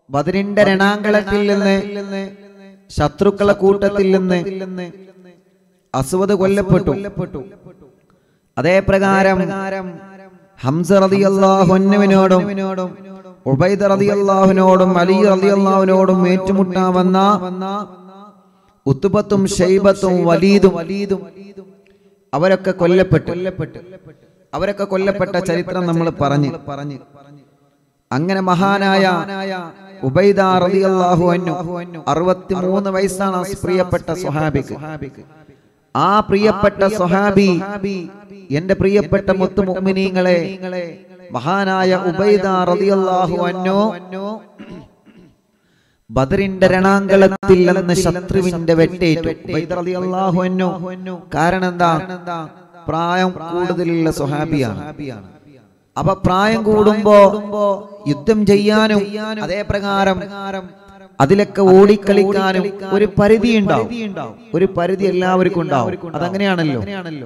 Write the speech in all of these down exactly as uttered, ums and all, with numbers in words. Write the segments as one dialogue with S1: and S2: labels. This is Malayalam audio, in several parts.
S1: ബദറിന്റെ രണാങ്കളത്തിൽ നിന്ന് ശത്രുക്കളെ കൂട്ടത്തിൽ നിന്ന് അസ്വദ് കൊല്ലപ്പെട്ടു. അതേ പ്രകാരം ഹംസ റളിയല്ലാഹു അൻഹുവിനോടും ഉബൈദ റളിയല്ലാഹുവിനോടും അലി റളിയല്ലാഹുവിനോടും ഏറ്റുമുട്ടാൻ വന്ന ഉത്ബത്തും ശൈബത്തും വലീദും അവരൊക്കെ കൊല്ലപ്പെട്ടു. അവരൊക്കെ കൊല്ലപ്പെട്ട ചരിത്രം നമ്മൾ പറഞ്ഞു. അങ്ങനെ മഹാനായ ഉബൈദ റളിയല്ലാഹു അൻഹു അറുപത്തിമൂന്ന് വയസ്സാണ് പ്രിയപ്പെട്ട സ്വഹാബിക്ക്. ആ പ്രിയപ്പെട്ട സ്വഹാബി എന്റെ പ്രിയപ്പെട്ട മുത്തു മുഅ്മിനീങ്ങളെ മഹാനായ ഉബൈദ റളിയല്ലാഹു അൻഹു ബദറിന്റെ രണാങ്കളത്തിൽ നിന്ന് ശത്രുവിന്റെ വെട്ടേറ്റു. ഉബൈദ റളിയല്ലാഹു അൻഹു കാരണം എന്താ? പ്രായം കൂടുതലുള്ള സ്വഹാബിയാണ്. അപ്പൊ പ്രായം കൂടുമ്പോ യുദ്ധം ചെയ്യാനും അതേ പ്രകാരം അതിലൊക്കെ ഓടിക്കളിക്കാനും ഒരു പരിധി ഉണ്ടാവും. ഒരു പരിധി എല്ലാവർക്കും ഉണ്ടാവും. അതങ്ങനെയാണല്ലോ.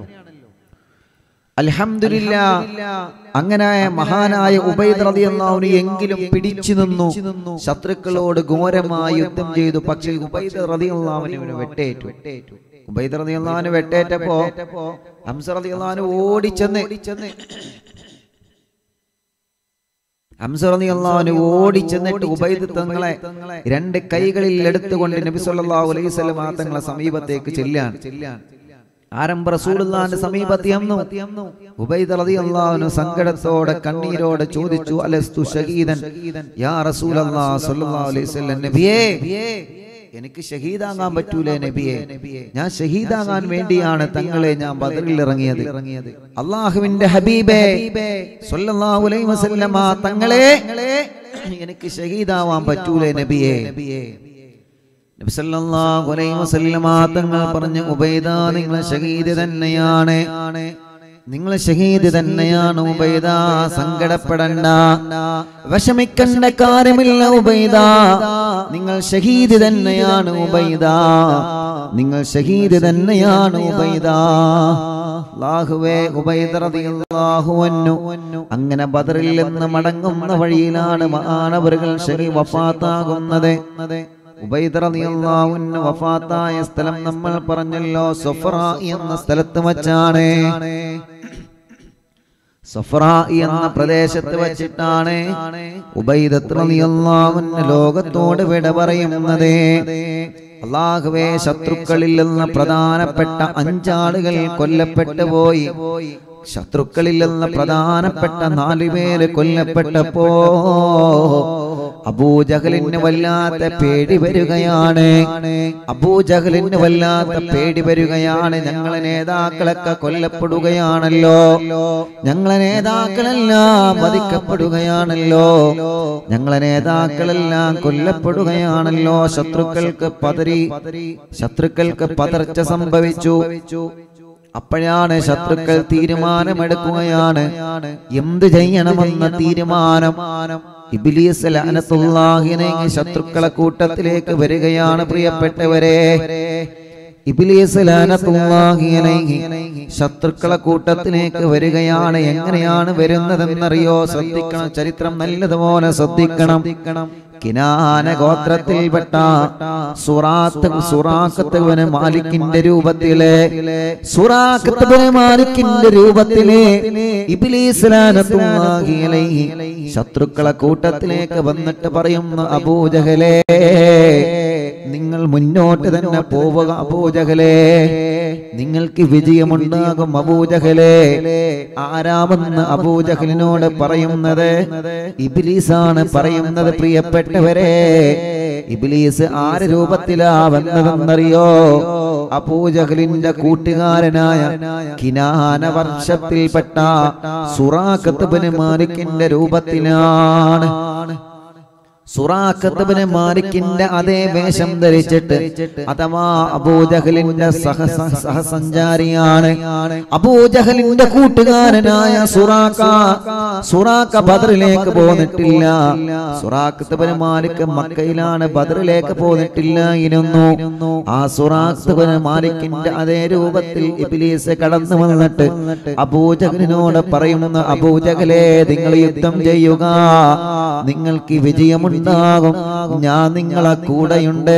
S1: അൽഹംദുലില്ലാഹ് അങ്ങനെ മഹാനായ ഉബൈദ റളിയല്ലാഹു അൻഹു എങ്കിലും പിടിച്ചു നിന്നു. ശത്രുക്കളോട് ഘോരമായി യുദ്ധം ചെയ്തു. പക്ഷേ ഉബൈദ റളിയല്ലാഹു അൻഹുവിന് വെട്ടേറ്റു. ഉബൈദ റളിയല്ലാഹു അൻഹു വെട്ടേറ്റപ്പോ ഹംസ റളിയല്ലാഹു അൻഹു ഓടിച്ചെന്ന് ഹംസ റളിയല്ലാഹു അൻഹു ഓടിച്ചെന്നിട്ട് ഉബൈദ് തങ്ങളെ രണ്ട് കൈകളിൽ എടുത്തുകൊണ്ട് നബി സല്ലല്ലാഹു അലൈഹി വസല്ലം തങ്ങളെ സമീപത്തേക്ക് ചെല്ലാൻ. ആരംഭ റസൂലുള്ളാഹിന്റെ സമീപത്ത് ചെന്നു. ഉബൈദ റളിയല്ലാഹു അൻഹു സങ്കടത്തോടെ കണ്ണീരോടെ ചോദിച്ചു, അലസ്തു ഷഹീദൻ യാ റസൂലല്ലാഹ് സ്വല്ലല്ലാഹു അലൈഹി വസല്ലം. നബിയേ, എനിക്ക് ഷഹീദാകാൻ പറ്റൂലേ നബിയെ? ഞാൻ ഷഹീദാകാൻ വേണ്ടിയാണ് തങ്ങളെ ഞാൻ ബദറിൽ ഇറങ്ങിയത്. അല്ലാഹുവിന്റെ ഹബീബേ സ്വല്ലല്ലാഹു അലൈഹി വസല്ലം തങ്ങളെ എനിക്ക് ഷഹീദാവാൻ പറ്റൂലേ നബിയെ? നബി സല്ലല്ലാഹു അലൈഹി വസല്ലം തങ്ങൾ പറഞ്ഞു, ഉബൈദ നിങ്ങൾ ഷഹീദ് തന്നെയാണ്, നിങ്ങൾ ഷഹീദ് തന്നെയാണ് ഉബൈദ, സങ്കടപ്പെടണ്ട, വിഷമിക്കേണ്ട കാര്യമില്ല ഉബൈദ, നിങ്ങൾ ഷഹീദ് തന്നെയാണ് ഉബൈദ, നിങ്ങൾ ഷഹീദ് തന്നെയാണ് ഉബൈദ. അല്ലാഹുവേ, ഉബൈദ റളിയല്ലാഹു അൻഹു അങ്ങനെ ബദറിൽ നിന്ന് മടങ്ങുന്ന വഴിയിലാണ് മഹാനവറുകൾ ഷഹീദ് വഫാത്താകുന്നത്. ഉബൈദ റളിയല്ലാഹു അൻഹു വഫാത്തായ സ്ഥലം നമ്മൾ പറഞ്ഞല്ലോ, സഫറ എന്ന സ്ഥലത്ത് വച്ചാണ്. സഫറ എന്ന പ്രദേശത്ത് വച്ചിട്ടാണ് ഉബൈദ റളിയല്ലാഹു അൻഹു ലോകത്തോട് വിട പറയുന്നത്. അല്ലാഹുവേ, ശത്രുക്കളിൽ നിന്ന് പ്രധാനപ്പെട്ട അഞ്ചാളുകൾ കൊല്ലപ്പെട്ടു പോയി. ശത്രുക്കളിൽ നിന്ന് പ്രധാനപ്പെട്ട നാലുപേര് കൊല്ലപ്പെട്ടപ്പോ അബൂജഹലിന് വല്ലാത്ത പേടി വരികയാണ്. അബൂജഹലിന് വല്ലാത്ത പേടി വരികയാണ്. ഞങ്ങളെ നേതാക്കളൊക്കെ കൊല്ലപ്പെടുകയാണല്ലോ, ഞങ്ങളെ നേതാക്കളെല്ലാം വധിക്കപ്പെടുകയാണല്ലോ, ഞങ്ങളെ നേതാക്കളെല്ലാം കൊല്ലപ്പെടുകയാണല്ലോ. ശത്രുക്കൾക്ക് പതറി, ശത്രുക്കൾക്ക് പതർച്ച സംഭവിച്ചു. അപ്പോഴാണ് ശത്രുക്കൾ തീരുമാനമെടുക്കുകയാണ്, എന്ത് ചെയ്യണമെന്ന തീരുമാനം. ഇബ്ലീസ് ലഅനത്തുല്ലാഹി അലൈഹി ശത്രുക്കളെ കൂട്ടത്തിലേക്ക് വരികയാണ്. പ്രിയപ്പെട്ടവരെ, ഇബ്ലീസ് ലഅനത്തുല്ലാഹി അലൈഹി ശത്രുക്കളെ കൂട്ടത്തിലേക്ക് വരികയാണ്. എങ്ങനെയാണ് വരുന്നതെന്നറിയോ? ശ്രദ്ധിക്കണം, ചരിത്രം നല്ലതുപോലെ ശ്രദ്ധിക്കണം. കിനാന ഗോത്രത്തിൽപ്പെട്ട സുറാത്ത് സുറാഖത്ത് ഇബ്നു മാലിക്കിന്റെ രൂപത്തിലെ സുറാഖത്ത് ഇബ്നു മാലിക്കിന്റെ രൂപത്തിലെ ഇബ്ലീസ് ലഅനത്തുല്ലാഹി അലൈഹി ശത്രുക്കളെ കൂട്ടത്തിലേക്ക് വന്നിട്ട് പറയുന്നു, അബൂജഹലേ, നിങ്ങൾ മുന്നോട്ട് തന്നെ പോവുക അബൂജഹലേ, നിങ്ങൾക്ക് വിജയമുണ്ടാകും അബൂജഹലേ. ആരാമെന്ന് അബൂജഹലിനോട് പറയുന്നത്? ഇബ്ലീസാണ് പറയുന്നത്. പ്രിയപ്പെട്ടവരെ, ഇബ്ലീസ് ആര് രൂപത്തിലാ വന്നതെന്നറിയോ? അബൂജഹലിന്റെ കൂട്ടുകാരനായ കിനാന വർഷത്തിൽപ്പെട്ട സുറാഖത്ത് ഇബ്നു മാലിക്കിന്റെ രൂപത്തിലാണ്. സുറാഖത്ത് ഇബ്നു മാലിക്കിന്റെ അതേ വേഷം ധരിച്ചിട്ട്, അഥവാ അബൂജഹലിന്റെ സഹ സഹസഞ്ചാരിയാണ്. അബൂജഹലിന്റെ കൂട്ടുകാരനായ സുറാഖ സുറാഖ ബദറിലേക്ക് പോന്നിട്ടില്ല. സുറാഖത്ത് ഇബ്നു മാലിക് മക്കയിലാണ്, ബദറിലേക്ക് പോന്നിട്ടില്ലായിരുന്നു. ആ സുറാഖത്ത് ഇബ്നു മാലിക്കിന്റെ അതേ രൂപത്തിൽ ഇബ്ലീസ് കടന്നു വന്നിട്ട് അബൂജഹലിനോട് പറയുന്നു, അബൂജഹലേ, നിങ്ങൾ യുദ്ധം ചെയ്യുക, നിങ്ങൾക്ക് വിജയമുണ്ട് ചെയ്യുന്നുണ്ടാകും, ഞാൻ നിങ്ങളെ കൂടെയുണ്ട്.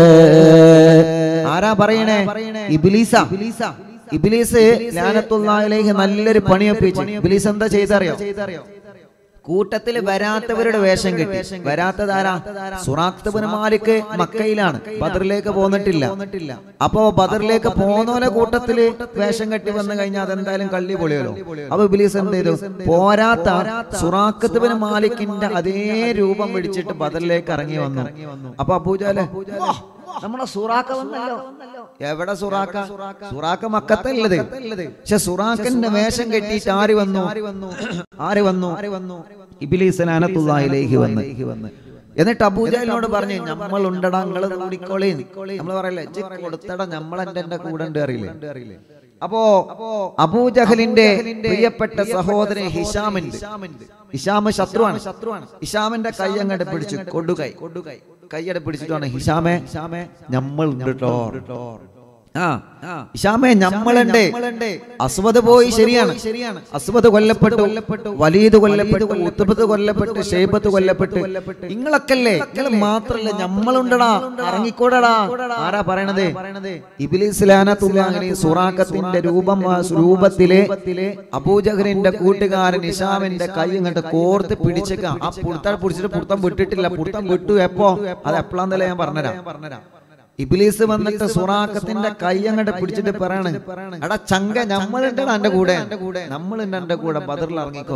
S1: ആരാ പറയണേ? ഇബ്ലീസ. ഇബ്ലീസ് ലഅനത്തുല്ലാഹി അലൈഹി നല്ലൊരു പണിയൊപ്പിച്ചു. ഇബ്ലീസ് എന്താ ചെയ്തറിയോ? കൂട്ടത്തിൽ വരാത്തവരുടെ വേഷം കെട്ടി. വരാത്തതാരാ? സുറാഖ് ഇബ്നു മാലിക് മക്കയിലാണ്, ബദറിലേക്ക് പോന്നിട്ടില്ല. അപ്പോ ബദറിലേക്ക് പോന്നോലെ കൂട്ടത്തില് വേഷം കെട്ടി വന്നു കഴിഞ്ഞാൽ അതെന്തായാലും കള്ളി പൊളിയല്ലോ. അപ്പൊ ഇബ്ലീസ് എന്ത് ചെയ്തു? പോരാത്ത സുറാഖ് ഇബ്നു മാലിക്കിന്റെ അതേ രൂപം പിടിച്ചിട്ട് ബദറിലേക്ക് ഇറങ്ങി വന്നു. അപ്പൊ അബൂജഹല് നമ്മളെ സുറാഖ് വന്നല്ലോ. എവിടെ സുറാഖ? സുറാഖ മക്കത്തല്ലത്. പക്ഷെ സുറാഖിന്റെ വേഷം കെട്ടിയിട്ട് ആര് വന്നു? ആര് വന്നു? ഇബ്ലീസ് ലഅനത്തുല്ലാഹി അലൈഹി വന്ന്. എന്നിട്ട് അബൂജഹലിനോട് പറഞ്ഞു, നമ്മൾ ഉണ്ടടാ, നിങ്ങള് കൂടിക്കോളി. നമ്മള് പറയല്ലേ, കൊടുത്തടാ, നമ്മളെന്റെ എന്റെ കൂടെ ഉണ്ട് അറിയില്ലേ. അപ്പോ അബൂജഹലിന്റെ പ്രിയപ്പെട്ട സഹോദരൻ ഹിശാമിന്റെ ഹിശാമ് ശത്രുവാണ്. ഹിശാമിന്റെ കൈ അങ്ങോട്ട് പിടിച്ചു, കൊടുകൈ കൈയ്യടെ പിടിച്ചിട്ടാണ്, ഹിശാമേ നമ്മൾ ഉണ്ട് ട്ടോ. ആ ഹിശാമേ നമ്മളുണ്ട്. അസ്വദ് പോയി, ശരിയാണ്. അസ്വദ് കൊല്ലപ്പെട്ടു, വലീദ് കൊല്ലപ്പെട്ടു, ഉത്ബത്ത് കൊല്ലപ്പെട്ടു, ഷൈബത്ത് കൊല്ലപ്പെട്ടു. നിങ്ങളൊക്കെല്ലേ, നിങ്ങൾ മാത്രല്ല നമ്മളുണ്ടടാ, ഇറങ്ങിക്കോടടാ. ആരാ പറയണത്? ഇബ്ലീസ് ലഅനത്തുല്ലാഹി അലൈഹി സുറാഖത്തിന്റെ രൂപം രൂപത്തിലെ അബൂജഹലിന്റെ കൂട്ടുകാരൻ ഹിശാമിന്റെ കൈ ഇങ്ങോട്ട് കോർത്ത് പിടിച്ചേക്കാം. ആ പുറത്താൻ പിടിച്ചിട്ട് പുറത്തം വിട്ടിട്ടില്ല. പുറത്തം വിട്ടു എപ്പോ? അത് എപ്പോഴാന്നല്ലേ ഞാൻ പറഞ്ഞുതരാം. ഇബ്ലീസ് വന്നിട്ട് സുറാഖത്തിന്റെ കൈ അങ്ങോട്ട് പിടിച്ചിട്ട് പറയാണ്, എടാ ചങ്ക, നമ്മളുണ്ട് എന്റെ കൂടെ, നമ്മളുണ്ട് എന്റെ കൂടെ, ബദറിൽ ഇറങ്ങിക്കോ.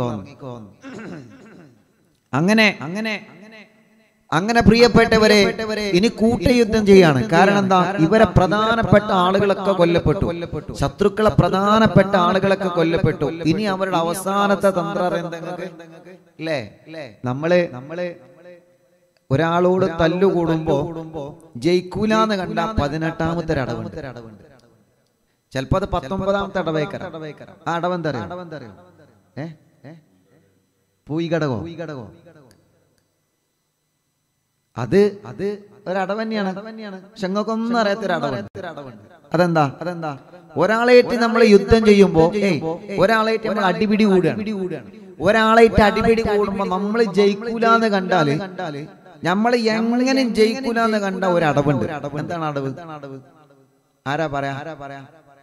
S1: അങ്ങനെ അങ്ങനെ അങ്ങനെ പ്രിയപ്പെട്ടവരെ, ഇനി കൂട്ടയുദ്ധം ചെയ്യാണ്. കാരണം എന്താ? ഇവരെ പ്രധാനപ്പെട്ട ആളുകളൊക്കെ കൊല്ലപ്പെട്ടു, ശത്രുക്കളെ പ്രധാനപ്പെട്ട ആളുകളൊക്കെ കൊല്ലപ്പെട്ടു. ഇനി അവരുടെ അവസാനത്തെ തന്ത്രം എന്തെങ്കിലും അല്ലേ? നമ്മള് നമ്മള് ഒരാളോട് തല്ലുകൂടുമ്പോ ജയിക്കൂലെന്ന് കണ്ട പതിനെട്ടാമത്തെ അടവുണ്ട്. ചിലപ്പോ അത് പത്തൊമ്പതാമത്തെ അടവേക്കരം. ആ അടവെന്താ അറിയോ? ഏ പൂയിഘടകോ? അത് അത് ഒരടവ് തന്നെയാണ്. പക്ഷെ ഞങ്ങൾക്കൊന്നും അറിയാത്തൊരു അടവുണ്ട്. അതെന്താ? അതെന്താ? ഒരാളായിട്ട് നമ്മൾ യുദ്ധം ചെയ്യുമ്പോ ഒരാളായിട്ട് നമ്മൾ അടിപിടി കൂടുകയാണ്. ഒരാളായിട്ട് അടിപിടി കൂടുമ്പോ നമ്മൾ ജയിക്കൂലെന്ന് കണ്ടാല് നമ്മൾ എങ്ങനെ ജയിക്കൂലെന്ന് കണ്ട ഒരു അടവുണ്ട്. എന്താണ് അടവ്? ആരാ പറയാ? ആരാ പറയാ?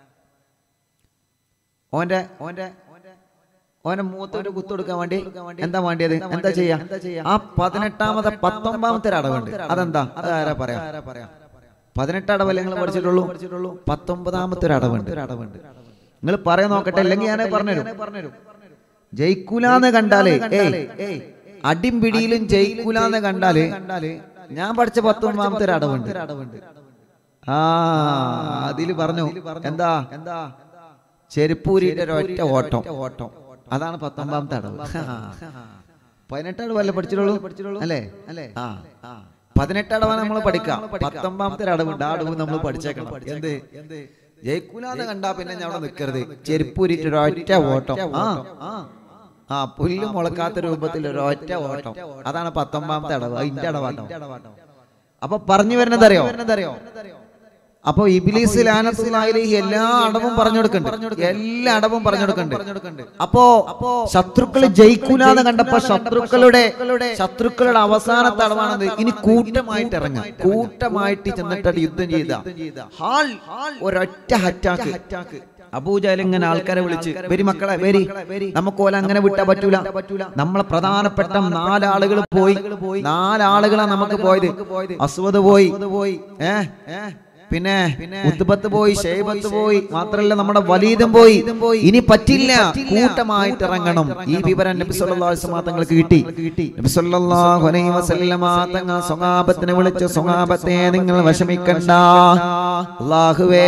S1: ഓന്റെ ഓന്റെ ഓന്റെ മൂത്തൊരു കുത്തൊടുക്കാൻ വേണ്ടി എന്താ വേണ്ടിയത്? എന്താ ചെയ്യാ? ആ പതിനെട്ടാമത്തെ പത്തൊമ്പതാമത്തെ ഒരു അടവുണ്ട്. അതെന്താ? അത് ആരാ പറയാ? പതിനെട്ട് അടവല്ലേ നിങ്ങൾ പഠിച്ചിട്ടുള്ളൂ? പത്തൊമ്പതാമത്തെ ഒരു അടവുണ്ട്. നിങ്ങൾ പറയാൻ നോക്കട്ടെ, അല്ലെങ്കിൽ ഞാനേ പറഞ്ഞുതരും. ജയിക്കൂലെന്ന് കണ്ടാലേ ഏയ് അടിമ്പിടിയിലും ജയിക്കൂലെന്ന് കണ്ടാല് ഞാൻ പഠിച്ച പത്തൊമ്പതാമത്തെ ഒരു അടവുണ്ട്. ആ അതില് പറഞ്ഞു എന്താ? എന്താ? ചെരുപ്പൂരിന്റെ ഒരൊറ്റ ഓട്ടം ഓട്ടം അതാണ് പത്തൊമ്പതാമത്തെ അടവ്. പതിനെട്ട് അടവല്ലേ പഠിച്ചിട്ടുള്ളൂ അല്ലേ? അല്ലേ? ആ പതിനെട്ട് അടവാണ് നമ്മൾ പഠിക്കാം. പത്തൊമ്പതാമത്തെ അടവുണ്ട്. ആ അടവ് നമ്മൾ പഠിച്ചേക്കണം. എന്ത്? ജയിക്കൂലെന്ന് കണ്ടാ പിന്നെ ഞാൻ അവിടെ നിൽക്കരുത്. ചെരുപ്പൂരിന്റെ ഒരൊറ്റ ഓട്ടം. ആ ആ പുല്ല് മുളക്കാത്ത രൂപത്തിൽ ഒരൊറ്റ ഓട്ടം, അതാണ് പത്തൊമ്പതാമത്തെ അടവ്. അതിന്റെ അടവാട്ടം. അപ്പൊ പറഞ്ഞു വരുന്നത് അറിയോ? അപ്പൊ ഇബ്ലീസ് ലഅനത്തുല്ലാഹി അലൈഹി എല്ലാ അടവും പറഞ്ഞു കൊടുക്കുന്നുണ്ട്. എല്ലാ അടവും പറഞ്ഞു കൊടുക്കുന്നുണ്ട്. അപ്പോ ശത്രുക്കള് ജയിക്കൂലെന്ന് കണ്ടപ്പോ ശത്രുക്കളുടെ ശത്രുക്കളുടെ അവസാനത്തെ അടവാണത്. ഇനി കൂട്ടമായിട്ട് ഇറങ്ങാം. കൂട്ടമായിട്ട് ചെന്നിട്ട് യുദ്ധം ചെയ്ത ഒരൊറ്റ അറ്റാക്ക്. അബൂജഹൽ ഇങ്ങനെ ആൾക്കാരെ വിളിച്ച്, വരി മക്കളെ വരി, നമുക്ക് ഓല അങ്ങനെ വിട്ടാ പറ്റൂല. നമ്മളെ പ്രധാനപ്പെട്ട നാലാളുകൾ പോയി. നാലാളുകളാണ് നമുക്ക് പോയത്. അസ്വദ് പോയി, ഏഹ് പിന്നെ ഉത്ബത്ത് പോയി, ഷൈബത്ത് പോയി, മാത്രല്ല നമ്മുടെ വലീദും പോയി. ഇനി പറ്റില്ല, കൂട്ടമായിട്ട് ഇറങ്ങണം. ഈ വിവരം നബി സല്ലല്ലാഹു അലൈഹി വസല്ലം തങ്ങൾക്ക് കിട്ടി. നബി സല്ലല്ലാഹു അലൈഹി വസല്ലം തങ്ങൾ സ്വഹാബത്തിനെ വിളിച്ച്, സ്വഹാബത്തെ നിങ്ങൾ വിഷമിക്കണ്ട, അല്ലാഹുവേ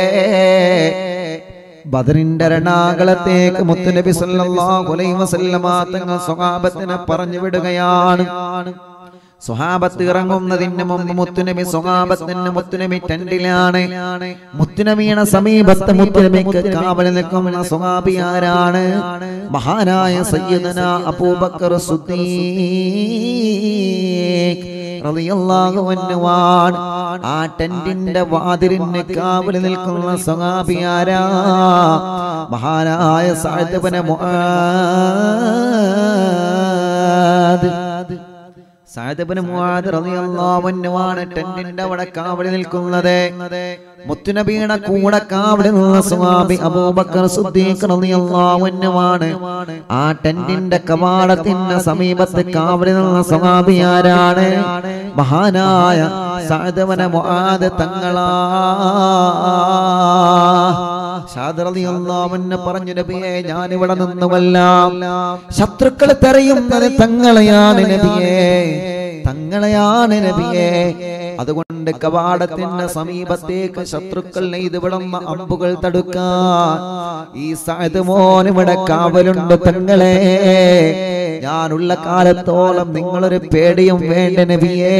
S1: ബദറിന്റെ രണാകളത്തേക്ക് മുത്തുനബി സല്ലല്ലാഹു അലൈഹി വസല്ലം തങ്ങൾ സ്വഹാബത്തിനെ പറഞ്ഞു വിടുകയാണ്. സ്വഹാബത്ത് ഇറങ്ങുന്നതിന് മുമ്പ് മുത്തുനബി സ്വഹാബത്തിന് മുത്തുനബി ടെന്റിലാണ്. മുത്തുനബിയുടെ സമീപത്ത് മുത്തുനബിക്ക് കാവൽ നിൽക്കുന്ന സ്വഹാബിയാരാണ്? മഹാനായ സയ്യിദനാ അബൂബക്കർ സിദ്ദീഖ് റളിയല്ലാഹു അൻഹു. ആ ടെന്റിന്റെ വാതിലിന് കാവൽ നിൽക്കുന്ന സ്വഹാബിയാരാ? മഹാനായ സഅദ് ഇബ്നു മുആദ്. സഅദ് ഇബ്നു മുആദ് റളിയല്ലാഹു അൻഹുവാണ് ടെന്റിന്റെ അവിടെ കാവടി നിൽക്കുന്നത്. മുത്തുനബിയുടെ കൂടെ കാവടി നിന്ന സ്വഹാബി അബൂബക്കർ സിദ്ദീഖ് റളിയല്ലാഹു അൻഹുവാണ്. ആ ടെന്റിന്റെ കവാടത്തിന്റെ സമീപത്ത് കാവടി നിന്ന സ്വഹാബി ആരാണ്? മഹാനായ സഅദ് ഇബ്നു മുആദ് തങ്ങളാ. സഅദ് റളിയല്ലാഹു അൻഹു പറഞ്ഞു, നബിയേ, ഞാൻ ഇവിടെ നിന്നുമല്ല, ശത്രുക്കൾ തെരയുന്നത് തങ്ങളെയാണ് നബിയേ, തങ്ങളെയാണ് നബിയേ. അതുകൊണ്ട് കവാടത്തിന്റെ സമീപത്തേക്ക് ശത്രുക്കൾ നെയ്ത് വിടുന്ന അമ്പുകൾ തടുക്കാൻ ഈ സഅദ് മോൻ ഇവിടെ കാവലുണ്ട് തങ്ങളെ. ഞാനുള്ള കാലത്തോളം നിങ്ങളൊരു പേടിയും വേണ്ട നബിയേ.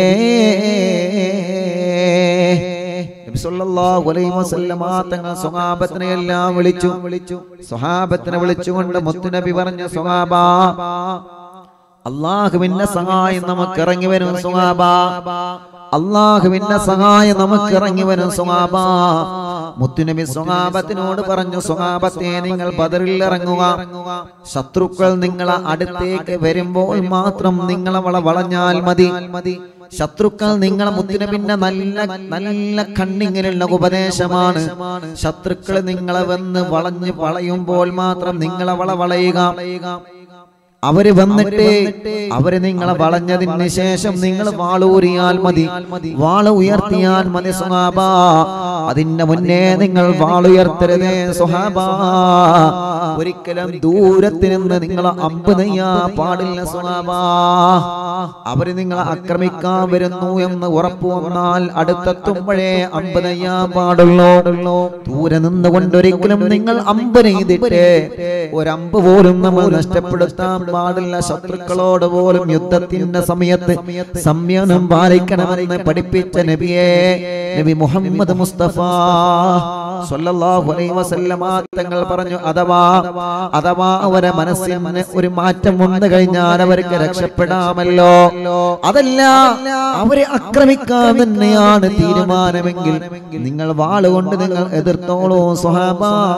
S1: നബി സല്ലല്ലാഹു അലൈഹി വസല്ലമ തങ്ങൾ സ്വഹാബത്തിനെ എല്ലാം വിളിച്ചു വിളിച്ചു സ്വഹാബത്തിനെ വിളിച്ചുകൊണ്ട് മുത്തുനബി പറഞ്ഞു, സ്വഹാബ, അല്ലാഹുവിന്റെ സഹായം നമുക്ക് ഇറങ്ങി വരും സ്വഹാബ, അല്ലാഹുവിന്റെ സഹായം നമുക്ക് ഇറങ്ങി വരും സ്വഹാബ. മുത്തുനബി സ്വഹാബത്തിനോട് പറഞ്ഞു, സ്വഹാബത്തെ, നിങ്ങൾ ബദറിൽ ഇറങ്ങുക. ശത്രുക്കൾ നിങ്ങളെ അടുത്തേക്ക് വരുമ്പോൾ മാത്രം നിങ്ങളെ വള വളഞ്ഞാൽ മതി. ശത്രുക്കൾ നിങ്ങളെ മുത്തുനബിന്റെ നല്ല നല്ല കണ്ണിങ്ങിലുള്ള ഉപദേശമാണ്. ശത്രുക്കൾ നിങ്ങളെ വന്ന് വളഞ്ഞ് വളയുമ്പോൾ മാത്രം നിങ്ങളെ വള വളയുക. അവര് വന്നിട്ട് അവര് നിങ്ങളെ വളഞ്ഞതിന് ശേഷം നിങ്ങൾ വാളൂരിയാൽ മതി, വാള ഉയർത്തിയാൽ മതി സ്വഹാബ. അതിന്റെ മുന്നേ നിങ്ങൾ വാളുയർത്തരുതേ സ്വഹാബ. ഒരിക്കലും ദൂരത്ത് നിന്ന് നിങ്ങൾ അമ്പ് നെയ്യാ പാടില്ല സ്വഹാബ. അവര് നിങ്ങളെ ആക്രമിക്കാൻ വരുന്നു എന്ന് ഉറപ്പു വന്നാൽ അടുത്തെത്തുമ്പോഴേ അമ്പ് നെയ്യാൻ പാടുള്ളൂ. ദൂരെ നിന്നുകൊണ്ട് ഒരിക്കലും നിങ്ങൾ അമ്പ് നെയ്തിട്ട് ഒരമ്പ് പോലും നമ്മൾ നഷ്ടപ്പെടുത്താൻ പാടില്ല. ശത്രുക്കളോട് പോലും യുദ്ധത്തിന്റെ സമയത്ത് സംയമനം പാലിക്കണമെന്ന് പഠിപ്പിച്ച നബിയെ, നബി മുഹമ്മദ് മുസ്തഫ സ്വല്ലല്ലാഹു അലൈഹി വസല്ലമ തങ്ങൾ പറഞ്ഞു, അഥവാ അഥവാ അവരെ മനസ്സിന് ഒരു മാറ്റം വന്നു കഴിഞ്ഞാൽ അവർക്ക് രക്ഷപ്പെടാമല്ലോ. അതല്ല, അവരെ ആക്രമിക്കാൻ തന്നെയാണ് തീരുമാനമെങ്കിൽ നിങ്ങൾ വാളുകൊണ്ട് നിങ്ങൾ എതിർത്തോളൂ സ്വഹാബ.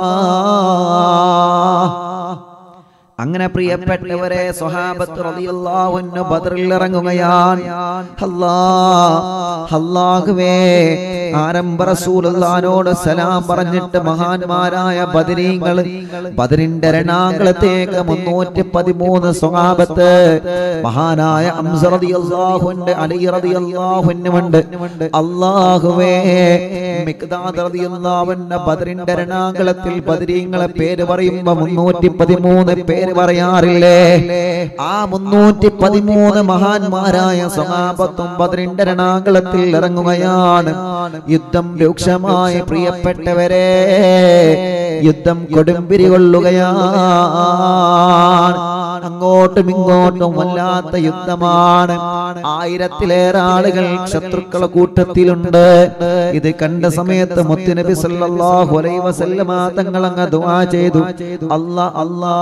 S1: അങ്ങനെ പ്രിയപ്പെട്ടവരെ, സ്വഹാബത്ത് റളിയല്ലാഹു അൻഹു ബദറിൽ ഇറങ്ങുകയാണ്. അല്ലാഹ് അല്ലാഹുവേ, ആരംഭ റസൂലുള്ളാഹിനോട് സലാം പറഞ്ഞിട്ട് മഹാന്മാരായ ബദരീങ്ങൾ ബദറിന്റെ രണാങ്കളത്തേക്ക് മുന്നൂറ്റി പതിമൂന്ന് സ്വഹാബത്ത്, മഹാനായ ഹംസ റളിയല്ലാഹു അൻഹു, അലി റളിയല്ലാഹു അൻഹു ഉണ്ട്. അല്ലാഹുവേ, മിഖ്ദാദ് റളിയല്ലാഹു അൻഹു ബദറിന്റെ രണാങ്കളത്തിൽ ബദരീങ്ങളെ പേര് പറയുമ്പോൾ മുന്നൂറ്റി പതിമൂന്ന് പേര് പറയാറില്ലേ? ആ മുന്നൂറ്റി പതിമൂന്ന് മഹാന്മാരായ സ്വഹാബത്തും ബദറിന്റെ രണാങ്കളത്തിൽ ഇറങ്ങുകയാണ്. യുദ്ധം രൂക്ഷമായി പ്രിയപ്പെട്ടവരെ, യുദ്ധം കൊടുമ്പിരി കൊള്ളുകയാണ്. അങ്ങോട്ടും ഇങ്ങോട്ടും വല്ലാത്ത യുദ്ധമാണ്. ആയിരത്തിലേറെ ആളുകൾ ശത്രുക്കളെ കൂട്ടത്തിലുണ്ട്. ഇത് കണ്ട സമയത്ത് മുത്തുനബി സല്ലല്ലാഹു അലൈഹി വസല്ലമ തങ്ങൾ അങ്ങ് ദുആ ചെയ്തു, അല്ലാ അല്ലാ,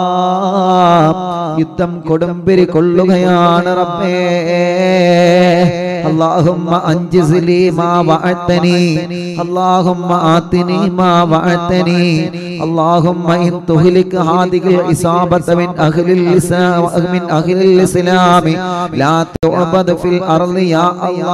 S1: യുദ്ധം കൊടുമ്പിരി കൊള്ളുകയാണ് റബ്ബേ. اللهم انجز لي ما وعدتني، اللهم آتني ما وعدتني، اللهم إن تهلك هذه العصابة من أهل الإسلام من أهل الإسلام لا تعبد في الأرض يا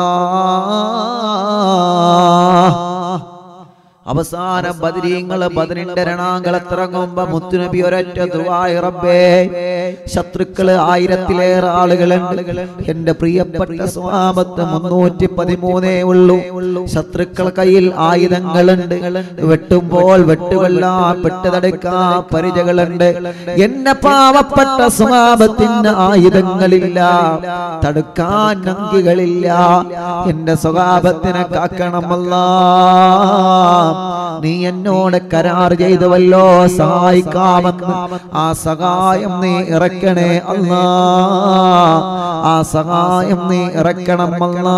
S1: الله. അവസാന ബദരീങ്ങൾ ബദറിന്റെ രണാങ്കളത്തിറങ്ങുമ്പോ മുത്തുനബി ഒരൊറ്റ ദുആ, റബ്ബേ, ശത്രുക്കള് ആയിരത്തിലേറെ ആളുകളുണ്ട്, എന്റെ പ്രിയപ്പെട്ട സ്വഹാബത്ത് മുന്നൂറ്റി പതിമൂന്നേ ഉള്ളൂ. ശത്രുക്കൾ കയ്യിൽ ആയുധങ്ങളുണ്ട്, വെട്ടുമ്പോൾ വെട്ടുകൊല്ലാ പെട്ടുതടുക്കാ പരിചകളുണ്ട്. എന്റെ പാവപ്പെട്ട സ്വഹാബത്തിന് ആയുധങ്ങളില്ല, തടുക്കാൻ നങ്കികളില്ല. എന്റെ സ്വഹാബത്തിനെ കാക്കണമല്ലാ, നീ എന്നോട് കരാർ ചെയ്തുവല്ലോ സഹായിക്കാമെന്ന്. ആ സഹായം നീ ഇറക്കണേ അല്ലാ, ആ സഹായം നീ ഇറക്കണം അല്ലാ.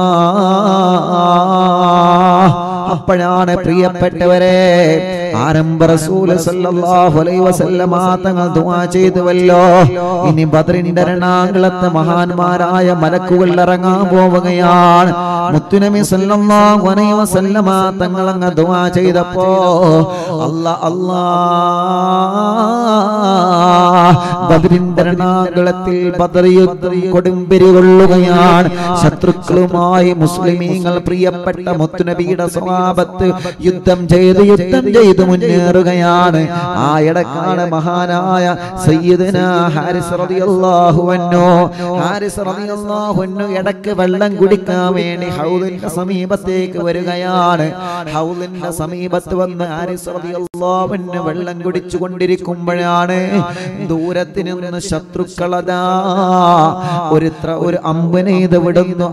S1: അപ്പോഴാണ് പ്രിയപ്പെട്ടവരെ ആരംഭ റസൂൽ സല്ലല്ലാഹു അലൈഹി വസല്ലമ തങ്ങൾ ദുആ ചെയ്തുവല്ലോ, ഇനി ബദറിന്റെ രണാങ്കളത്തെ മഹാന്മാരായ മലക്കുകൾ ഇറങ്ങാൻ പോവുകയാണ്. മുത്തുനബി സല്ലല്ലാഹു അലൈഹി വസല്ലമ തങ്ങൾ അങ്ങ് ദുആ ചെയ്തപ്പോ അല്ലാ അല്ലാ ബദറിന്റെ രണാകുളത്തിൽ ബദർ യുദ്ധം കൊടുമ്പിരികൊള്ളുകയാണ്. ശത്രുക്കളുമായി മുസ്ലിമീങ്ങൾ പ്രിയപ്പെട്ട മുത്തുനബിയുടെ സ്വഹാബത്ത് യുദ്ധം ചെയ്ത് യുദ്ധം ചെയ്ത് മുന്നേറുകയാണ്. ആ ഇടക്കാണ് മഹാനായ സയ്യിദുനാ ഹാരിസ് റളിയല്ലാഹു അൻഹു ഹാരിസ് റളിയല്ലാഹു അൻഹു ഇടക്ക് വെള്ളം കുടിക്കാൻ വേണ്ടി ഹൗദിന്റെ സമീപത്തേക്ക് വരികയാണ്. ഹൗദിന്റെ സമീപത്ത് വന്ന് ഹാരിസ് റളിയല്ലാഹു അൻഹു വെള്ളം കുടിച്ചു കൊണ്ടിരിക്കുമ്പോഴാണ് ദൂരത്ത് നിന്ന് ശത്രുക്കളതാ ഒരു ഒരു അമ്പനെയ്ത് വിടുന്നു.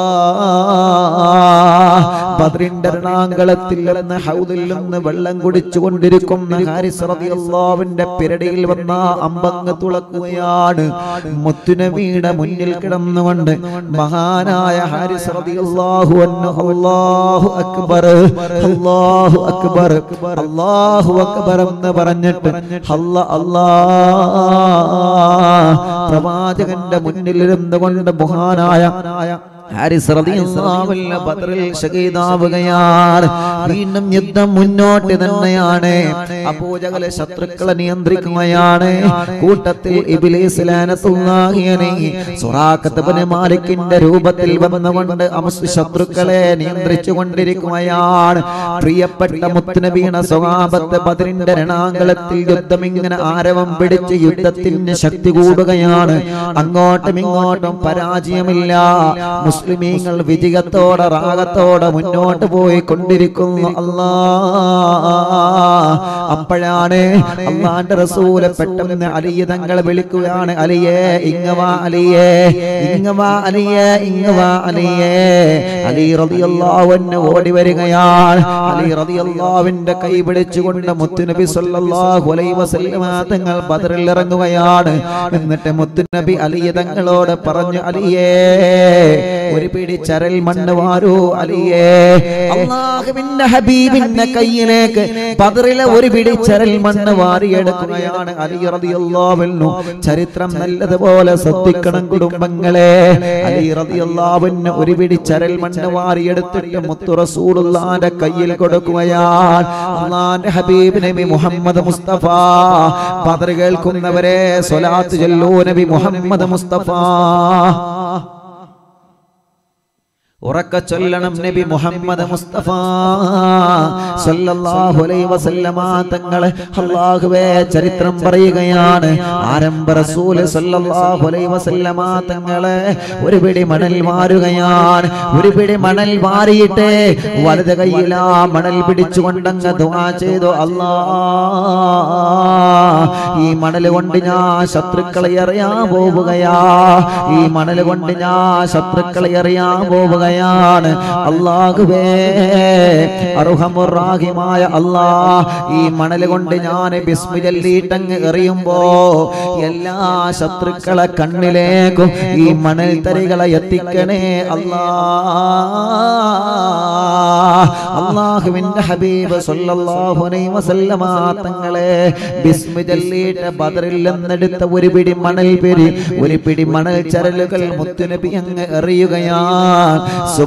S1: ബദറിന്റെ രണാങ്കളത്തിൽ നിന്ന് ഹൗദിൽ നിന്ന് വെള്ളം കുടിച്ചു കൊണ്ടിരിക്കുന്ന ഹാരിസ് റളിയല്ലാഹുവിന്റെ പിരടിയിൽ വന്ന അമ്പങ്ങ് തുളക്കുകയാണ്. മുത്തുനബിയുടെ മുന്നിൽ കിടന്നുകൊണ്ട് മഹാനായ ഹാരിസ് റളിയല്ലാഹു അൻഹു അല്ലാഹു അക്ബർ അല്ലാഹു അക്ബർ അല്ലാഹു അക്ബർ എന്ന് പറഞ്ഞിട്ട് അല്ലാ അല്ലാഹ് പ്രവാചകന്റെ മുന്നിൽ ഇരുന്നു കൊണ്ട് മഹാനായ ഹാരിസ് റളിയല്ലാഹു അൻഹു ബദറിൽ ഷഹീദാവുകയാണ്. വീണ്ടും യുദ്ധം മുന്നോട്ട് തന്നെയാണ്. അബൂജഹൽ ശത്രുക്കളെ നിയന്ത്രിക്കുകയാണ്. കൂട്ടത്തിൽ ഇബ്ലീസ് ലഅനത്തുല്ലാഹി അലൈഹി സുറാഖത്ത് ഇബ്നു മാലിക്കിന്റെ രൂപത്തിൽ വന്നുകൊണ്ട് അമസ് ശത്രുക്കളെ നിയന്ത്രിച്ചു കൊണ്ടിരിക്കുകയാണ്. പ്രിയപ്പെട്ട മുത്തുനബിയുടെ സ്വഹാബത്ത് ബദറിന്റെ രണാങ്കളത്തിൽ യുദ്ധം ഇങ്ങനെ ആരവം പിടിച്ച് യുദ്ധത്തിന് ശക്തി കൂടുകയാണ്. അങ്ങോട്ടും ഇങ്ങോട്ടും പരാജയമില്ല. മുസ്ലിമീങ്ങൾ വിജയത്തോടെ റാഗത്തോടെ മുന്നോട്ട് പോയി കൊണ്ടിരിക്കുന്നു. അല്ലാഹ് അപ്പോഴാണ് അല്ലാഹുവിന്റെ റസൂല് പെട്ടെന്ന് അലി തങ്ങളെ വിളിക്കുകയാണ്. അലിയേ ഇങ്ങവാ അലിയേ ഇങ്ങവാ അലിയേ ഇങ്ങവാ അലിയേ. അലി റളിയല്ലാഹു അൻഹു ഓടി വരികയാണ്. അലി റളിയല്ലാഹുവിന്റെ കൈ പിടിച്ചുകൊണ്ട് മുത്തുനബി സ്വല്ലല്ലാഹു അലൈഹി വസല്ലമ തങ്ങൾ ബദറിൽ ഇറങ്ങുകയാണ്. എന്നിട്ട് മുത്തുനബി അലി തങ്ങളോട് പറഞ്ഞു, അലിയേ ഒരു പിടി ചരൽ മണ്ണ് വാരൂ അലിയേ. അല്ലാഹുവിന്റെ ഹബീബിന്റെ കയ്യിലേക്ക് ബദറിലെ ഒരു പിടി ചരൽ മണ്ണ് വാരിയെടുക്കുകയാണ് അലി റളിയല്ലാഹു അൻഹു. ചരിത്രം നല്ലതുപോലെ ശ്രദ്ധിക്കണം കുടുംബങ്ങളെ. അലി റളിയല്ലാഹു അൻഹു ഒരു പിടി ചരൽ മണ്ണ് വാരിയെടുത്തിട്ട് മുത്തു റസൂലുള്ളാഹിന്റെ കയ്യിൽ കൊടുക്കുകയാണ്. അല്ലാഹുവിന്റെ ഹബീബ് നബി മുഹമ്മദ് മുസ്തഫ. ബദർ കേൾക്കുന്നവരെ സ്വലാത്ത് ചൊല്ലൂ നബി മുഹമ്മദ് മുസ്തഫ. ഉറക്ക ചൊല്ലണം നബി മുഹമ്മദ് മുസ്തഫ സല്ലല്ലാഹു അലൈഹി വസല്ലമ തങ്ങളെ. അല്ലാഹുവേ ചരിത്രം പറയുകയാണ്. ആരംഭ റസൂൽ സല്ലല്ലാഹു അലൈഹി വസല്ലമ തങ്ങളെ ഒരു പിടി മണൽ വാരുകയാണ്. ഒരു പിടി മണൽ വാരിയിട്ട് വലത് കൈയിൽ ആ മണൽ പിടിച്ചുകൊണ്ടങ്ങ് ദുആ ചെയ്തു, അല്ലാഹ് ഈ മണൽ കൊണ്ട് ഞാൻ ശത്രുക്കളെ എറിയാൻ പോവുകയാ. ഈ മണൽ കൊണ്ട് ഞാൻ ശത്രുക്കളെ എറിയാൻ പോവുക ാണ് അല്ലാഹുവേ അർഹമുർ റഹീമായ അല്ലാഹ്. ഈ മണൽ കൊണ്ട് ഞാൻ ബിസ്മി ചൊല്ലിട്ടങ്ങ് എറിയുമ്പോ എല്ലാ ശത്രുക്കളെ കണ്ണിലേക്കും ഈ മണൽ തരികളെ എത്തിക്കണേ അല്ലാഹ്. അല്ലാഹുവിന്റെ ഹബീബ് സല്ലല്ലാഹു അലൈഹി വസല്ലമ തങ്ങളെ ബിസ്മി ചൊല്ലിട്ട് ബദറിൽ നിന്നെടുത്ത ഒരു പിടി മണൽ പെരി ഒരു പിടി മണൽ ചരലുകൾ മുത്തുനബി അങ്ങ് എറിയുകയാണ്.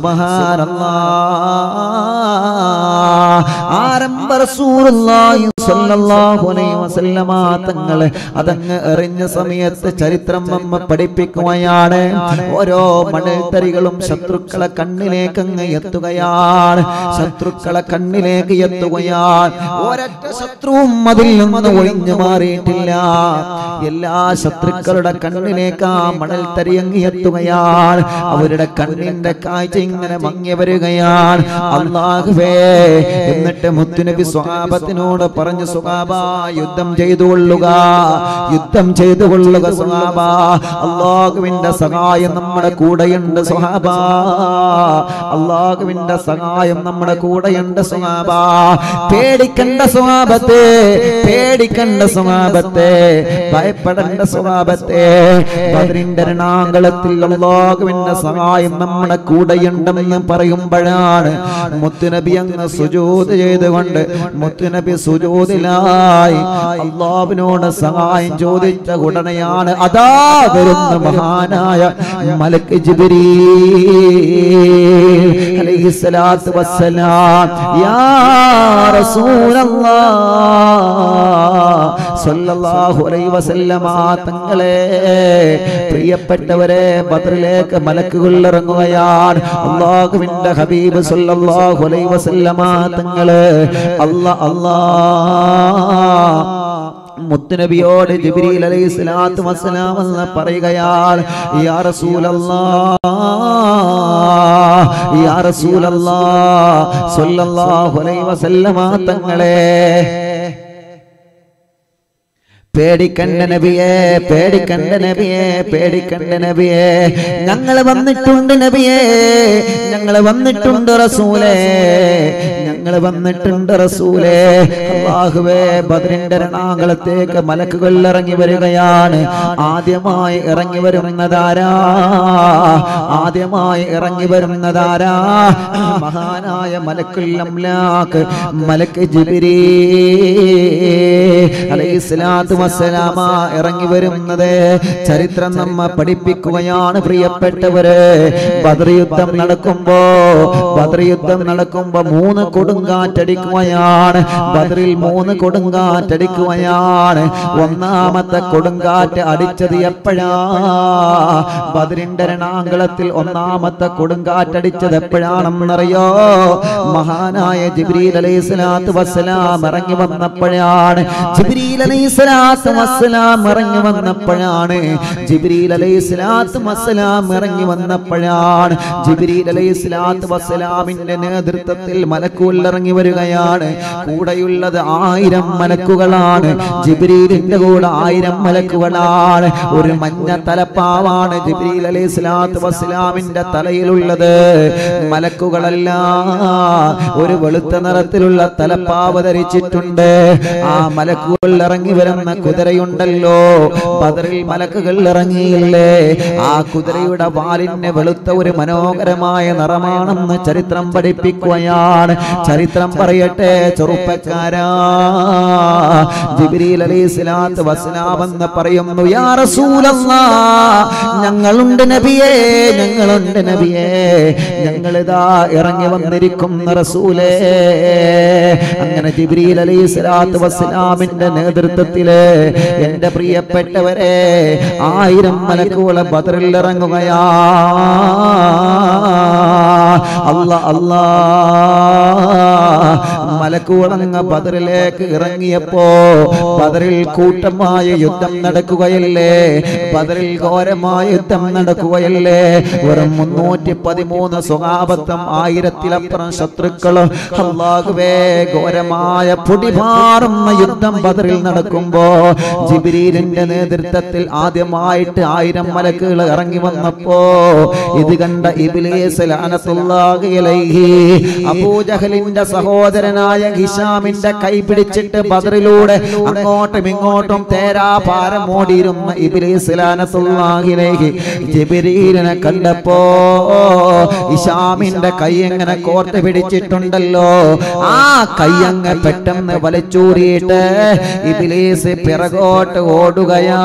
S1: സുബ്ഹാനല്ലാഹ്. ആരംഭ റസൂലുള്ളാഹി സ്വല്ലല്ലാഹു അലൈഹി വസല്ലമ തങ്ങളെ അതങ്ങ് എറിഞ്ഞ സമയത്ത് ചരിത്രം നമ്മെ പഠിപ്പിക്കുകയാണ്. ഓരോ മണൽത്തരികളും ശത്രുക്കളെ കണ്ണിലേക്ക് അങ്ങ് എത്തുകയാണ്. ശത്രുക്കളെ കണ്ണിലേക്ക് എത്തുകയാണ്. ഒരൊറ്റ ശത്രുവും അതിൽ നിന്ന് ഒഴിഞ്ഞു മാറിയിട്ടില്ല. എല്ലാ ശത്രുക്കളുടെ കണ്ണിലേക്ക് ആ മണൽത്തരി അങ്ങ് എത്തുകയാണ്. അവരുടെ കണ്ണിന്റെ കാഴ്ച ഇങ്ങനെ മങ്ങി വരികയാണ്. അല്ലാഹുവേ എന്നിട്ട് മുത്തുനബി സ്വഹാബത്തിനോട് പറഞ്ഞു, സ്വഹാബ യുദ്ധം ചെയ്തുകൊള്ളുക, യുദ്ധം ചെയ്തുകൊള്ളുക സ്വഹാബ. അല്ലാഹുവിന്റെ സഹായം നമ്മുടെ കൂടെയുണ്ട് സ്വഹാബ. അല്ലാഹുവിന്റെ സഹായം നമ്മുടെ കൂടെയുണ്ട് സ്വഹാബ. പേടിക്കണ്ട സ്വഹാബത്തെ, പേടിക്കണ്ട സ്വഹാബത്തെ, ഭയപ്പെടേണ്ട സ്വഹാബത്തെ. ബദറിന്റെ രണാങ്കളത്തിൽ അല്ലാഹുവിന്റെ സഹായം നമ്മുടെ കൂടെയുണ്ടെന്ന് പറയുമ്പോഴാണ് മുത്തുനബി അങ്ങ് സുജൂദ് ചെയ്തുകൊണ്ട് മുത്തുനബി സുജൂദിലായി അല്ലാഹുവിനോട് സഹായം ചോദിച്ച ഉടനെയാണ് അതാ വരുന്ന മഹാനായ മലക്ക് ജിബ്രീൽ അലൈഹിസ്സലാത്തു വസ്സലാം. യാ റസൂലല്ലാഹ് സല്ലല്ലാഹു അലൈഹി വസല്ലമ തങ്ങളെ പ്രിയപ്പെട്ടവരെ ബദറിലേക്ക് മലക്കുകൾ ഇറങ്ങുകയാണ് അല്ലാഹുവിന്റെ ഹബീബ് സല്ലല്ലാഹു അലൈഹി വസല്ലമ തങ്ങളെ അല്ലാ അല്ലാ മുത്തുനബിയോട് ജിബ്രീൽ അലൈഹിസ്സലാത്തു വസ്സലാം എന്ന് പറയുകയാണ് യാ റസൂലല്ലാഹ് യാ റസൂലല്ലാഹ് സല്ലല്ലാഹു അലൈഹി വസല്ലമ തങ്ങളെ പേടിക്കണ്ട നബിയേ പേടിക്കണ്ട നബിയേ പേടിക്കണ്ട നബിയേ ഞങ്ങൾ വന്നിട്ടുണ്ട് നബിയേ ഞങ്ങൾ വന്നിട്ടുണ്ട് റസൂലേ ഞങ്ങൾ വന്നിട്ടുണ്ട് റസൂലേ അല്ലാഹുവേ ബദറിന്റെ രണാങ്കളത്തേക്ക് മലക്കുകൾ ഇറങ്ങി വരികയാണ് ആദ്യമായി ഇറങ്ങി വരുന്നതാരാ ആദ്യമായി ഇറങ്ങി വരുന്നതാരാ മഹാനായ മലക്കുൽ അംലാക്ക് മലക്ക് ജിബ്രീൽ അലൈഹിസ്സലാത്തു വസ്സലാമ ഇറങ്ങി വരുന്നത് ചരിത്രം നമ്മെ പഠിപ്പിക്കുകയാണ് പ്രിയപ്പെട്ടവരെ ബദർ യുദ്ധം നടക്കുമ്പോ ബദർ യുദ്ധം നടക്കുമ്പോ മൂന്ന് കൊടുങ്കാറ്റടിക്കുകയാണ് ബദറിൽ മൂന്ന് കൊടുങ്കാറ്റടിക്കുകയാണ് ഒന്നാമത്തെ കൊടുങ്കാറ്റ് അടിച്ചത് എപ്പോഴാ ബദറിന്റെ രണാങ്കളത്തിൽ ഒന്നാമത്തെ കൊടുങ്കാറ്റടിച്ചത് എപ്പോഴാണെന്നറിയോ മഹാനായ ജിബ്രീൽ അലൈഹിസ്സലാത്തു വസ്സലാം ഇറങ്ങി വന്നപ്പോഴാണ് ജിബ്രീൽ അലൈഹിസ്സലാത്തു വസ്സലാം ഇറങ്ങി വന്നപ്പോഴാണ് ജിബ്രീൽ അലൈഹിസ്സലാത്തു വസ്സലാം ഇറങ്ങി വന്നപ്പോഴാണ് ജിബ്രീൽ അലൈഹിസ്സലാത്തു വസ്സലാമിന്റെ നേതൃത്വത്തിൽ മലക്കുകൾ ഇറങ്ങി വരികയാണ് കൂടെയുള്ളത് ആയിരം മലക്കുകളാണ് ജിബ്രീലിന്റെ കൂടെ ആയിരം മലക്കുകളാണ് ഒരു മഞ്ഞ തലപ്പാവാണ് ജിബ്രീൽ അലൈഹിസ്സലാത്തു വസ്സലാമിന്റെ തലയിലുള്ളത് മലക്കുകളല്ല ഒരു വെളുത്ത നിറത്തിലുള്ള തലപ്പാവ് ധരിച്ചിട്ടുണ്ട് ആ മലക്കുകൾ ഇറങ്ങി വരുന്ന കുതിരയുണ്ടല്ലോ ബദറിൽ മലക്കുകൾ ഇറങ്ങിയില്ലേ ആ കുതിരയുടെ വാലിന് വെളുത്ത ഒരു മനോഹരമായ നിറമാണെന്ന് ചരിത്രം പഠിപ്പിക്കുകയാണ് ചരിത്രം പറയട്ടെ ചെറുപ്പക്കാരാ ജിബ്രീൽ അലൈഹിസ്സലാത്തു വസ്സലാം എന്ന് പറയുന്നു യാ റസൂലല്ലാഹ് ഞങ്ങളുണ്ട് നബിയേ ഞങ്ങളുണ്ട് നബിയേ ഞങ്ങളിതാ ഇറങ്ങി വന്നിരിക്കുന്ന റസൂലേ അങ്ങനെ ജിബ്രീൽ അലൈഹിസ്സലാത്തു വസ്സലാമിന്റെ നേതൃത്വത്തില് എന്റെ പ്രിയപ്പെട്ടവരെ ആയിരം മലക്കുകളെ ബദറിൽ ഇറങ്ങുകയാ അല്ലാ അല്ലാ മലക്കുകളങ്ങ് ബദറിലേക്ക് ഇറങ്ങിയപ്പോ ബദറിൽ കൂട്ടമായ യുദ്ധം നടക്കുകയല്ലേ ബദറിൽ ഘോരമായ യുദ്ധം നടക്കുകയല്ലേ വെറും മുന്നൂറ്റി പതിമൂന്ന് സ്വഹാബത്തും ആയിരത്തിലപ്പുറം ശത്രുക്കളും അല്ലാഹുവേ ഘോരമായ പൊടിപാറുന്ന യുദ്ധം ബദറിൽ നടക്കുമ്പോ ജിബ്രീലിന്റെ നേതൃത്വത്തിൽ ആദ്യമായിട്ട് ആയിരം മലക്കുകൾ ഇറങ്ങി വന്നപ്പോ ഇത് കണ്ട ഇബ്ലീസ് ലഅനത്തുല്ലാഹി അലൈഹി അബൂജഹലിന്റെ സഹോദരനായ ഹിശാമിന്റെ കൈ പിടിച്ചിട്ട് ബദറിലൂടെ അങ്ങോട്ടും ഇങ്ങോട്ടും തേരാ പാരം ഓടിയിരുന്ന ഇബ്ലീസ് ലഅനത്തുല്ലാഹി അലൈഹി ജിബ്രീലിനെ കണ്ടപ്പോ ഹിശാമിന്റെ കൈ എങ്ങനെ കോർത്ത് പിടിച്ചിട്ടുണ്ടല്ലോ ആ കൈ അങ്ങ് പെട്ടെന്ന് വലിച്ചൂരിയിട്ട് ഇബ്ലീസ് പിറകോട്ട് ഓടുകയാ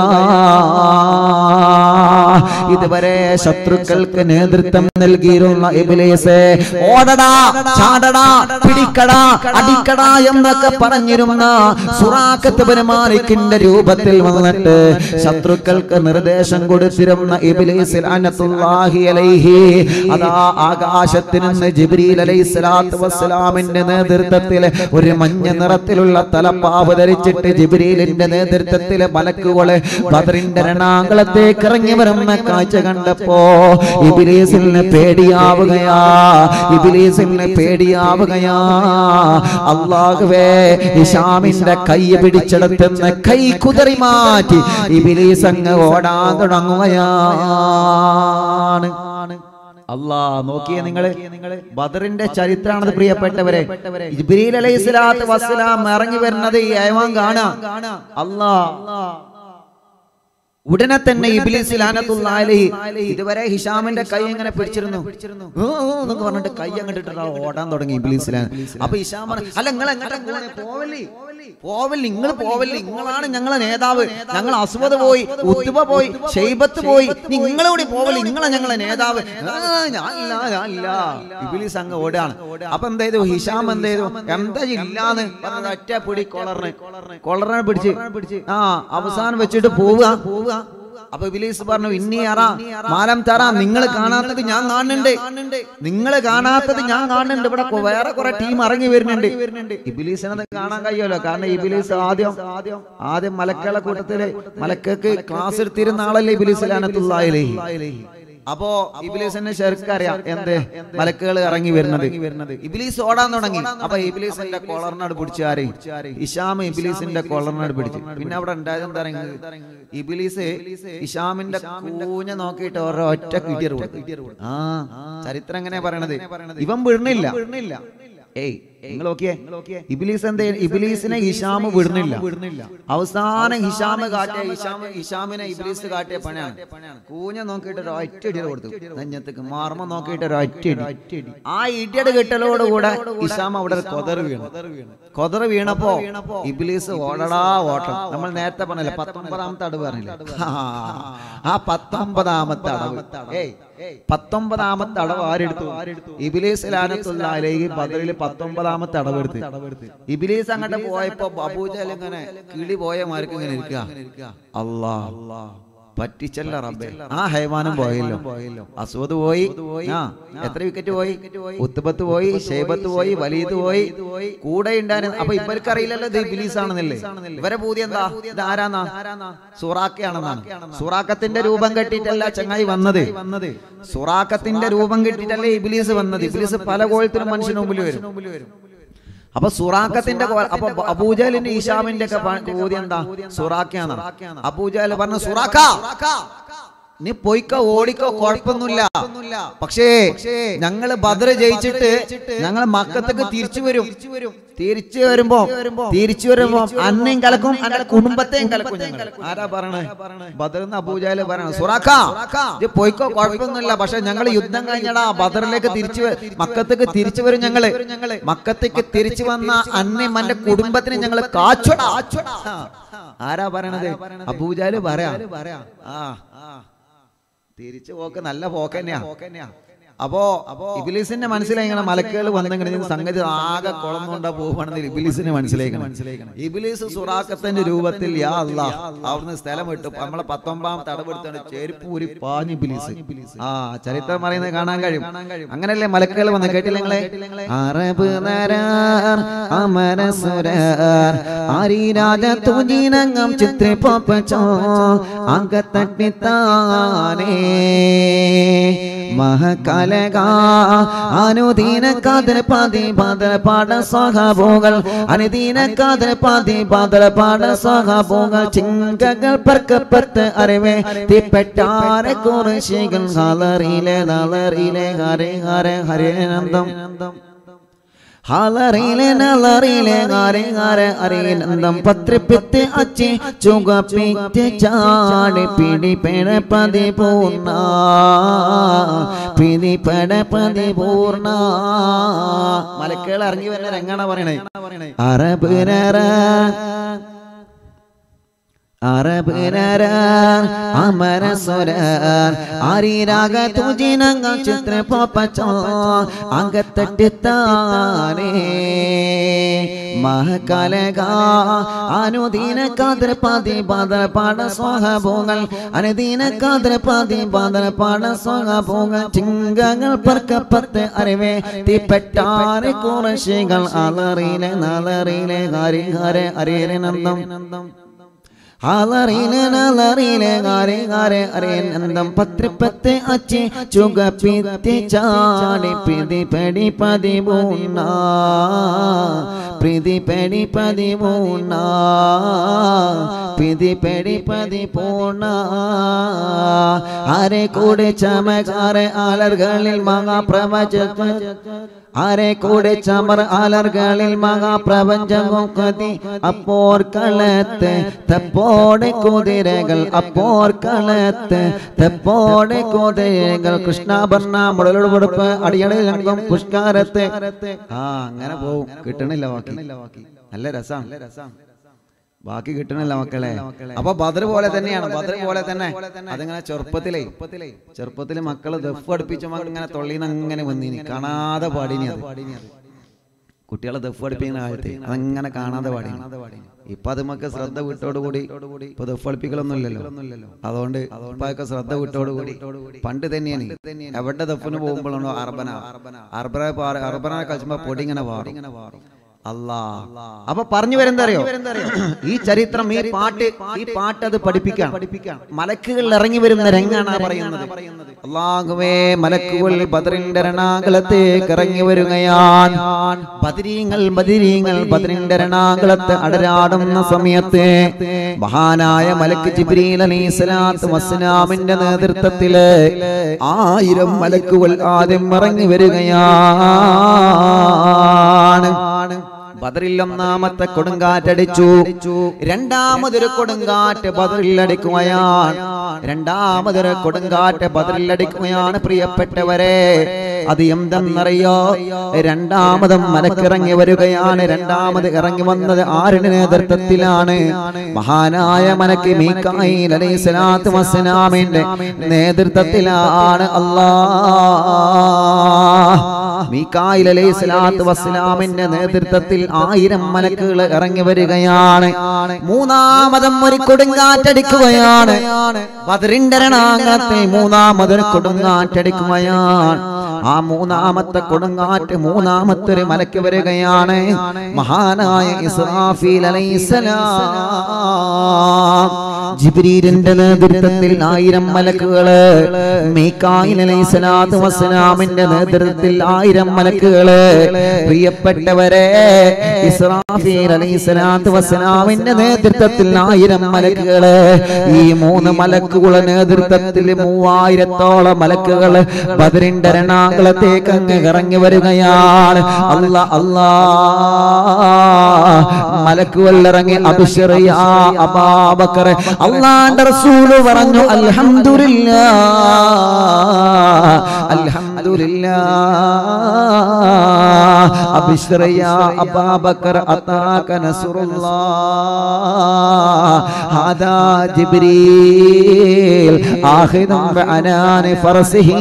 S1: ഇതുവരെ ശത്രുക്കൾക്ക് നേതൃത്വം നൽകിയിരുന്ന ഇബ്ലീസ് ഓടടാ ചാടടാ പിടിക്കടാ അടിക്കടാ എന്നൊക്കെ പറഞ്ഞിരുന്ന സുറാഖത്ത് ബിൻ മാലിക്കിന്റെ രൂപത്തിൽ വന്നിട്ട് ശത്രുക്കൾക്ക് നിർദ്ദേശം കൊടുത്തിരുന്ന ഇബ്ലീസ് ലഅനത്തുല്ലാഹി അലൈഹി അതാ ആകാശത്തിൽ നിന്ന് ജിബ്രീൽ അലൈഹിസ്സലാത്തു വസ്സലാമിന്റെ നേതൃത്വത്തിൽ ഒരു മഞ്ഞ നിറത്തിലുള്ള തലപ്പാവ് ധരിച്ചിട്ട് ജിബ്രീലിന്റെ നേതൃത്വത്തിൽ മലക്കുകള് ബദറിന്റെ രണാങ്കളത്തേക്ക് ഇറങ്ങി വരുന്ന കാഴ്ച കണ്ടപ്പോ ഇബ്ലീസിന് പേടിയാവുകയാ ഇബ്ലീസിന് പേടിയാവുകയാ അല്ലാഹുവേ ഹിശാമിന്റെ കൈ പിടിച്ചെടുത്തുന്ന കൈ കുതറി മാറ്റി ഇബ്ലീസ് അങ്ങ് ഓടാൻ തുടങ്ങുകയാണ് അല്ലാ നോക്കിയേ നിങ്ങള് ബദറിന്റെ ചരിത്രമാണത് പ്രിയപ്പെട്ടവരെ ജിബ്രീൽ അലൈഹിസ്സലാത്തു വസ്സലാം ഇറങ്ങി വരുന്നത് ഈ അയവാൻ കാണാ അല്ലാ ഉടനെ തന്നെ ഇബ്ലീസ് ലഅനത്തുല്ലാഹി അലൈഹി ഇതുവരെ ഹിഷാമിന്റെ കൈ ഇങ്ങനെ പിടിച്ചിരുന്നു എന്നൊക്കെ പറഞ്ഞിട്ട് കൈ അങ്ങോട്ട് ഇട്ടിട്ട് ഓടാൻ തുടങ്ങി ഇബ്ലീസ്. അപ്പൊ ഹിഷാം പറഞ്ഞു, അല്ല നിങ്ങൾ എങ്ങോട്ടാ പോവല്ലേ പോവല്ലേ നിങ്ങൾ പോവല്ലേ, നിങ്ങളാണ് ഞങ്ങളെ നേതാവ്, ഞങ്ങൾ അസ്വദ് പോയി, ഉത്ബ പോയി, ഷൈബത്ത് പോയി, നിങ്ങളോട് പോവല്ലേ, നിങ്ങളെ ഞങ്ങളെ നേതാവ്. ഞാനില്ല ഞാനില്ല ഇബ്ലീസ് അങ്ങ് ഓടാണ്. അപ്പൊ എന്ത് ചെയ്തു ഹിഷാം, എന്ത് ചെയ്തു, എന്താ ഇല്ലാന്ന് പറഞ്ഞത് ഒറ്റ പിടി കൊളറിന് കൊളറിനെ പിടിച്ച് ആ അവസാനം വെച്ചിട്ട് പോവുക പോവുക അപ്പൊ ഇബ്ലീസ് പറഞ്ഞു, ഇന്നി അറാ മാലം തറാ, നിങ്ങൾ കാണാത്തത് ഞാൻ കാണുന്നുണ്ട്, നിങ്ങൾ കാണാത്തത് ഞാൻ കാണുന്നുണ്ട്. ഇവിടെ വേറെ കുറെ ടീം ഇറങ്ങി വരുന്നുണ്ട്. ഇബ്ലീസിനത് കാണാൻ കഴിയുമല്ലോ, കാരണം ഇബ്ലീസ് ആദ്യം ആദ്യം മലക്കുകളുടെ കൂട്ടത്തില് മലക്കൾക്ക് ക്ലാസ് എടുത്തിരുന്ന ആളല്ലേ ഇബ്ലീസ് ലഅനത്തുല്ലാഹി അലൈഹി. അപ്പോ ഇബ്ലീസിനെ ശരിക്കും അറിയാം എന്ത് മലക്കുകൾ ഇറങ്ങി വരുന്നത്. ഇബ്ലീസ് ഓടാൻ തുടങ്ങി. അപ്പൊ ഇബ്ലീസിന്റെ കൊളറിനോട് പിടിച്ചു ആരെ ഹിഷാം ഇബ്ലീസിന്റെ കൊളറിനോട് പിടിച്ചു. പിന്നെ അവിടെ ഉണ്ടായത് എന്താ പറയുക, ഇബ്ലീസ് ഹിഷാമിന്റെ കൂഞ്ഞ നോക്കിയിട്ട് ഓരോ ഒറ്റ കിട്ടിയ ആ ചരിത്രം എങ്ങനെയാ പറയണത്, ഇവൻ വിടുന്നില്ല. ഏയ് നിങ്ങൾ നോക്കിയേ, ഇബ്ലീസ് എന്തേ ഇബ്ലീസിനെ ഹിഷാം വിടുന്നില്ല. അവസാനം ഹിഷാം കാട്ടിയ ഹിഷാം ഹിഷാമിനെ ഇബ്ലീസ് കാട്ടിയ പണിയാണ്. കൂഞ്ഞ നോക്കിയിട്ട് ഒരു ഒറ്റടി കൊടുത്തു നെഞ്ഞത്തേക്ക്, മാർമ നോക്കിയിട്ട് ഒരു ഒറ്റടി. ആ ഇടിയുടെ കിട്ടലോടുകൂടെ ഹിഷാം അവിടെ കൊതറ് വീണു. കൊതറ് വീണപ്പോ ഇബ്ലീസ് ഓടടാ ഓട്ടം. നമ്മൾ നേരത്തെ പറഞ്ഞില്ല പത്തൊമ്പതാമത്തെ അടവ് പറഞ്ഞില്ല, ആ പത്തൊമ്പതാമത്തെ അടവ് ഏയ് പത്തൊമ്പതാമത്തെ അടവ് ആരെടുത്തു? ഇബ്ലീസ് ലഅനത്തുല്ലാഹി അലൈഹി ബദറിൽ പത്തൊമ്പതാമത്തെ അടവെടുത്ത്. ഇബ്ലീസ് അങ്ങോട്ട് പോയപ്പോ അബൂജഹൽ ഇങ്ങനെ കിളി പോയ മാർക്ക് ഇങ്ങനെ ഇരിക്കുക. അല്ലാഹ് പറ്റിച്ചല്ല റബ്ബേ, ആ ഹൈവാനും പോയല്ലോ. അസ്വദ് പോയി, ആ എത്ര വിക്കറ്റ് പോയി, ഉത്ബത്ത് പോയി, ഷൈബത്ത് പോയി, വലീദ് പോയി, കൂടെ ഉണ്ടായിരുന്നു. അപ്പൊ ഇവർക്ക് അറിയില്ലല്ലോ ഇത് ഇബ്ലീസ് ആണെന്നല്ലേ. ഇവരെ പൂതി എന്താ, ഇത് ആരാന്നാ, സുറാക്കയാണെന്നാണ്. സുറാക്കത്തിന്റെ രൂപം കെട്ടിയിട്ടല്ല ചങ്ങായി വന്നത്, സുറാക്കത്തിന്റെ രൂപം കെട്ടിയിട്ടല്ലേ ഇബ്ലീസ് വന്നത്. ഇബ്ലീസ് പല കോലത്തിലും മനുഷ്യന് മുമ്പിൽ വരും. അപ്പൊ സുറാക്കത്തിന്റെ അപ്പൊ അബൂജഹലിന്റെ ഹിഷാമിന്റെ ഒക്കെ കൂതി എന്താ, സുറാക്കയാണ്. അബൂജഹൽ പറഞ്ഞു, സുറാക്ക നീ പോയിക്കോ ഓടിക്കോ കുഴപ്പമൊന്നുമില്ല, പക്ഷേ ഞങ്ങള് ബദർ ജയിച്ചിട്ട് ഞങ്ങൾ മക്കത്തേക്ക് തിരിച്ചു വരും. തിരിച്ചു വരുമ്പോ തിരിച്ചു വരുമ്പോ അന്നയും കലക്കും അന്റെ കുടുംബത്തെയും കലക്കും ഞങ്ങൾ. ആരാ പറയണേ, ബദറിന്ന് അബൂജഹൽ പറയണ, സുറാക്ക ഇത് പോയിക്കോ കുഴപ്പമൊന്നുമില്ല, പക്ഷെ ഞങ്ങൾ യുദ്ധം കഴിഞ്ഞടാ ബദറിലേക്ക് തിരിച്ചു മക്കത്തേക്ക് തിരിച്ചു വരും. ഞങ്ങള് മക്കത്തേക്ക് തിരിച്ചു വന്ന അന്നയും അന്റെ കുടുംബത്തിനെ ഞങ്ങൾ കാച്ചോടാ. ആരാ പറയണത്, അബൂജഹൽ പറയാ. ആ തിരിച്ചു പോക്ക് നല്ല പോക്ക് തന്നെയാ. അപ്പോ ഇബ്ലീസിന്റെ മനസ്സിലായി ഇങ്ങനെ മലക്കുകൾ വന്നെങ്കിൽ സംഗതി ആകെ കുളന്നുകൊണ്ടാ പോകുവാണെന്ന് ഇബ്ലീസിന് മനസ്സിലാക്കണം. ഇബ്ലീസ് സുറാക്കത്തിന്റെ രൂപത്തിൽ യാ അല്ലാഹ് അവിടുന്ന് സ്ഥലം വിട്ടു. നമ്മളെ പത്തൊമ്പതാമത്തെ അടവെടുത്താണ് ചെരുപ്പ് ഊരി പാഞ്ഞ് ഇബ്ലീസ്. ആ ചരിത്രം പറയുന്നത് കാണാൻ കഴിയും. അങ്ങനല്ലേ മലക്കുകൾ വന്ന് കേട്ടില്ല നിങ്ങളെ, അറബ് നരാർ അമരസുരാർ ആരിരാജ തുജിനങ്ങം ചിത്രപ്പച്ചോ അകത്തട്ടിത്താനേ മഹകലക അനുദീന കാതൽ പാതി ബാദൽ പാട സഹബോകൾ അനുദീന കാതൽ പാതി ബാദൽ പാട സഹബോകൾ ചിങ്കകൾ പർക്കപ്പത്ത് അറിവേ തിപ്പെട്ടാരെ കുറിശികൾ ഹലറിലെ നലറിലെ ഹരേ ഹരേ ഹരേ നന്ദം ഹാലറിലെ നലറിലെ ഹരേ ഹരേ ഹരേ നന്ദം പത്രിപ്പിത്ത് അച്ചി ചുഗപ്പിത്ത് ചാടി പിടി പെട പതി പൂർണ്ണ പിടി പെട പതി പൂർണ്ണ. മലക്കുകൾ ഇറങ്ങി വരുന്ന രംഗാണ പറയണേ. അറബ് നര അറബ് നര അമരസുരാർ ആരിരാഗ തുജിനങ്ങൾ ചിത്രപ്പച്ചോ അകത്തട്ടിത്താനേ മഹകലക അനുദീന കാതൽ പാതി ബാദൽ പാട സഹബോകൾ അനുദീന കാതൽ പാതി ബാദൽ പാട സഹബോകൾ ചിങ്കങ്ങൾ പർക്കപ്പത്ത് അറിവേ തിപ്പെട്ടാരെ കുറശികൾ അലറിലെ നലറിലെ ഹരി ഹരേ ഹരേ നന്ദം ഹാലറിലെ നലറിലെ ഹരേ ഹരേ ഹരേ നന്ദം പത്രിപ്പത്ത് അച്ചി ചുഗപ്പിത്ത് ചാടി പിതി പെടി പതി പൂർണ്ണ പ്രീതി പെടി പതി പൂർണ്ണ പിതി പെടി പതി പൂർണ്ണ. ആരെ കൂടെ ചമകാരെ ആലർകളിൽ മഹാ പ്രവച ആരെ കൂടെ ചമർ ആലർകളിൽ മഹാപ്രപഞ്ചി അപ്പോർ കളത്ത് തെപ്പോടെ കുതിരകൾ അപ്പോർ കളത്ത് തെപ്പോടെ കുതിരകൾ കൃഷ്ണാഭരണ മുടലുടുപ്പ് അടിയടം പുഷ്കാരത്തെ ആ അങ്ങനെ പോവും. കിട്ടണില്ല ബാക്കി. നല്ല രസം ബാക്കി കിട്ടണില്ല മക്കളെ. അപ്പൊ ബദർ പോലെ തന്നെയാണ്. ബദർ പോലെ തന്നെ അതിങ്ങനെ ചെറുപ്പത്തിലേ ചെറുപ്പത്തില് മക്കള് ദഫ് അടുപ്പിച്ചുമ്പോ ഇങ്ങനെ തൊള്ളിന്ന് അങ്ങനെ വന്നിനി കാണാതെ പാടിനി. അത് കുട്ടികളെ ദഫ് അടുപ്പിക്കുന്ന കാലത്ത് അതങ്ങനെ കാണാതെ പാടി. ഇപ്പൊ അത് നമുക്ക് ശ്രദ്ധ വിട്ടോടുകൂടി ഇപ്പൊ ദഫ് അടുപ്പിക്കലൊന്നും ഇല്ലല്ലോ. അതുകൊണ്ട് ഇപ്പൊ അതൊക്കെ ശ്രദ്ധ വിട്ടോടുകൂടി. പണ്ട് തന്നെയാണ് എവിടെ ദഫിന് പോകുമ്പോഴാണോ അർബന അർബന അർബന കളിച്ചുമ്പോ പൊടി ഇങ്ങനെ പാറും. അല്ലാ. അപ്പൊ പറഞ്ഞു വരുന്നറിയോ ഈ ചരിത്രം, ഈ പാട്ട് ഈ പാട്ട് അത് പഠിപ്പിക്കാം. മലക്കുകൾ ഇറങ്ങി വരുന്ന രംഗാണ് പറയുന്നത്. അല്ലാഹുവേ, മലക്കുകൾ ബദറിന്റെ രണാകുളത്തേക്ക് ഇറങ്ങി വരികയാണ്. ബദരീങ്ങൾ ബദരീങ്ങൾ ബദറിന്റെ രണാകുളത്ത് അടരാടുന്ന സമയത്ത് മഹാനായ മലക്ക് ജിബ്രീൽ അലൈഹിസ്സലാത്തു വസ്സലാമിന്റെ നേതൃത്വത്തില് ആയിരം മലക്കുകൾ ആദ്യം ഇറങ്ങി വരികയാണ്. ബദറിൽ ഒന്നാമത്തെ കൊടുങ്കാറ്റടിച്ചു. രണ്ടാമതൊരു കൊടുങ്കാറ്റ് ബദറിൽ അടിക്കുകയാണ്. രണ്ടാമതൊരു കൊടുങ്കാറ്റ് ബദറിൽ അടിക്കുകയാണ്. പ്രിയപ്പെട്ടവരെ, അത് എന്തെന്നറിയോ? രണ്ടാമതും മലക്കിറങ്ങി വരികയാണ്. രണ്ടാമത് ഇറങ്ങി വന്നത് ആരുടെ നേതൃത്വത്തിലാണ്? മഹാനായ മലക്ക് മീകായിൽ അലൈഹിസ്സലാത്തു വസ്സലാമിന്റെ നേതൃത്വത്തിലാണ്. അല്ലാഹ്, മീകായിൽ അലൈഹിസ്സലാത്തു വസ്സലാമിന്റെ നേതൃത്വത്തിൽ ആയിരം മലക്കുകൾ ഇറങ്ങി വരികയാണ്. മൂന്നാമതും ഒരു കൊടുങ്കാറ്റടിക്കുകയാണ്. ബദറിന്റെ രണാകുളത്തിൽ മൂന്നാമതൊരു കൊടുങ്കാറ്റടിക്കുകയാണ്. ആ മൂന്നാമത്തെ കൊടുങ്കാറ്റ് മൂന്നാമത്തെ ഒരു മലക്ക് വരികയാണ്. മഹാനായ ഇസ്രാഫീൽ അലൈഹിസ്സലാം ജിബ്രീലിന്റെ നേതൃത്വത്തിൽ ആയിരം മലക്കുകള്, മീകായിൽ അലൈഹിസ്സലാത്തു വസ്സലാമിന്റെ നേതൃത്വത്തിൽ ആയിരം മലക്കുകള്. പ്രിയപ്പെട്ടവരെ, ഇസ്രാഫീൽ അലൈഹിസ്സലാത്തു വസ്സലാമിന്റെ നേതൃത്വത്തിൽ ആയിരം മലക്കുകള്. ഈ മൂന്ന് മലക്കുകളുടെ നേതൃത്വത്തിൽ മൂവായിരത്തോളം മലക്കുകള് ബദറിന്റെ രണാകുളത്തേക്ക് അങ്ങ് ഇറങ്ങി വരികയാണ്. അല്ലാ അല്ലാ, മലക്കുകൾ ഇറങ്ങി അബ്ശിർ യാ അബൂബക്കർ. അല്ലാഹുവിന്റെ റസൂൽ പറഞ്ഞു അൽഹംദുലില്ലാഹ് അൽഹംദുലില്ലാഹ് അബ്ശിർ യാ അബൂബക്കർ അതാക നസ്റുല്ലാഹ് ഹാദാ ജിബ്രീൽ ആഖിദും ബഅനാനി ഫർസിഹി.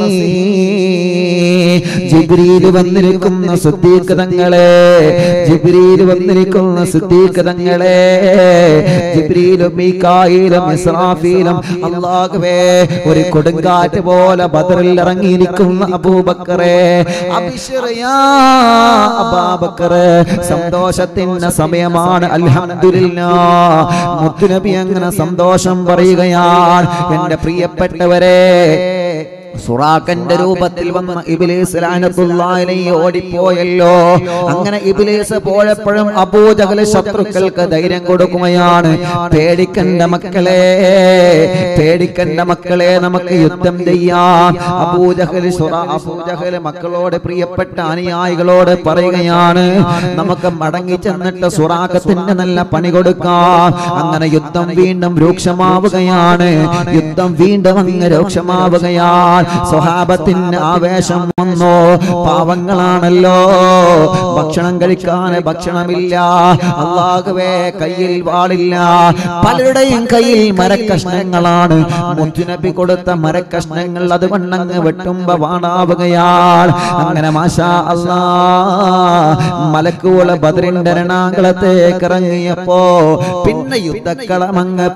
S1: ജിബ്രീൽ വന്നിരിക്കുന്ന സിദ്ദീഖ് തങ്ങളെ, ജിബ്രീൽ വന്നിരിക്കുന്ന സിദ്ദീഖ് തങ്ങളെ, ജിബ്രീലും മീകായിലും ഇസ്രാഫീലും അല്ലാഹുവേ ഒരു കൊടുങ്കാറ്റ് പോലെ ബദറിൽ ഇറങ്ങിയിരിക്കുന്ന അബൂബക്കറെ, അബ്ശിർ യാ അബൂബക്കറെ, സന്തോഷത്തിന്റെ സമയമാണ്. അൽഹംദുലില്ലാഹ്, മുത്തുനബി അങ്ങനെ സന്തോഷം പറയുകയാണ്. എന്റെ പ്രിയപ്പെട്ടവരെ, സുറാഖന്റെ രൂപത്തിൽ വന്ന ഇബ്ലീസ് ലഅനത്തുല്ലാഹി അലൈഹി ഓടിപ്പോയല്ലോ. അങ്ങനെ ഇബ്ലീസ് പോയപ്പോഴും അബൂജഹൽ ശത്രുക്കൾക്ക് ധൈര്യം കൊടുക്കുകയാണ്. പേടിക്കണ്ട മക്കളെ, പേടിക്കണ്ട മക്കളെ, നമുക്ക് യുദ്ധം ചെയ്യാം. അബൂജഹൽ അബൂജഹൽ മക്കളോട്, പ്രിയപ്പെട്ട അനുയായികളോട് പറയുകയാണ്, നമുക്ക് മടങ്ങി ചെന്നിട്ട് സുറാഖത്തിന് നല്ല പണി കൊടുക്കാം. അങ്ങനെ യുദ്ധം വീണ്ടും രൂക്ഷമാവുകയാണ്. യുദ്ധം വീണ്ടും അങ്ങ് രൂക്ഷമാവുകയാണ്. സ്വഹാബത്തിന് ആവേശം വന്നു. പാവങ്ങളാണല്ലോ, ഭക്ഷണം കഴിക്കാൻ ഭക്ഷണമില്ല. അല്ലാഹുവേ, കയ്യിൽ വാളില്ല. പലരുടെയും കയ്യിൽ മരക്കഷ്ണങ്ങളാണ്. മുത്തുനബി കൊടുത്ത മരക്കഷ്ണങ്ങൾ അതുകൊണ്ടങ്ങ് വെട്ടുമ്പോ വാണാവുകയാണ്. അങ്ങനെ മാഷാ അല്ലാഹ്, മലക്കുകൾ ബദറിന്റെ രണാകുളത്തേക്ക് ഇറങ്ങിയപ്പോ പിന്നെ യുദ്ധക്കളമങ്ങ്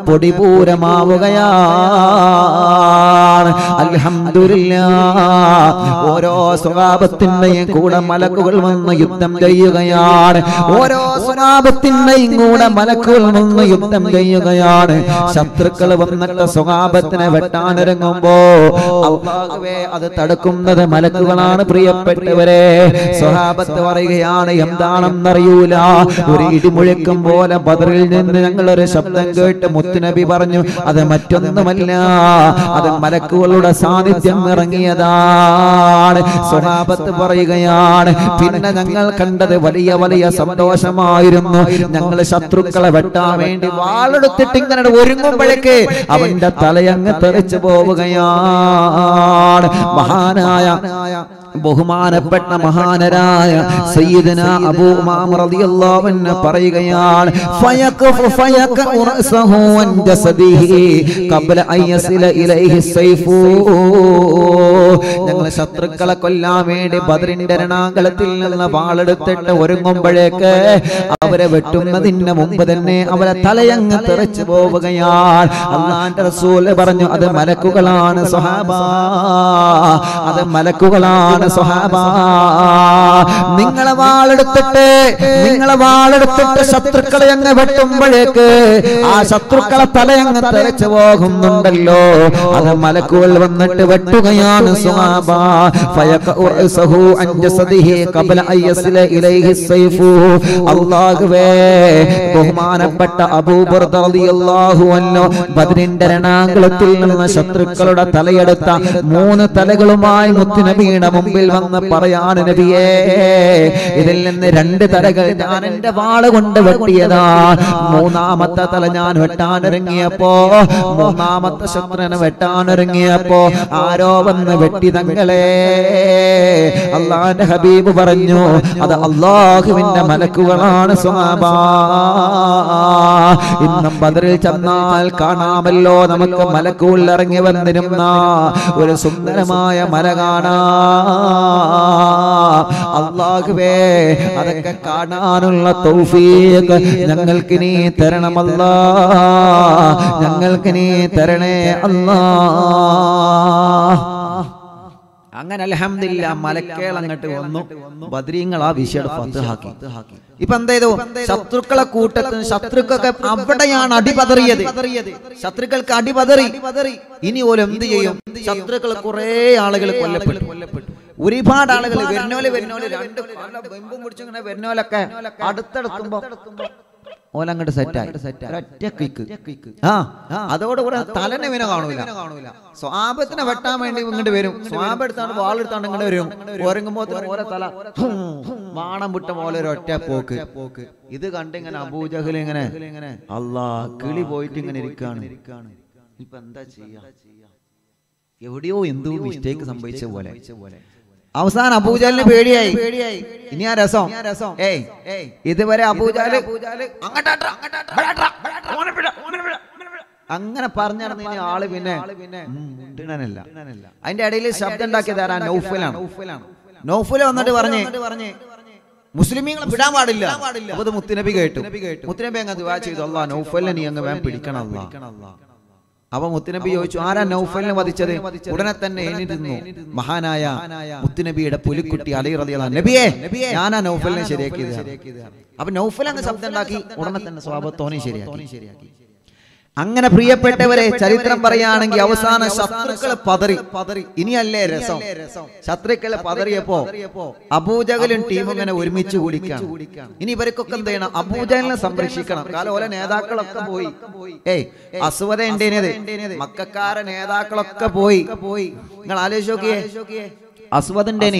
S1: പൊടിപൂരമാവുകയാണ്. അൽഹംദുലില്ലാഹ്, ഓരോ സ്വഹാബത്തിന്റെയും കൂടെ മലക്കുകൾ വന്ന് യുദ്ധം ചെയ്യുകയാണ്. ഓരോ സ്വഹാബത്തിന്റെയും കൂടെ മലക്കുകൾ വന്ന് യുദ്ധം ചെയ്യുകയാണ്. ശത്രുക്കൾ വന്നിട്ട് സ്വഹാബത്തിനെ വെട്ടാനിറങ്ങുമ്പോ അല്ലാഹുവേ, അത് തടുക്കുന്നത് മലക്കുകളാണ്. പ്രിയപ്പെട്ടവരെ, സ്വഹാബത്ത് പറയുകയാണ്, എന്താണെന്നറിയൂല, ഒരു ഇടിമുഴക്കം പോലെ ബദറിൽ നിന്ന് ഞങ്ങളൊരു ശബ്ദം കേട്ട് മുത്തുനബി പറഞ്ഞു, അത് മറ്റൊന്നുമല്ല, അത് മലക്കുകൾ മലക്കുകളുടെ സാന്നിധ്യം ഇറങ്ങിയതാണ്. സ്വഹാബത്ത് പറയുകയാണ്, പിന്നെ ഞങ്ങൾ കണ്ടത് വലിയ വലിയ സന്തോഷമായിരുന്നു. ഞങ്ങൾ ശത്രുക്കളെ വെട്ടാൻ വേണ്ടി വാളെടുത്തിട്ട് ഇങ്ങനെ ഒരുങ്ങുമ്പോഴേക്ക് അവന്റെ തലയങ്ങ് തെറിച്ചു പോവുകയാണ്. മഹാനായ ബഹുമാനപ്പെട്ട മഹാനരായ സയ്യിദന അബൂ ഉമാമ റളിയല്ലാഹു അൻഹു പറയുകയാണ്, ഫയഖഫ് ഫയഖഉ റഅസഹു അൻ ജസദിഹി ഖബ്ല അൻ യസില ഇലൈഹി സൈഫു. ഞങ്ങൾ ശത്രുക്കളെ കൊല്ലാൻ വേണ്ടി ബദറിന്റെ രണാങ്കളത്തിൽ നിന്ന് വാളെടുത്തിട്ട് ഒരുങ്ങുമ്പോഴേക്ക് അവരെ വെട്ടുന്നതിന് മുമ്പ് തന്നെ അവരെ തലയങ്ങ് തെറിച്ചു പോവുകയാണ്. അല്ലാഹുവിന്റെ റസൂൽ പറഞ്ഞു, അത് മലക്കുകളാണ് സ്വഹാബ, അത് മലക്കുകളാണ് സ്വഹാബ. നിങ്ങളെ വാളെടുത്തിട്ട് നിങ്ങളെ വാളെടുത്തിട്ട് ശത്രുക്കളെ അങ്ങ് വെട്ടുമ്പോഴേക്ക് ആ ശത്രുക്കളെ തലയങ്ങ് തെറിച്ചു പോകുന്നുണ്ടല്ലോ, അത് മലക്കുകൾ വന്നിട്ട് വെട്ടുകയാണ് സ്വഹാബ. ഫയഖഉറസഹു അൻ ജസദിഹി ഖബ്ല അൻ യസില ഇലൈഹി സൈഫു. അല്ലാഹുവേ, ബഹുമാനപ്പെട്ട അബൂ ബർദ റളിയല്ലാഹു അൻഹു ബദറിന്റെ രണാങ്കളത്തിൽ നിന്ന് ശത്രുക്കളുടെ തലയെടുത്ത മൂന്ന് തലകളുമായി മുത്തുനബിയുടെ മുമ്പിൽ വന്ന് പറയാണ്, നബിയേ, ഇതിൽ നിന്ന് രണ്ട് തലകൾ ഞാൻ എന്റെ വാള് കൊണ്ട് വെട്ടിയതാ. മൂന്നാമത്തെ തല ഞാൻ വെട്ടാനിറങ്ങിയപ്പോ മൂന്നാമത്തെ ശത്രുവിനെ വെട്ടാനിറങ്ങിയപ്പോ ആരോ വന്ന് വെട്ടി തങ്ങളെ. അല്ലാഹുവിന്റെ ഹബീബ് പറഞ്ഞു, അത് അല്ലാഹുവിന്റെ മലക്കുകളാണ് സ്വഹാബ. ഇന്നും ബദറിൽ ചെന്നാൽ കാണാമല്ലോ നമുക്ക് മലക്കുകൾ ഇറങ്ങി വന്നിരുന്ന ഒരു സുന്ദരമായ മല കാണാം. അല്ലാഹുവേ, അതൊക്കെ കാണാനുള്ള തൗഫീഖ് ഞങ്ങൾക്ക് നീ തരണമല്ലാ, ഞങ്ങൾക്ക് നീ തരണേ അല്ലാ. അങ്ങനെ അൽഹംദുലില്ലാ മലക്കേൾ അങ്ങോട്ട് വന്നു. ബദരീങ്ങൾ ആ വിഷയം ഫത്ഹാക്കി. ഇപ്പൊ എന്ത് ചെയ്തു? ശത്രുക്കളെ കൂട്ടത്തിൽ ശത്രുക്കൾക്ക് അവിടെയാണ് അടിപതറിയത്. ശത്രുക്കൾക്ക് അടിപതറി. ഇനി ഓല് എന്ത് ചെയ്യും? ശത്രുക്കൾ കുറെ ആളുകൾ കൊല്ലപ്പെട്ടു. ഒരുപാട് ആളുകൾ വരുന്നോല് വരുന്നോല് രണ്ട് ബെമ്പും പിടിച്ചിങ്ങനെ വരുന്നോലൊക്കെ അടുത്തെടുക്കുമ്പോ ഓലങ്ങോട്ട് സെറ്റായി. ഒറ്റ ക്ലിക്ക്. ആ അതോടുകൂടെ തലനെ വിന കാണൂല. സ്വാപത്തിനെ വെട്ടാൻ വേണ്ടി ഇങ്ങോട്ട് വരും. സ്വാപം എടുത്താണ് വാളെടുത്താണ് ഇങ്ങോട്ട് വരും. ഒരുങ്ങുമ്പോ ഓരോ തല വാണം വിട്ട പോലെ ഒരു ഒറ്റ പോക്ക്. ഇത് കണ്ടിങ്ങനെ അബൂജഹൽ ഇങ്ങനെ അല്ലാ കിളി പോയിട്ട് ഇങ്ങനെ ഇരിക്കാണ്. ഇപ്പൊ എന്താ ചെയ്യാ? എവിടെയോ എന്തോ മിസ്റ്റേക്ക് സംഭവിച്ച പോലെ. അവസാനം അബൂജഹലിന് പേടിയായി. ഇനി ആ രസം, ഏയ് ഇതുവരെ അബൂജഹല് അങ്ങനെ പറഞ്ഞു നടന്ന ആള് പിന്നെ മിണ്ടണല്ല. അതിന്റെ ഇടയിൽ ശബ്ദം ഉണ്ടാക്കിയത് ആരാ? നൗഫലാണ്. നൗഫല് വന്നിട്ട് പറഞ്ഞേ മുസ്ലിമീങ്ങളെ വിടാൻ പാടില്ല. അപ്പൊ അത് മുത്തുനബി കേട്ടു. മുത്തുനബി അങ്ങ് ദുആ ചെയ്തു, അല്ലാ നൗഫലിനെ നീ അങ്ങ് വേഗം പിടിക്കണം അല്ലാ. അപ്പൊ മുത്തുനബി ചോദിച്ചു, ആരാ നൗഫലിനെ വധിച്ചത്? ഉടനെ തന്നെ എഴുന്നേറ്റു മഹാനായ മുത്തുനബിയുടെ പുലിക്കുട്ടി അലി റളിയല്ലാഹു അൻഹു, നബിയേ ഞാനാ നൗഫലിനെ ശരിയാക്കിയത്. അപ്പൊ നൗഫൽ അങ്ങ് ശബ്ദം ഉണ്ടാക്കി. ഉടനെ തന്നെ സ്വഭാവത്തോനെ ശരിയാക്കി. അങ്ങനെ പ്രിയപ്പെട്ടവരെ, ചരിത്രം പറയുകയാണെങ്കിൽ അവസാനം ശത്രുക്കള് പതറി പതറി ഇനിയല്ലേ രസം. ശത്രുക്കള് പതറിയപ്പോ അബൂജഹലും ടീമും ഇങ്ങനെ ഒരുമിച്ച് കൂടിക്കാണ്. ഇനി ഇവർക്കൊക്കെ എന്ത് ചെയ്യണം? അബൂജഹലിനെ സംരക്ഷിക്കണം. കാരണം ഓരോ നേതാക്കളൊക്കെ പോയി. ഏയ് അസ്വദ ഉണ്ടേനത്, മക്കക്കാരെ നേതാക്കളൊക്കെ പോയി. നിങ്ങൾ ആലോചിച്ച് നോക്കിയേ, അസ്വദിന്റെ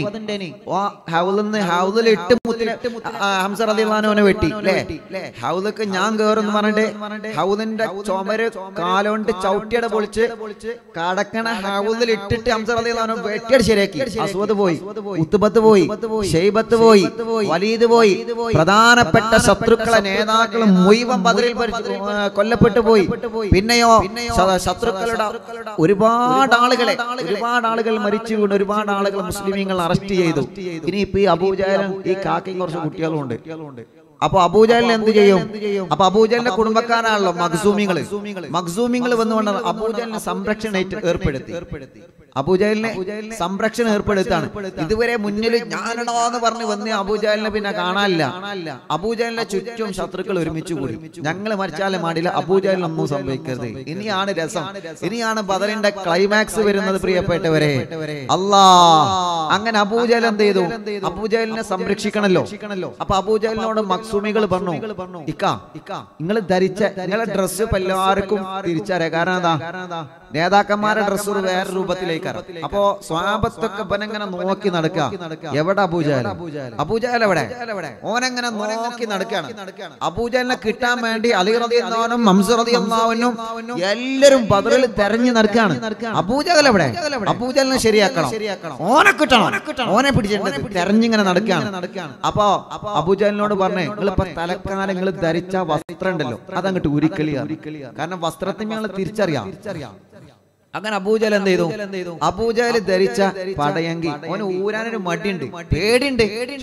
S1: ഹൗദിൽ ഇട്ട് ഹംസ റളിയല്ലാഹു അൻഹുവിനെ വെട്ടി അല്ലേ? ഹൗദക്ക് ഞാൻ കേറുന്ന് പറഞ്ഞിട്ട് ഹൗദിന്റെ ചുമര് കാലോണ്ട് ചവിട്ടിയുടെ പൊളിച്ച് കടക്കണ ഹൗദിൽ ഇട്ടിട്ട് ഹംസ റളിയല്ലാഹു അൻഹു വെട്ടിയത് ശരിയാക്കി. അസ്വദ് പോയി, ഉത്ബത്ത് പോയി, ഷൈബത്ത് പോയി, വലീദ് പോയി. പ്രധാനപ്പെട്ട ശത്രുക്കളെ നേതാക്കൾ മുഴുവൻ ബദറിൽ കൊല്ലപ്പെട്ടു പോയി. പിന്നെയോ ശത്രുക്കളുടെ ഒരുപാട് ആളുകളെ ഒരുപാട് ആളുകൾ മരിച്ചു വീണ്, ഒരുപാട് ആളുകൾ മുസ്ലിമീങ്ങൾ അറസ്റ്റ് ചെയ്തു. ഇനി ഇപ്പൊ ഈ അബൂജഹലും ഈ കാക്കയും കുറച്ച് കുട്ടികളും ഉണ്ട്. അപ്പൊ അബൂജഹലിനെ എന്ത് ചെയ്യും? അപ്പൊ അബൂജഹലിന്റെ കുടുംബക്കാരാണല്ലോ മഖ്സൂമികള്. മഖ്സൂമികൾ വന്നുകൊണ്ട് അബൂജഹലിനെ സംരക്ഷണ ഏർപ്പെടുത്തി. അബൂജഹലിനെ സംരക്ഷണം ഏർപ്പെടുത്താണ്. ഇതുവരെ മുന്നിൽ ഞാനടാന്ന് പറഞ്ഞ് വന്ന് അബൂജഹലിനെ പിന്നെ കാണാനില്ല. അബൂജഹലിന്റെ ചുറ്റും ശത്രുക്കൾ ഒരുമിച്ച് കൂടി. ഞങ്ങൾ മരിച്ചാലും മാടില്ല, അബൂജഹലിനൊന്നും സംഭവിക്കരുത്. ഇനിയാണ് രസം, ഇനിയാണ് ബദറിന്റെ ക്ലൈമാക്സ് വരുന്നത് പ്രിയപ്പെട്ടവരെ. അല്ലാ, അങ്ങനെ അബൂജഹൽ എന്ത് ചെയ്തു? അബൂജഹലിനെ സംരക്ഷിക്കണല്ലോ. അപ്പൊ അബൂജഹലിനോട് മഖ്സൂമികൾ പറഞ്ഞു, ഇക്ക നിങ്ങൾ ധരിച്ച നിങ്ങളെ ഡ്രസ്സ് ഇപ്പൊ എല്ലാവർക്കും തിരിച്ചറിയാം. കാരണം എന്താ? നേതാക്കന്മാരുടെ ഡ്രസ്സ് വേറെ രൂപത്തിലേക്ക്. അപ്പോ സ്വഹാബത്തൊക്കെ ഇവനെങ്ങനെ നോക്കി നടക്കുക, എവിടെ അബൂജഹൽ, അബൂജഹൽ എവിടെ, ഓനെങ്ങനെ നോക്കി നടക്കുകയാണ്. അബൂജഹലിനെ കിട്ടാൻ വേണ്ടി അലി റളിയല്ലാഹു അൻഹും ഹംസ റളിയല്ലാഹു അൻഹും എല്ലാരും ബദറിൽ തെരഞ്ഞു നടക്കുകയാണ്. അബൂജഹൽ എവിടെ, അബൂജഹലിനെ ശരിയാക്കണം, ഓനെ കിട്ടണം, ഓനെ പിടിച്ചിട്ട് തെരഞ്ഞിങ്ങനെ നടക്കുകയാണ്. അപ്പൊ അബൂജഹലിനോട് പറഞ്ഞേ, നിങ്ങളിപ്പോ തലക്കാലം നിങ്ങൾ ധരിച്ച വസ്ത്രം ഉണ്ടല്ലോ അതങ്ങോട്ട് ഉരുക്കളിയാണ്, കാരണം വസ്ത്രത്തിന് ഞങ്ങൾ തിരിച്ചറിയാം. അങ്ങനെ അബൂജഹൽ എന്ത് ചെയ്തു, അബൂജഹൽ ധരിച്ച പടയങ്കി ഓന് ഊരാനൊരു മടിയുണ്ട്, പേടിയുണ്ട്.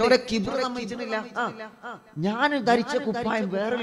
S1: ഞാൻ ധരിച്ച കുപ്പായം വേറെ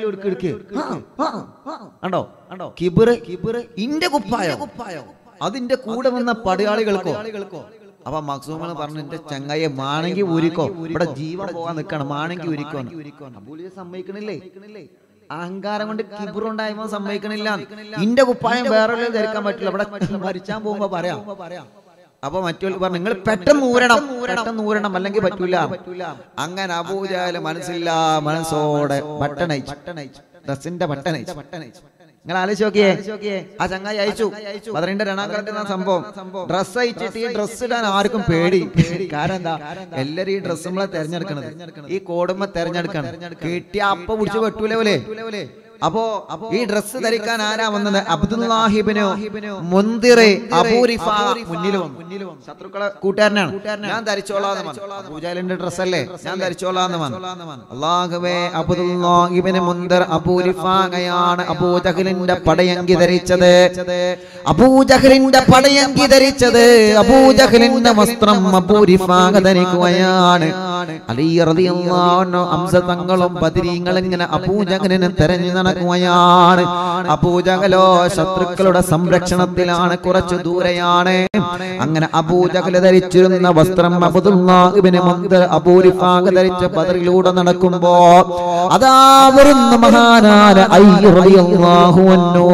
S1: കണ്ടോ, കിബിറ് കിബിറ് ഇന്റെ കുപ്പായോ, അതിന്റെ കൂടെ വന്ന പടയാളികൾക്കോ. അപ്പൊ മഖ്സൂമ പറഞ്ഞു, എന്റെ ചങ്ങായെ മാണെങ്കിൽ ഊരിക്കോ, ഇവിടെ ജീവൻ പോകാൻ നിൽക്കണം, മാണെങ്കിൽ ഊരിക്കോ. അബൂജഹൽ സമ്മതിക്കണില്ലേ, അഹങ്കാരം കൊണ്ട് കിബറുണ്ടായപ്പോ സമ്മതിക്കണില്ല. ഇന്റെ കുപ്പായം വേറെ ധരിക്കാൻ പറ്റില്ല, ഇവിടെ മരിച്ചാൻ പോകുമ്പോ പറയാം. അപ്പൊ മറ്റൊരു പറഞ്ഞു, നിങ്ങൾ പെട്ടെന്ന് ഊരണം, പെട്ടെന്ന് ഊരണം, അല്ലെങ്കിൽ പറ്റൂല. അങ്ങനെ അബൂജഹൽ മനസ്സില്ല മനസ്സോടെ ബട്ടണയച്ചു, ഡ്രസ്സിന്റെ ബട്ടണയച്ചു. നിങ്ങൾ ആലോചിച്ച് നോക്കിയേ, ആ ചങ്ങായി അയച്ചു ബദറിന്റെ രണാങ്കളത്തിന്റെ സംഭവം. ഡ്രസ് അയച്ചിട്ട് ഈ ഡ്രസ് ഇടാൻ ആർക്കും പേടി. കാരണം എന്താ, എല്ലാരും ഈ ഡ്രസ് നമ്മളെ തെരഞ്ഞെടുക്കണത്, ഈ കോടുമ്പോ തെരഞ്ഞെടുക്കണം, കിട്ടിയ അപ്പ പിടിച്ച് വെട്ടൂലേ പോലെ. അപ്പോ ഈ ഡ്രസ് ധരിക്കാൻ ആരാ വന്നത്, അബ്ദുല്ലാഹിബ്നു മുൻദിർ അബൂ റിഫാ മുന്നിൽ വന്നു. ശത്രുക്കളെ കൂട്ടുകാരനാണ്. ഞാൻ ധരിച്ചോളാന്ന് പറഞ്ഞു, അബൂജഹലിന്റെ ഡ്രസ് അല്ലേ, ഞാൻ ധരിച്ചോളാന്ന് പറഞ്ഞു. അല്ലാഹുവേ, അബ്ദുല്ലാഹിബ്നു മുൻദിർ അബൂ റിഫായാണ് അബൂജഹലിന്റെ പടയങ്കി ധരിച്ചത്, അബൂജഹലിന്റെ പടയങ്കി ധരിച്ചത്, അബൂജഹലിന്റെ വസ്ത്രം അബൂ റിഫാ ധരിക്കുകയാണ്. അലി റളിയല്ലാഹു അൻഹു ഹംസ തങ്ങളും ബദരീങ്ങളും ഇങ്ങനെ അബൂജഹലിനെ തെരഞ്ഞു നടക്കുകയാണ്. അബൂജഹലോ ശത്രുക്കളുടെ സംരക്ഷണത്തിലാണ്, കുറച്ചു ദൂരെയാണ്. അങ്ങനെ അബൂജഹൽ ധരിച്ചിരുന്ന വസ്ത്രം അബ്ദുല്ലാഹിബ്നു മുൻദിർ അബൂ റിഫാ ധരിച്ച ബദറിലൂടെ നടക്കുമ്പോ അതാ വരുന്ന മഹാനായ അലി റളിയല്ലാഹു അൻഹു,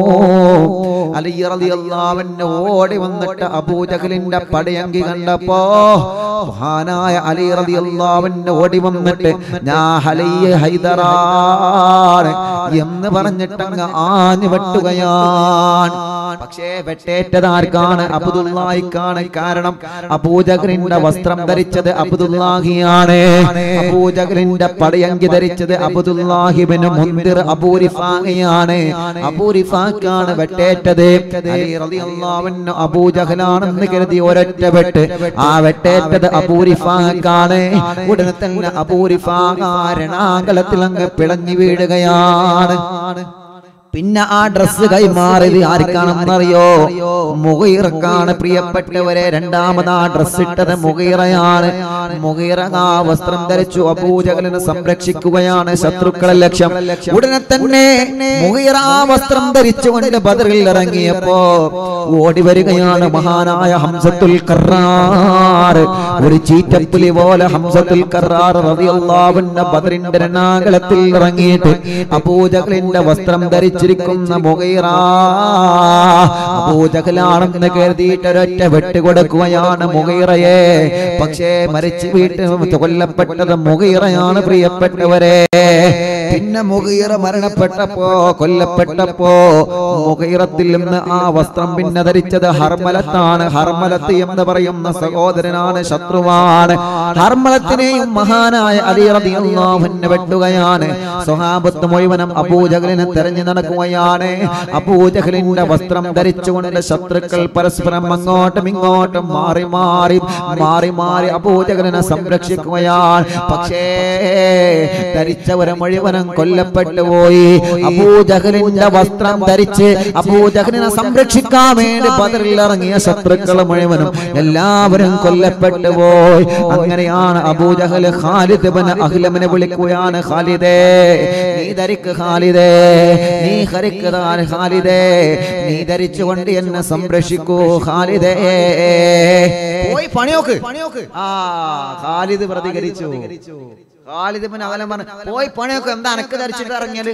S1: അലി റളിയല്ലാഹു അൻഹു ഓടി വന്നിട്ട് അബൂജഹലിന്റെ പടയങ്കി കണ്ടപ്പോ മഹാനായ അലി റളിയല്ലാഹു അൻഹു ഓടി വന്നിട്ട് ഞാൻ അലി ഹൈദറാണ് എന്ന് പറഞ്ഞിട്ടങ്ങ് ആഞ്ഞു വെട്ടുകയാണ്. പക്ഷേ വെട്ടേറ്റത് ആർക്കാണ്, അബ്ദുല്ലാഹിക്കാണ്. കാരണം അബൂജഹലിന്റെ വസ്ത്രം ധരിച്ചത് അബ്ദുല്ലാഹിയാണ്, അബൂജഹലിന്റെ പടയങ്കി ധരിച്ചത് അബ്ദുല്ലാഹിബ്നു മുൻദിർ അബൂ റിഫായാണ്. അബൂ റിഫാക്കാണ് വെട്ടേറ്റത്. അലി റളിയല്ലാഹു അൻഹു അബൂജഹലാണെന്ന് കരുതി ഒരൊറ്റ വെട്ട്, ആ വെട്ടേറ്റത് അബൂ റിഫാക്കാണ്. ഉടനെ തന്നെ അബൂ റിഫാ രണാങ്കളത്തിൽ അങ്ങ് പിളഞ്ഞു വീഴുകയാണ്. പിന്നെ ആ ഡ്രസ് കൈമാറിയത് ആർക്കാണെന്നറിയോ, മുഗീറക്കാണ്. പ്രിയപ്പെട്ടവരെ, രണ്ടാമത് ആ ഡ്രസ് ഇട്ടത് മുഗീറയാണ്. മുഗീറ ആ വസ്ത്രം ധരിച്ചു അബൂജഹലിനെ സംരക്ഷിക്കുകയാണ്, ശത്രുക്കളെ ലക്ഷ്യം. ഉടനെ തന്നെ മുഗീറ ആ വസ്ത്രം ധരിച്ചുകൊണ്ട് ബദറിൽ ഇറങ്ങിയപ്പോ ഓടി വരികയാണ് മഹാനായ ഹംസത്തുൽ കറാർ. ഒരു ചീറ്റപ്പുലി പോലെ ഹംസത്തുൽ കറാർ റളിയല്ലാഹു അൻഹു ബദറിന്റെ രണാങ്കളത്തിൽ ഇറങ്ങിയിട്ട് അബൂജഹലിന്റെ വസ്ത്രം ധരിച്ചു മുഗീറ അബൂജഹലാണെന്ന് കരുതിയിട്ട് ഒരൊറ്റ വെട്ട് കൊടുക്കുകയാണ് മുഗീറയെ. പക്ഷേ മരിച്ചു വീട്ടിൽ കൊല്ലപ്പെട്ടത് മുഗീറയാണ്. പ്രിയപ്പെട്ടവരെ, പിന്നെ മുഗീറ മരണപ്പെട്ടപ്പോ കൊല്ലപ്പെട്ടപ്പോ മുഗീറത്തിൽ നിന്ന് ആ വസ്ത്രം പിന്നെ ധരിച്ചത് ഹർമലത്താണ്. ഹർമലത്ത് എന്ന് പറയുന്ന സഹോദരനാണ്, ശത്രുവാണ്. ഹർമലത്തിനെയും മഹാനായ അലി റളിയല്ലാഹു അൻഹു വെട്ടുകയാണ്. സ്വഹാബത്ത് മുഴുവനും അബൂജഹലിനെ തെരഞ്ഞു നടക്കുകയാണ്. അബൂജഹലിന്റെ വസ്ത്രം ധരിച്ചുകൊണ്ട് ശത്രുക്കൾ പരസ്പരം അങ്ങോട്ടും ഇങ്ങോട്ടും മാറി മാറി മാറി മാറി അബൂജഹലിനെ സംരക്ഷിക്കുകയാണ്. പക്ഷേ ധരിച്ചവരെ മുഴുവനും കൊല്ലപ്പെട്ടു പോയി. അബൂജഹലിന്റെ വസ്ത്രം ധരിച്ച് അബൂജഹലിനെ സംരക്ഷിക്കാൻ വേണ്ടി ബദറിൽ ഇറങ്ങിയ ശത്രുക്കൾ മുഴുവനും എല്ലാവരും കൊല്ലപ്പെട്ടു പോയി. അങ്ങനെയാണ് അബൂജഹൽ ഖാലിദ് ഇബ്നു അഹ്ലമിനെ വിളിക്കുകയാണ്, ഖാലിദേ നീ ധരിക്ക്, ഖാലിദേ നീ ധരിക്കതാണ്, ഖാലിദേ നീ ധരിച്ചുകൊണ്ട് എന്നെ സംരക്ഷിക്കൂ, ഖാലിദേ പോയി പണിയോക്ക്. ആ ഖാലിദ് പ്രതികരിച്ചു. ഖാലിദ് ഇബ്നു അഹ്ലം പറഞ്ഞു, പോയി പണിയൊക്കെ, എന്താ അനക്ക് ധരിച്ചിട്ട് ഇറങ്ങിയാല്?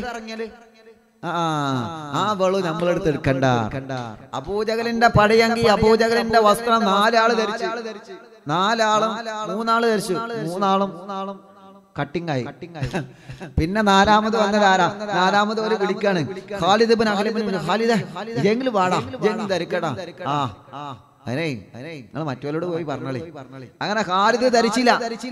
S1: ആ വെളു നമ്മളെടുത്ത് എടുക്കണ്ട. അബൂജഹലിന്റെ പടയങ്കി അബൂജഹലിന്റെ വസ്ത്രം നാലാള് ധരിച്ചു, നാലാളും മൂന്നാള് ധരിച്ചു, മൂന്നാളും കട്ടിങ് ആയി. പിന്നെ നാലാമത് വന്നതാരാ? നാലാമത് ഒരു വിളിക്കാണ്, ഖാലിദ് ഇബ്നു അഖ്ലബ്. ഖാലിദേ ഇതെങ്കിലും വാടാ, ഇതെങ്കിലും ധരിക്കടാ. ആ അതിനെ നിങ്ങൾ മറ്റവരോട് പോയി പറഞ്ഞോളി. അങ്ങനെ ഖാലിദ് ധരിച്ചില്ല,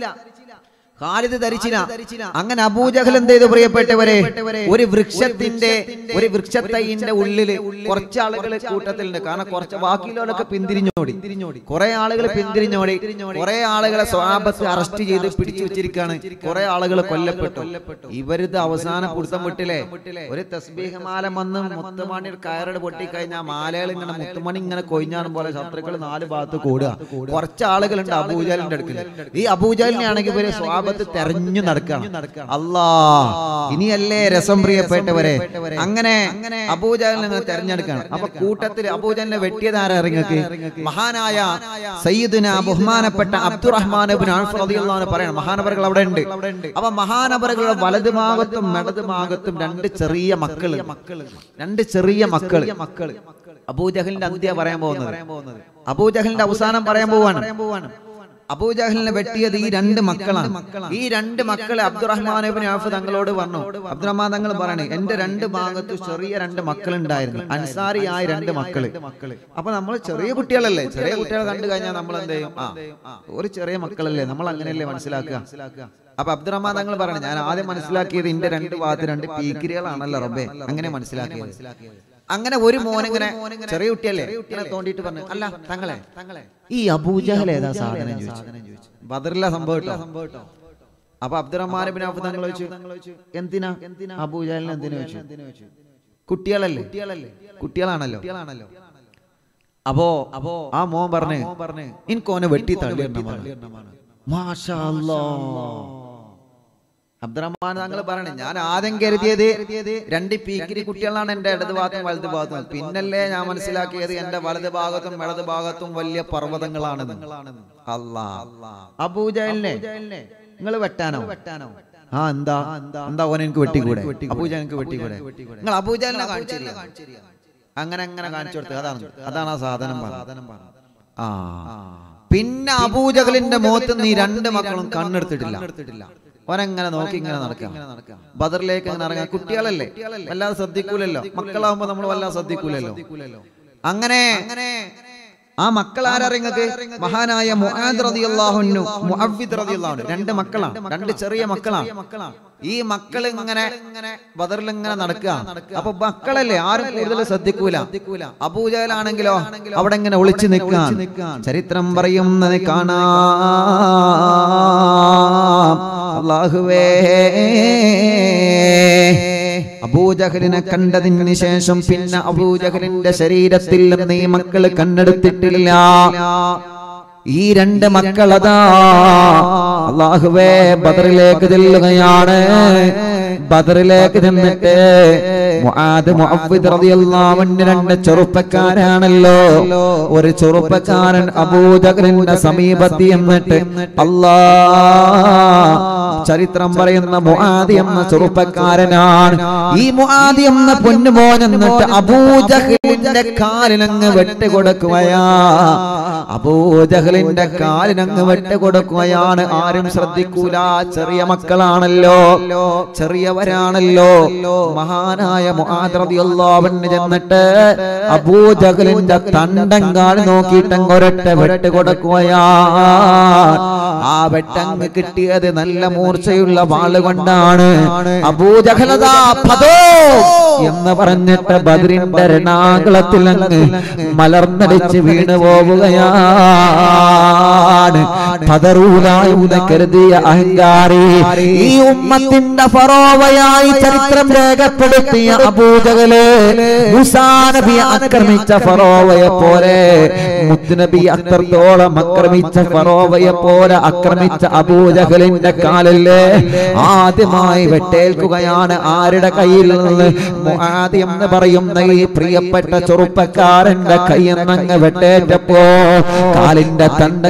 S1: ഖാലിദ് ധരിച്ചില്ല. അങ്ങനെ അബൂജഹൽ എന്ത് ചെയ്തു പ്രിയപ്പെട്ടവരെ? ഒരു വൃക്ഷത്തിന്റെ ഒരു വൃക്ഷത്തൈന്റെ ഉള്ളില് കുറച്ച് ആളുകൾ കൂട്ടത്തിലുണ്ട്. കാരണം കുറച്ച് ബാക്കിയുള്ളവരൊക്കെ പിന്തിരിഞ്ഞോടി, കുറെ ആളുകൾ പിന്തിരിഞ്ഞോടി. കുറെ ആളുകളെ സ്വഹാബത്ത് അറസ്റ്റ് ചെയ്ത് പിടിച്ചു വെച്ചിരിക്കുകയാണ്. കുറെ ആളുകൾ കൊല്ലപ്പെട്ടു. ഇവരിത് അവസാനം പുറത്തം വിട്ടില്ലേ? ഒരു തസ്ബീഹ് മാല വന്ന് മുത്തുമണി കയറട് പൊട്ടിക്കഴിഞ്ഞാൽ മാലകൾ ഇങ്ങനെ മുത്തുമണി ഇങ്ങനെ കൊയിഞ്ഞാണ് പോലെ ശത്രുക്കൾ നാല് ഭാഗത്ത് കൂടുക. കുറച്ച് ആളുകളുണ്ട് അബൂജഹലിന്റെ അടുക്കൽ. ഈ അബൂജഹലിനെ ആണെങ്കിൽ ഇവര് സ്വഹാബത്ത് തെരഞ്ഞു നടക്കണം. അല്ലാ ഇനിയല്ലേ രസം പ്രിയപ്പെട്ടവരെ. അങ്ങനെ അബൂജഹലിനെ തെരഞ്ഞെടുക്കണം. അപ്പൊ കൂട്ടത്തിൽ അബൂജഹലിനെ വെട്ടിയത് ആരാ? ഇറങ്ങക്ക് മഹാനായ സയ്യിദുന ബഹുമാനപ്പെട്ട അബ്ദുറഹ്മാൻ ഇബ്നു ഔഫ് റളിയല്ലാഹു അൻഹു പറയണം. മഹാനവറുകൾ അവിടെ ഉണ്ട്. അപ്പൊ മഹാനവറുകളുടെ വലതു ഭാഗത്തും ഇടതു ഭാഗത്തും രണ്ട് ചെറിയ മക്കള്, രണ്ട് ചെറിയ മക്കള്. അബൂജഹലിന്റെ അന്ത്യ പറയാൻ പോകുന്നത്, അബൂജഹലിന്റെ അവസാനം പറയാൻ പോവാണ്. അബൂജഹലിനെ വെട്ടിയത് ഈ രണ്ട് മക്കളാണ്. ഈ രണ്ട് മക്കളെ അബ്ദുറഹ്മാൻ ഇബ്നു ഔഫ് തങ്ങളോട് പറഞ്ഞു. അബ്ദുറഹ്മാൻ തങ്ങൾ പറയണേ, എന്റെ രണ്ട് ഭാഗത്തു ചെറിയ രണ്ട് മക്കളുണ്ടായിരുന്നു, അൻസാരിയായ രണ്ട് മക്കള്. അപ്പൊ നമ്മൾ ചെറിയ കുട്ടികളല്ലേ, ചെറിയ കുട്ടികളെ കണ്ടു കഴിഞ്ഞാൽ നമ്മൾ എന്ത് ചെയ്യും? ആ ഒരു ചെറിയ മക്കളല്ലേ, നമ്മൾ അങ്ങനെയല്ലേ മനസ്സിലാക്കുക. അപ്പൊ അബ്ദുറഹ്മാൻ തങ്ങൾ പറയണേ, ഞാൻ ആദ്യം മനസ്സിലാക്കിയത് എന്റെ രണ്ട് ഭാഗത്ത് രണ്ട് പീക്കിരികളാണല്ലോ റബ്ബേ, അങ്ങനെ മനസ്സിലാക്കിയത്. അങ്ങനെ ഒരു മോനിങ്ങനെ ചെറിയ കുട്ടിയല്ലേ തോണ്ടിട്ട് പറഞ്ഞു, അല്ല തങ്ങളെ ഈ അബൂജഹൽ ഏതാ സാധനം ചോദിച്ചു. ബദറിലെ സംഭവം കേട്ടോ. അപ്പൊ അബ്ദുറഹ്മാൻ ഇബ്നു ഔഫ് തങ്ങൾ ചോദിച്ചു, എന്തിനാ അബൂജഹലിനെ എന്തിനാ ചോദിച്ചു? കുട്ടികളല്ലേ, കുട്ടികളാണല്ലോ. അപ്പോ അപ്പോ ആ മോൻ പറഞ്ഞു, എനിക്കോനെ വെട്ടി തള്ളി. മാഷാ അല്ലാഹ്. അബ്ദുറഹ്മാൻ തങ്ങൾ പറയണേ, ഞാൻ ആദ്യം കരുതിയത് രണ്ട് പീക്കിരി കുട്ടികളാണ് എന്റെ ഇടത് ഭാഗത്തും വലത് ഭാഗത്തും. പിന്നല്ലേ ഞാൻ മനസ്സിലാക്കിയത് എന്റെ വലത് ഭാഗത്തും ഇടത് ഭാഗത്തും വലിയ പർവ്വതങ്ങളാണ്. അല്ലാ അബൂജഹലിനെ നിങ്ങൾ വെട്ടാനോ? ആ എന്താ എന്താ ഓനെ എനിക്ക് വെട്ടിക്കൂടെ? അബൂജഹൽ എനിക്ക് വെട്ടിക്കൂടെ? നിങ്ങൾ അബൂജഹലിനെ കാണിച്ചില്ല. അങ്ങനെ അങ്ങനെ കാണിച്ചു കൊടുത്തു. അതാണ് അതാണ് ആ സാധനം പറഞ്ഞത്. ആ പിന്നെ അബൂജഹലിന്റെ മുഖത്ത് നീ രണ്ട് മക്കളും കണ്ണെടുത്തിട്ടില്ല. ഓനെങ്ങനെ നോക്കി ഇങ്ങനെ നടക്കാം. ബദറിലേക്ക് അങ്ങനെ ഇറങ്ങാൻ കുട്ടികളല്ലേ, വല്ലാതെ ശ്രദ്ധിക്കൂലല്ലോ. മക്കളാവുമ്പോ നമ്മൾ വല്ലാതെ ശ്രദ്ധിക്കൂലല്ലോ. അങ്ങനെ ആ മക്കൾ ആരറിങ്ങക്ക്? മഹാനായ മുആദ് റളിയല്ലാഹു അൻഹു, മുഅവ്വിദ് റളിയല്ലാഹു അൻഹു. രണ്ട് മക്കളാണ്, രണ്ട് ചെറിയ മക്കളാണ്. ഈ മക്കൾ ഇങ്ങനെ ബദറിൽ ഇങ്ങനെ നടക്കുക. അപ്പൊ മക്കളല്ലേ, ആരും കൂടുതൽ ശ്രദ്ധിക്കൂല. അബൂജഹലാണെങ്കിലോ അവിടെ ഇങ്ങനെ ഒളിച്ചു നിൽക്കാൻ ചരിത്രം പറയുന്നത് കാണാം. അല്ലാഹുവേ, അബൂജഹലിനെ കണ്ടതിന് ശേഷം പിന്നെ അബൂജഹലിന്റെ ശരീരത്തിൽ നിന്ന് ഈ മക്കള് കണ്ണെടുത്തിട്ടില്ല. ഈ രണ്ട് മക്കളതാ അല്ലാഹുവേ ബദറിലേക്ക് ചെല്ലുകയാണ്. ബദറിലേക്ക് ചെന്നിട്ട് മുആദ് മുഅവ്വിദ് റളിയല്ലാഹു അൻഹു രണ്ട് ചെറുപ്പക്കാരാണല്ലോ. ഒരു ചെറുപ്പക്കാരൻ അബൂജഹലിന്റെ സമീപത്ത് എന്നിട്ട് അല്ലാഹ് ചരിത്രം പറയുന്ന മുആദ് എന്ന ചെറുപ്പക്കാരനാണ്. ഈ മുആദ് എന്ന പൊന്നുമോൻ എന്നിട്ട് അബൂജഹലിന്റെ കാലിനങ്ങ് വെട്ടുകൊടുക്കുകയാ. അബൂജഹലിന്റെ കാലിനങ്ങ് വെട്ടുകൊടുക്കുകയാണ്. ആരും ശ്രദ്ധിക്കൂല. ചെറിയ മക്കളാണല്ലോ, ചെറിയവരാണല്ലോ. മഹാനായ മുആദ് റളിയല്ലാഹു അൻഹു ചെന്നിട്ട് അബൂജഹലിന്റെ തണ്ടം കാല് നോക്കിയിട്ട് ഒരൊറ്റ വെട്ട് കൊടുക്കുകയാ. ആ വെട്ടങ്ങ് കിട്ടിയത് നല്ല മൂർച്ചയുള്ള വാള് കൊണ്ടാണ്. അബൂജഹലദാ ഫദോ എന്ന് പറഞ്ഞിട്ട് ബദറിന്റെ രണാകുളത്തിൽ അങ്ങ് മലർന്നടിച്ച് വീണു പോവുകയാണ്. ഫദറൂലായെന്ന് കരുതിയ അഹങ്കാരി, ഈ ഉമ്മത്തിന്റെ ഫറോവയായി ചരിത്രം രേഖപ്പെടുത്തിയ അബൂജഹല് മൂസാ നബിയെ ആക്രമിച്ച ഫറോവയെ പോലെ, മുത്തുനബി അത്രത്തോളം ആക്രമിച്ച ഫറോവയെ പോലെ ആക്രമിച്ച അബൂജഹലിന്റെ കാലില് ആദ്യമായി വെട്ടേൽക്കുകയാണ്. ആരുടെ കയ്യിൽ നിന്ന്? മുആദ് എന്ന് പറയുന്ന ഈ പ്രിയപ്പെട്ട ചെറുപ്പക്കാരന്റെ കയ്യിൽ നിന്ന് വെട്ടേറ്റപ്പോ കാലിന്റെ തണ്ടം കാൽ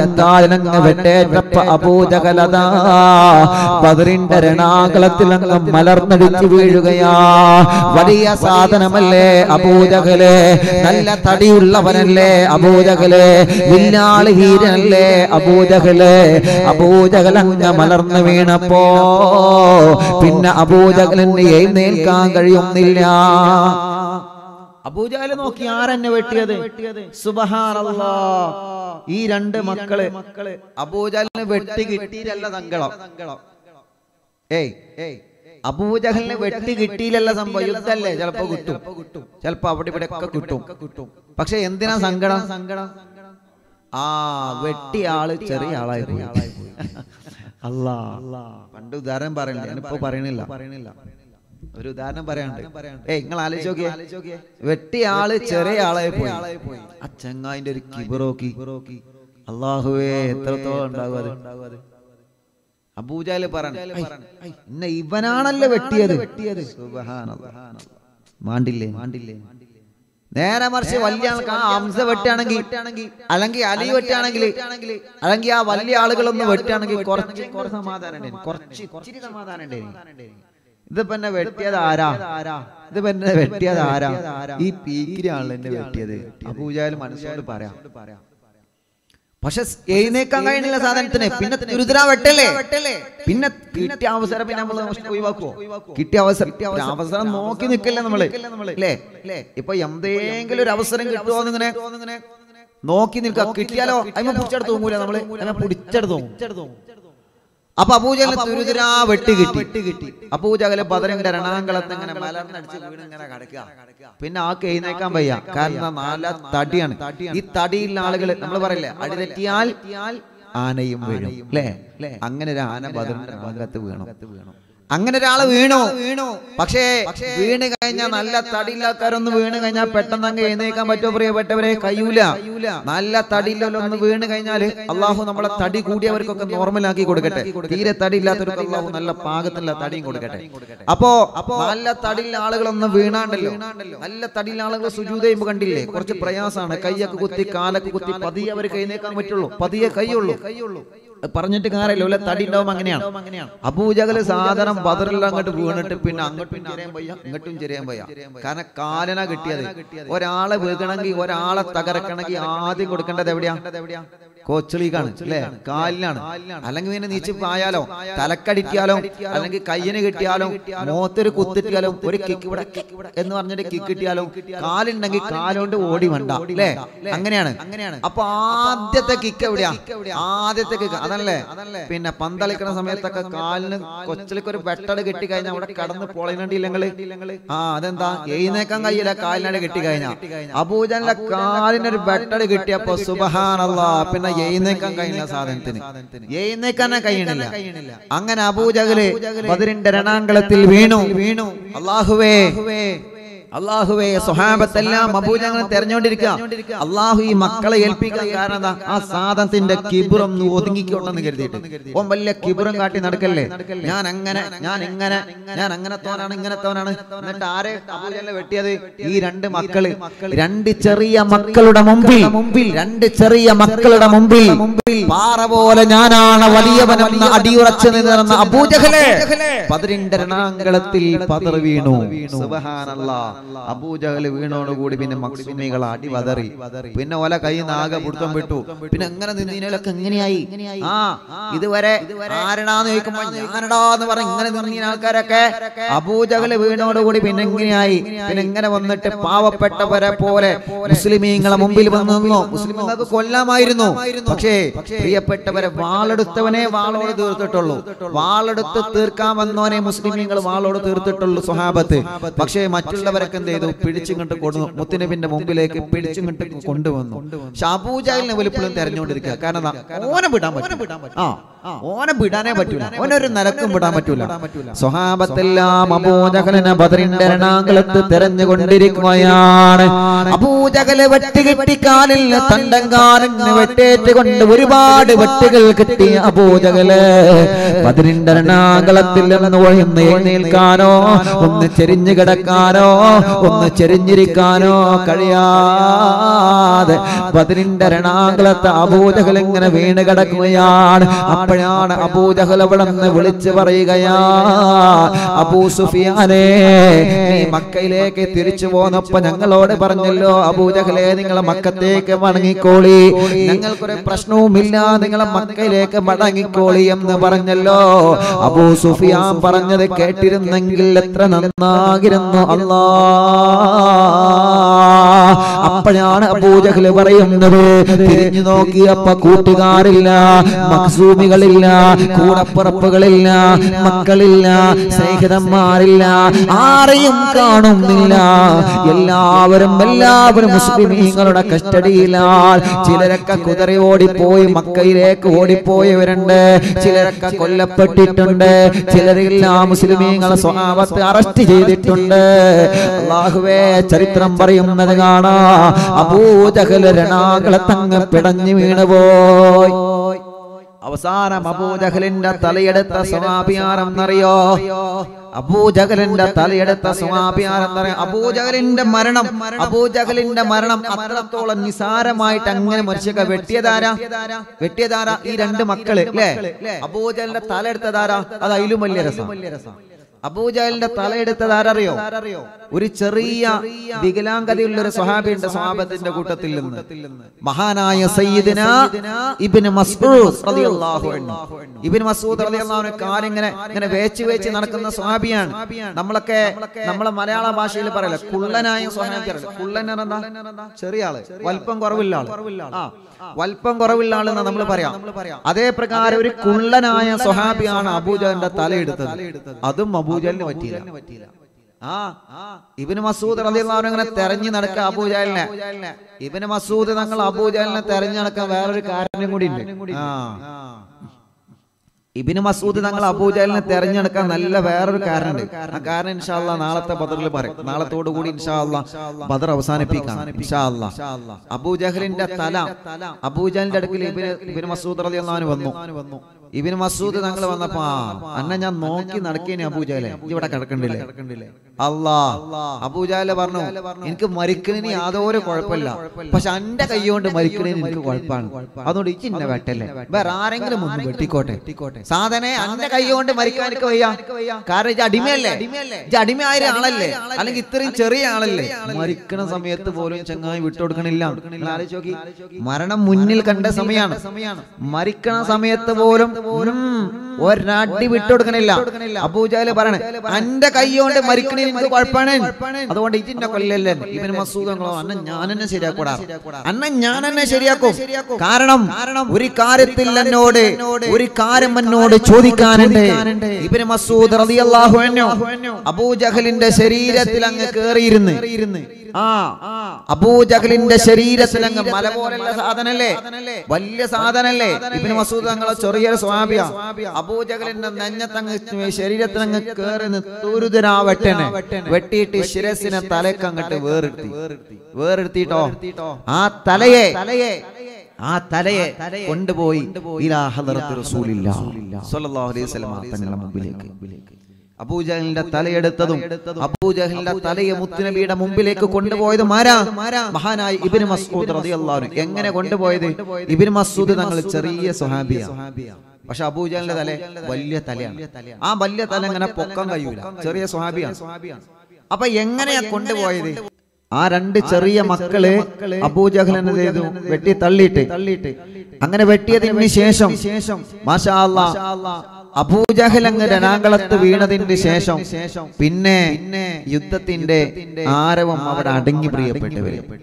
S1: കാലിനങ്ങ് വെട്ടേറ്റപ്പ അബൂജഹലതാ ബദറിന്റെ രണാകുളത്തിൽ അങ്ങ് മലർന്നടിച്ചു വീഴുകയാ. വലിയ സാധനമല്ലേ അബൂജഹലെ, നല്ല തടിയുള്ളവനല്ലേ അബൂജഹലെ, വില്ലാളി വീരനല്ലേ അബൂജഹലെ. അബൂജഹൽ അങ്ങ് മലർന്നു വീണപ്പോ പിന്നെ അബൂജഹലിന് എഴുന്നേൽക്കാൻ കഴിയുന്നില്ല. അബൂജഹൽ നോക്കി, ആരെന്നെ വെട്ടിയത്? സുബ്ഹാനല്ലാഹ്. ഈ രണ്ട് മക്കള് അബൂജഹലിന് വെട്ടി കിട്ടിയില്ല സങ്കടം. ഏയ് അബൂജഹലിന് വെട്ടി കിട്ടിയില്ല സംഭവം. യുദ്ധല്ലേ, ചിലപ്പോ കിട്ടും, ചിലപ്പോ അവിടെ ഇവിടെ ഒക്കെ കിട്ടും. പക്ഷെ എന്തിനാ സങ്കടം? സങ്കടം ആ വെട്ടിയ ആള് ചെറിയ ആളായി പോയി. അല്ലാ, പണ്ട് ഉദാഹരണം പറയണില്ല, ഞാനിപ്പോ പറയണില്ല പറയണില്ല ഒരു ഉദാഹരണം പറയാണ്ട്. ഏയ് നിങ്ങൾ ആലോചിച്ച് നോക്കിയേ, വെട്ടിയ ആള് ചെറിയ ആളായി പോയി. ആ ചങ്ങായിന്റെ ഒരു കിബറോക്കി. അല്ലാഹുവേ, എത്രത്തോളം ഉണ്ടാകും അത്. അബൂജഹൽ പറഞ്ഞു, ഇന്ന ഇവനാണല്ലോ വെട്ടിയത്. സുബ്ഹാനല്ലാഹ്. മാണ്ടില്ലേ മാണ്ടില്ലേ നേരെ മറിച്ച് വലിയ ആൾക്ക് ആ ഹംസ വെട്ടാണെങ്കിൽ, അല്ലെങ്കിൽ അലി വെട്ടാണെങ്കിൽ, അല്ലെങ്കിൽ ആ വലിയ ആളുകളൊന്ന് വെട്ടാണെങ്കിൽ കുറച്ച് കുറച്ച് സമാധാനം ഉണ്ടായിരുന്നു, കുറച്ച് ഇച്ചിരി സമാധാനം ഉണ്ടായിരുന്നു. ഇതിപ്പോ എന്നെ വെട്ടിയത് ആരാ? ഇതിപ്പോ എന്നെ വെട്ടിയത് ആരാ? ഈ പീക്കിരിയാണല്ലോ എന്നെ വെട്ടിയത്. അബൂജഹൽ മനസ്സോട് പറയാം. പക്ഷെ എഴുന്നേക്കാൻ കഴിയുന്നില്ല സാധനത്തിന്. പിന്നെ ഗുരുതര വെട്ടല്ലേ. പിന്നെ കിട്ടിയ അവസരം പിന്നെ നമ്മൾ ഒഴിവാക്കുവോ? കിട്ടിയ അവസരം അവസരം നോക്കി നിൽക്കല്ലേ നമ്മള്, അല്ലേ? ഇപ്പൊ എന്തെങ്കിലും ഒരു അവസരം കിട്ടുമോ എന്നിങ്ങനെ നോക്കി നിൽക്കുക. കിട്ടിയാലോ അതിനെ പിടിച്ചെടുത്ത് തോന്നൂല നമ്മള്, അതിനെ പിടിച്ചെടുത്ത് തോന്നും. അപ്പൊ അബൂജഹൽ തുരുതുരാ വെട്ടി കിട്ടി. അബൂജഹൽ ബദറിന്റെ രണാങ്കളത്ത് ഇങ്ങനെ മലർന്നടിച്ച് വീണ് ഇങ്ങനെ കിടക്കുക. പിന്നെ ആ എഴുന്നേക്കാൻ വയ്യ, കാരണം നല്ല തടിയാണ്. ഈ തടിയുള്ള ആളുകൾ നമ്മൾ പറയില്ലേ, അടി തെറ്റിയാൽ ആനയും വീഴും, അല്ലേ? അങ്ങനെ ഒരു ആന ബദറിന്റെ ഭാഗത്ത് വീണു. അങ്ങനെ ഒരാള് വീണു വീണു പക്ഷേ വീണ് കഴിഞ്ഞാൽ നല്ല തടിയില്ലാത്തവരൊന്ന് വീണ് കഴിഞ്ഞാൽ പെട്ടെന്ന് അങ്ങ് എഴുന്നേക്കാൻ പറ്റുമോ പ്രിയപ്പെട്ടവരെ? കഴിയൂല. നല്ല തടിയില്ലൊന്ന് വീണ് കഴിഞ്ഞാല് അള്ളാഹു നമ്മളെ തടി കൂടിയവർക്കൊക്കെ നോർമലാക്കി കൊടുക്കട്ടെ. തീരെ തടി ഇല്ലാത്തവർക്ക് അള്ളാഹു നല്ല പാകത്തിലുള്ള തടിയും കൊടുക്കട്ടെ. അപ്പോ നല്ല തടിയുള്ള ആളുകളൊന്നും വീണാണ്ടല്ലോ, നല്ല തടിയുള്ള ആളുകൾ സുജൂദ് ചെയ്യുമ്പോൾ കണ്ടില്ലേ, കുറച്ച് പ്രയാസമാണ്. കൈയൊക്കെ കുത്തി കാലൊക്കെ കുത്തി പതിയെ അവർക്ക് എഴുന്നേക്കാൻ പറ്റുള്ളൂ, പതിയെ കൈയുള്ളൂ. പറഞ്ഞിട്ട് കാര്യമില്ല, തടി ഉണ്ടാവും. അങ്ങനെയാണ് അബൂജഹൽ സാധനം ബദറിൽ അങ്ങോട്ട് വീണിട്ട് പിന്നെ അങ്ങോട്ടും ചെറിയാൻ വയ്യ, ഇങ്ങോട്ടും ചെറിയാൻ വയ്യ. കാരണം കാലന കിട്ടിയത്. ഒരാളെ വീകണമെങ്കിൽ, ഒരാളെ തകർക്കണമെങ്കിൽ ആദ്യം കൊടുക്കേണ്ടത് എവിടെയാ? കോച്ചളിക്കാണ്, അല്ലെ? കാലിനാണ്. അല്ലെങ്കിൽ പിന്നെ നീച്ചിപ്പായാലോ, തലക്കടിക്കാലോ, അല്ലെങ്കിൽ കയ്യിന് കിട്ടിയാലോ, മോത്തൊരു കുത്തിട്ടിയാലോ, ഒരു കിക്ക് ഇവിടെ എന്ന് പറഞ്ഞിട്ട് കിക്ക് കിട്ടിയാലോ, കാലുണ്ടെങ്കിൽ കാലുകൊണ്ട് ഓടി വേണ്ട, അല്ലേ? അങ്ങനെയാണ്. അപ്പൊ ആദ്യത്തെ കിക്ക് എവിടെയാ? ആദ്യത്തെ കിക്ക് അതല്ലേ. പിന്നെ പന്തളിക്കുന്ന സമയത്തൊക്കെ കാലിന് കൊച്ചിലേക്ക് ഒരു വെട്ടട് കെട്ടി കഴിഞ്ഞാൽ അവിടെ കടന്ന് പൊളയുന്നുണ്ടില്ലെങ്കിൽ ആ അതെന്താ? എഴുന്നേക്കാൻ കഴിയില്ല, കാലിനട് കെട്ടി കഴിഞ്ഞാൽ. അബൂജഹലിന്റെ കാലിനൊരു വെട്ടട് കിട്ടിയപ്പോ സുബ്ഹാനല്ലാഹ്, പിന്നെ എഴുന്നേക്കാൻ കഴിയുന്ന സാധനത്തിന് എഴുന്നേക്കാനേ കഴിയണില്ല. അങ്ങനെ അബൂജഹല് ബദറിന്റെ രണാങ്കളത്തിൽ വീണു വീണു അല്ലാഹുവേ അല്ലാഹുവേ സ്വഹാബത്തെല്ലാം അബൂജഹലിനെ തെരഞ്ഞുകൊണ്ടിരിക്കുക. അള്ളാഹു ഈ മക്കളെ ഏൽപ്പിക്കാൻ കാരണം ആ സാധനത്തിന്റെ കിബുറം ഒതുങ്ങിക്കോട്ടെന്ന് കരുതിയിട്ട്. ഓൻ വലിയ കിബുറം കാട്ടി നടക്കല്ലേ, ഞാൻ അങ്ങനെ ഞാൻ ഇങ്ങനെ ഞാൻ അങ്ങനത്തോനാണ് ഇങ്ങനത്തോനാണ്. എന്നിട്ട് ആരെ അബൂജഹലിനെ വെട്ടിയത്? ഈ രണ്ട് മക്കള്, രണ്ട് ചെറിയ മക്കളുടെ മുമ്പിൽ മുമ്പിൽ രണ്ട് ചെറിയ മക്കളുടെ മുമ്പിൽ മുമ്പിൽ പാറ പോലെ ഞാനാണ് വലിയവനെന്ന് അടിയുറച്ചു നിന്നിരുന്ന അബൂജഹലെ ബദറിന്റെ രണാങ്കളത്തിൽ പതറി വീണു. സുബ്ഹാനല്ലാഹ്. അബൂജഹൽ വീണോടുകൂടി പിന്നെ മഖ്സൂമികൾ അടി വതറി. പിന്നെ ഓല കൈ നാഗ പിടുത്തം വിട്ടു. പിന്നെ എങ്ങനെ നിന്നീനൊക്കെ എങ്ങനെയായി? ആ ഇതുവരെ ആരടാന്ന് ചോദിക്കുമ്പോൾ ഞാനടാന്ന് പറഞ്ഞ ഇങ്ങനെ നിന്നീന ആൾക്കാരൊക്കെ അബൂജഹൽ വീണോടുകൂടി പിന്നെ എങ്ങനെയായി? പിന്നെ എങ്ങനെ വന്നിട്ട് പാവപ്പെട്ടവരെ പോലെ മുസ്ലിമീങ്ങളെ മുമ്പിൽ വന്നു നിന്നു. മുസ്ലിമീങ്ങൾക്ക് കൊല്ലാമായിരുന്നു. പക്ഷേ പ്രിയപ്പെട്ടവരെ വാളെടുത്തവനെ വാളോട് തീർത്തിട്ടുള്ളൂ. വാളെടുത്ത് തീർക്കാൻ വന്നവനെ മുസ്ലിമീങ്ങൾ വാളോട് തീർത്തിട്ടുള്ളൂ സ്വഹാബത്ത്. പക്ഷേ മറ്റുള്ളവരൊക്കെ എന്ത് ചെയ്തു? പിടിച്ചുകൊണ്ട് കൊടുന്നു, മുത്തുനബിന്റെ മുമ്പിലേക്ക് പിടിച്ചുകൊണ്ട് കൊണ്ടുവന്നു. പക്ഷെ അബൂജഹലിനെ വലിപ്പളും തെരഞ്ഞുകൊണ്ടിരിക്കുക. കാരണം ഓനെ വിടാൻ പറ്റും. ആ ഓനെ വിടാനേ പറ്റൂല, ഓനൊരു നിലക്കും വിടാൻ പറ്റൂല. സ്വഹാബത്തെല്ലാം അബൂജഹലിനെ ബദറിന്റെ രണാകുളത്ത് തെരഞ്ഞുകൊണ്ടിരിക്കുകയാണ്. അബൂജഹല് വെട്ടുകിട്ടിക്കാലിൽ തണ്ടങ്കാലിന് വെട്ടേറ്റുകൊണ്ട് ഒരുപാട് വെട്ടുകൾ കിട്ടിയ അബൂജഹല് ബദറിന്റെ രണാകുളത്തിൽ നിന്ന് ഒഴിഞ്ഞ് എഴുന്നേൽക്കാനോ ഒന്ന് ചെരിഞ്ഞു കിടക്കാനോ ഒന്ന് ചെരിഞ്ഞിരിക്കാനോ കഴിയാതെ ബദറിന്റെ രണാകുളത്ത് അബൂജഹൽ ഇങ്ങനെ വീണ് കിടക്കുകയാണ്. അപ്പോഴാണ് അബൂജഹൽ അവിടെ നിന്ന് വിളിച്ചു പറയുകയാ, അബൂ സുഫിയാനെ, നീ മക്കയിലേക്ക് തിരിച്ചു പോന്നപ്പോ ഞങ്ങളോട് പറഞ്ഞല്ലോ അബൂജഹലെ നിങ്ങൾ മക്കത്തേക്ക് മടങ്ങിക്കോളി, ഞങ്ങൾക്കൊരു പ്രശ്നവുമില്ല, നിങ്ങളെ മക്കയിലേക്ക് മടങ്ങിക്കോളി എന്ന് പറഞ്ഞല്ലോ. അബൂ സുഫിയാൻ പറഞ്ഞത് കേട്ടിരുന്നെങ്കിൽ എത്ര നന്നാകിരുന്നു അല്ലാ. അപ്പോഴാണ് അബൂജഹൽ പറയുന്നത്, തിരിഞ്ഞു നോക്കിയപ്പോ കൂട്ടുകാരില്ല, മഖ്സൂമികളില്ല, കൂടപ്പുറപ്പുകളില്ല, മക്കളില്ല, സ്നേഹിതന്മാരില്ല, ആരെയും കാണുന്നില്ല. എല്ലാവരും എല്ലാവരും മുസ്ലിമീങ്ങളുടെ കസ്റ്റഡിയിലാണ്. ചിലരൊക്കെ കുതിര ഓടിപ്പോയി മക്കയിലേക്ക് ഓടിപ്പോയവരുണ്ട്, ചിലരൊക്കെ കൊല്ലപ്പെട്ടിട്ടുണ്ട്, ചിലരെല്ലാം മുസ്ലിമീങ്ങളെ സ്വഹാബത്ത് അറസ്റ്റ് ചെയ്തിട്ടുണ്ട്. അല്ലാഹുവേ, ചരിത്രം പറയുന്നത് കാണാ, അബൂജഹൽ രണാകുളത്തങ്ങ് പിടഞ്ഞു വീണുപോയി. അവസാനം അബൂജഹലിന്റെ തലയെടുത്ത സ്വഹാബിയാരെന്നറിയോ? അബൂജഹലിന്റെ തലയെടുത്ത സ്വഹാബിയാരെന്നറിയോ? അബൂജഹലിന്റെ മരണം അബൂജഹലിന്റെ മരണം അത്രത്തോളം നിസാരമായിട്ട് അങ്ങനെ മനുഷ്യക്കെ വെട്ടിയതാരാ? വെട്ടിയതാരാ? ഈ രണ്ട് മക്കള് അല്ലേ? അബൂജഹലിന്റെ തലയെടുത്തതാരാ? അത് അതിലും വലിയ രസം. അബൂജഹലിന്റെ തലയെടുത്തത് ആരറിയോ? ഒരു ചെറിയ വികലാംഗതയുള്ള ഒരു സ്വഹാബിയുണ്ട് സ്വഹാബത്തിന്റെ കൂട്ടത്തിൽ നിന്ന്, മഹാനായ സയ്യിദുന ഇബ്നു മസ്ഊദ് റളിയല്ലാഹു അൻഹു. ഇബ്നു മസ്ഊദ് റളിയല്ലാഹു അൻഹു കാലിങ്ങനെ ഇങ്ങനെ വേച്ച് വേച്ച് നടക്കുന്ന സ്വഹാബിയാണ്. നമ്മളൊക്കെ നമ്മളെ മലയാള ഭാഷയിൽ പറയല കുള്ളനായ സ്വഹാബിയാണ്. കുള്ളൻ എന്താ? ചെറിയ ആള്, വലിപ്പം കുറവില്ല ആള്. ആ, വലിപ്പം കുറവില്ല ആളെന്ന് നമ്മൾ പറയാം. അതേ പ്രകാരം ഒരു കുള്ളനായ സ്വഹാബിയാണ് അബൂജഹലിന്റെ തലയെടുത്തത്. അതും അബൂജഹലിന് പറ്റിയില്ല. ആ ഇബ്നു മസ്ഊദ് റളിയല്ലാഹു അൻഹു ഇങ്ങനെ തെരഞ്ഞു നടക്ക അബൂജഹലിനെ. ഇബ്നു മസ്ഊദ് തങ്ങൾ അബൂജഹലിനെ തെരഞ്ഞു നടക്കാൻ വേറൊരു കാരണം കൂടി ഉണ്ട്. ആ ഇബ്നു മസ്ഊദ് തങ്ങൾ അബൂജഹലിനെ തെരഞ്ഞെടുക്കാൻ നല്ല വേറൊരു കാരണമുണ്ട്. ആ കാരണം ഇൻഷാ അല്ലാഹ് നാളത്തെ ബദറിൽ പറയും. നാളത്തോടു കൂടി ഇൻഷാ അല്ലാഹ് ബദർ അവസാനിപ്പിക്കാം ഇൻഷാ അല്ലാഹ്. അബൂജഹലിന്റെ തല അബൂജഹലിന്റെ അടുക്കൽ ഇബ്നു ഇബ്നു മസ്ഊദ് റളിയല്ലാഹു അൻഹു വന്നു. ഇബ്നു മസ്ഊദ് തങ്ങൾ വന്നപ്പോ, അന്നെ ഞാൻ നോക്കി നടക്കേനി അബൂജഹലെ, ഇവിടെ കിടക്കണ്ടില്ലേ? അല്ലാ, അബൂജഹല് പറഞ്ഞു, എനിക്ക് മരിക്കണേന് യാതൊരു കുഴപ്പമില്ല, പക്ഷെ എന്റെ കൈ കൊണ്ട് മരിക്കണേന് എനിക്ക് കുഴപ്പമാണ്, അതുകൊണ്ട് ഇച്ച് ഇന്നെ വെട്ടല്ലേ, വേറെ ആരെങ്കിലും ഒന്ന് വെട്ടിക്കോട്ടെ. സാധനെ എന്റെ കൈ കൊണ്ട് മരിക്കാൻ എനിക്ക് വയ്യ, കാരണം ഇത് അടിമയല്ലേ, ഇത് അടിമയായ ആളല്ലേ, അല്ലെങ്കിൽ ഇത്രയും ചെറിയ ആളല്ലേ. മരിക്കണ സമയത്ത് പോലും ചങ്ങായി വിട്ടുകൊടുക്കണില്ല. ആലോചിച്ച് നോക്കി, മരണം മുന്നിൽ കണ്ട സമയമാണ്. മരിക്കണ സമയത്ത് പോലും ഒരടി വിട്ടുകൊടുക്കണില്ല. അബൂജഹൽ പറയണേ, എന്റെ കൈ കൊണ്ട് മരിക്കണേ എനിക്ക് കുഴപ്പമാണ്, അതുകൊണ്ട് ഇതിന്റെ കൊല്ലല്ലേ. ഇബ്നു മസ്ഊദ് അന്ന ഞാൻ എന്നെ ശരിയാക്കൂടാ, അന്ന ഞാൻ എന്നെ ശരിയാക്കും. കാരണം ഒരു കാര്യത്തിൽ എന്നോട് ഒരു കാര്യം എന്നോട് ചോദിക്കാനുണ്ട്. ഇബ്നു മസ്ഊദ് റളിയല്ലാഹു അൻഹു അബൂജഹലിന്റെ ശരീരത്തിൽ അങ്ങ് കേറിയിരുന്ന്, ആ അബൂജഹലിന്റെ ശരീരത്തിൽ അങ്ങ് മല പോലുള്ള സാധനല്ലേ, വലിയ സാധനല്ലേ. ഇബ്നു മസ്ഊദ് തങ്ങളെ ചെറിയൊരു സ്വഹാബിയാ. അബൂജഹലിന്റെ നെഞ്ഞത്തങ്ങ് ശരീരത്തിനങ്ങ് കേറി തുരുതരാ വെട്ടനെ വെട്ടിയിട്ട് ശിരസിനെ തലക്ക് അങ്ങോട്ട് വേറിർത്തി വേറിർത്തിട്ടോ ആ തലയെ ആ തലയെ കൊണ്ടുപോയി ഇലാ ഹദറത്തി റസൂലില്ലാഹ് സ്വല്ലല്ലാഹു അലൈഹി വസല്ലം തങ്ങളുടെ മുമ്പിലേക്ക്. അബൂജഹലിന്റെ തലയെടുത്തതും അബൂജഹലിന്റെ തലയെ മുത്തുനബിയുടെ മുമ്പിലേക്ക് കൊണ്ടുപോയതും ആരാ? മഹാനായ ഇബ്നു മസ്ഊദ് റളിയല്ലാഹു അൻഹു. എങ്ങനെ കൊണ്ടുപോയത്? ഇബ്നു മസ്ഊദ് തങ്ങൾ ചെറിയ സ്വഹാബിയാണ്, പക്ഷെ അബൂജഹലിന്റെ തല വലിയ തലയാണ്. ആ വലിയ തല ഇങ്ങനെ പൊക്കാൻ കഴിയൂല, ചെറിയ സ്വഹാബിയാണ്. അപ്പൊ എങ്ങനെയാ കൊണ്ടുപോയത്? ആ രണ്ട് ചെറിയ മക്കള് അബൂജഹൽ എന്ത് ചെയ്തു? വെട്ടി തള്ളിയിട്ട് അങ്ങനെ വെട്ടിയതിന് ശേഷം മാഷാ അല്ലാഹ് അബൂജഹൽ അങ്ങ് രണാങ്കളത്ത് വീണതിന് ശേഷം പിന്നെ യുദ്ധത്തിന്റെ ആരവം അവിടെ അടങ്ങി. പ്രിയപ്പെട്ടവരെ,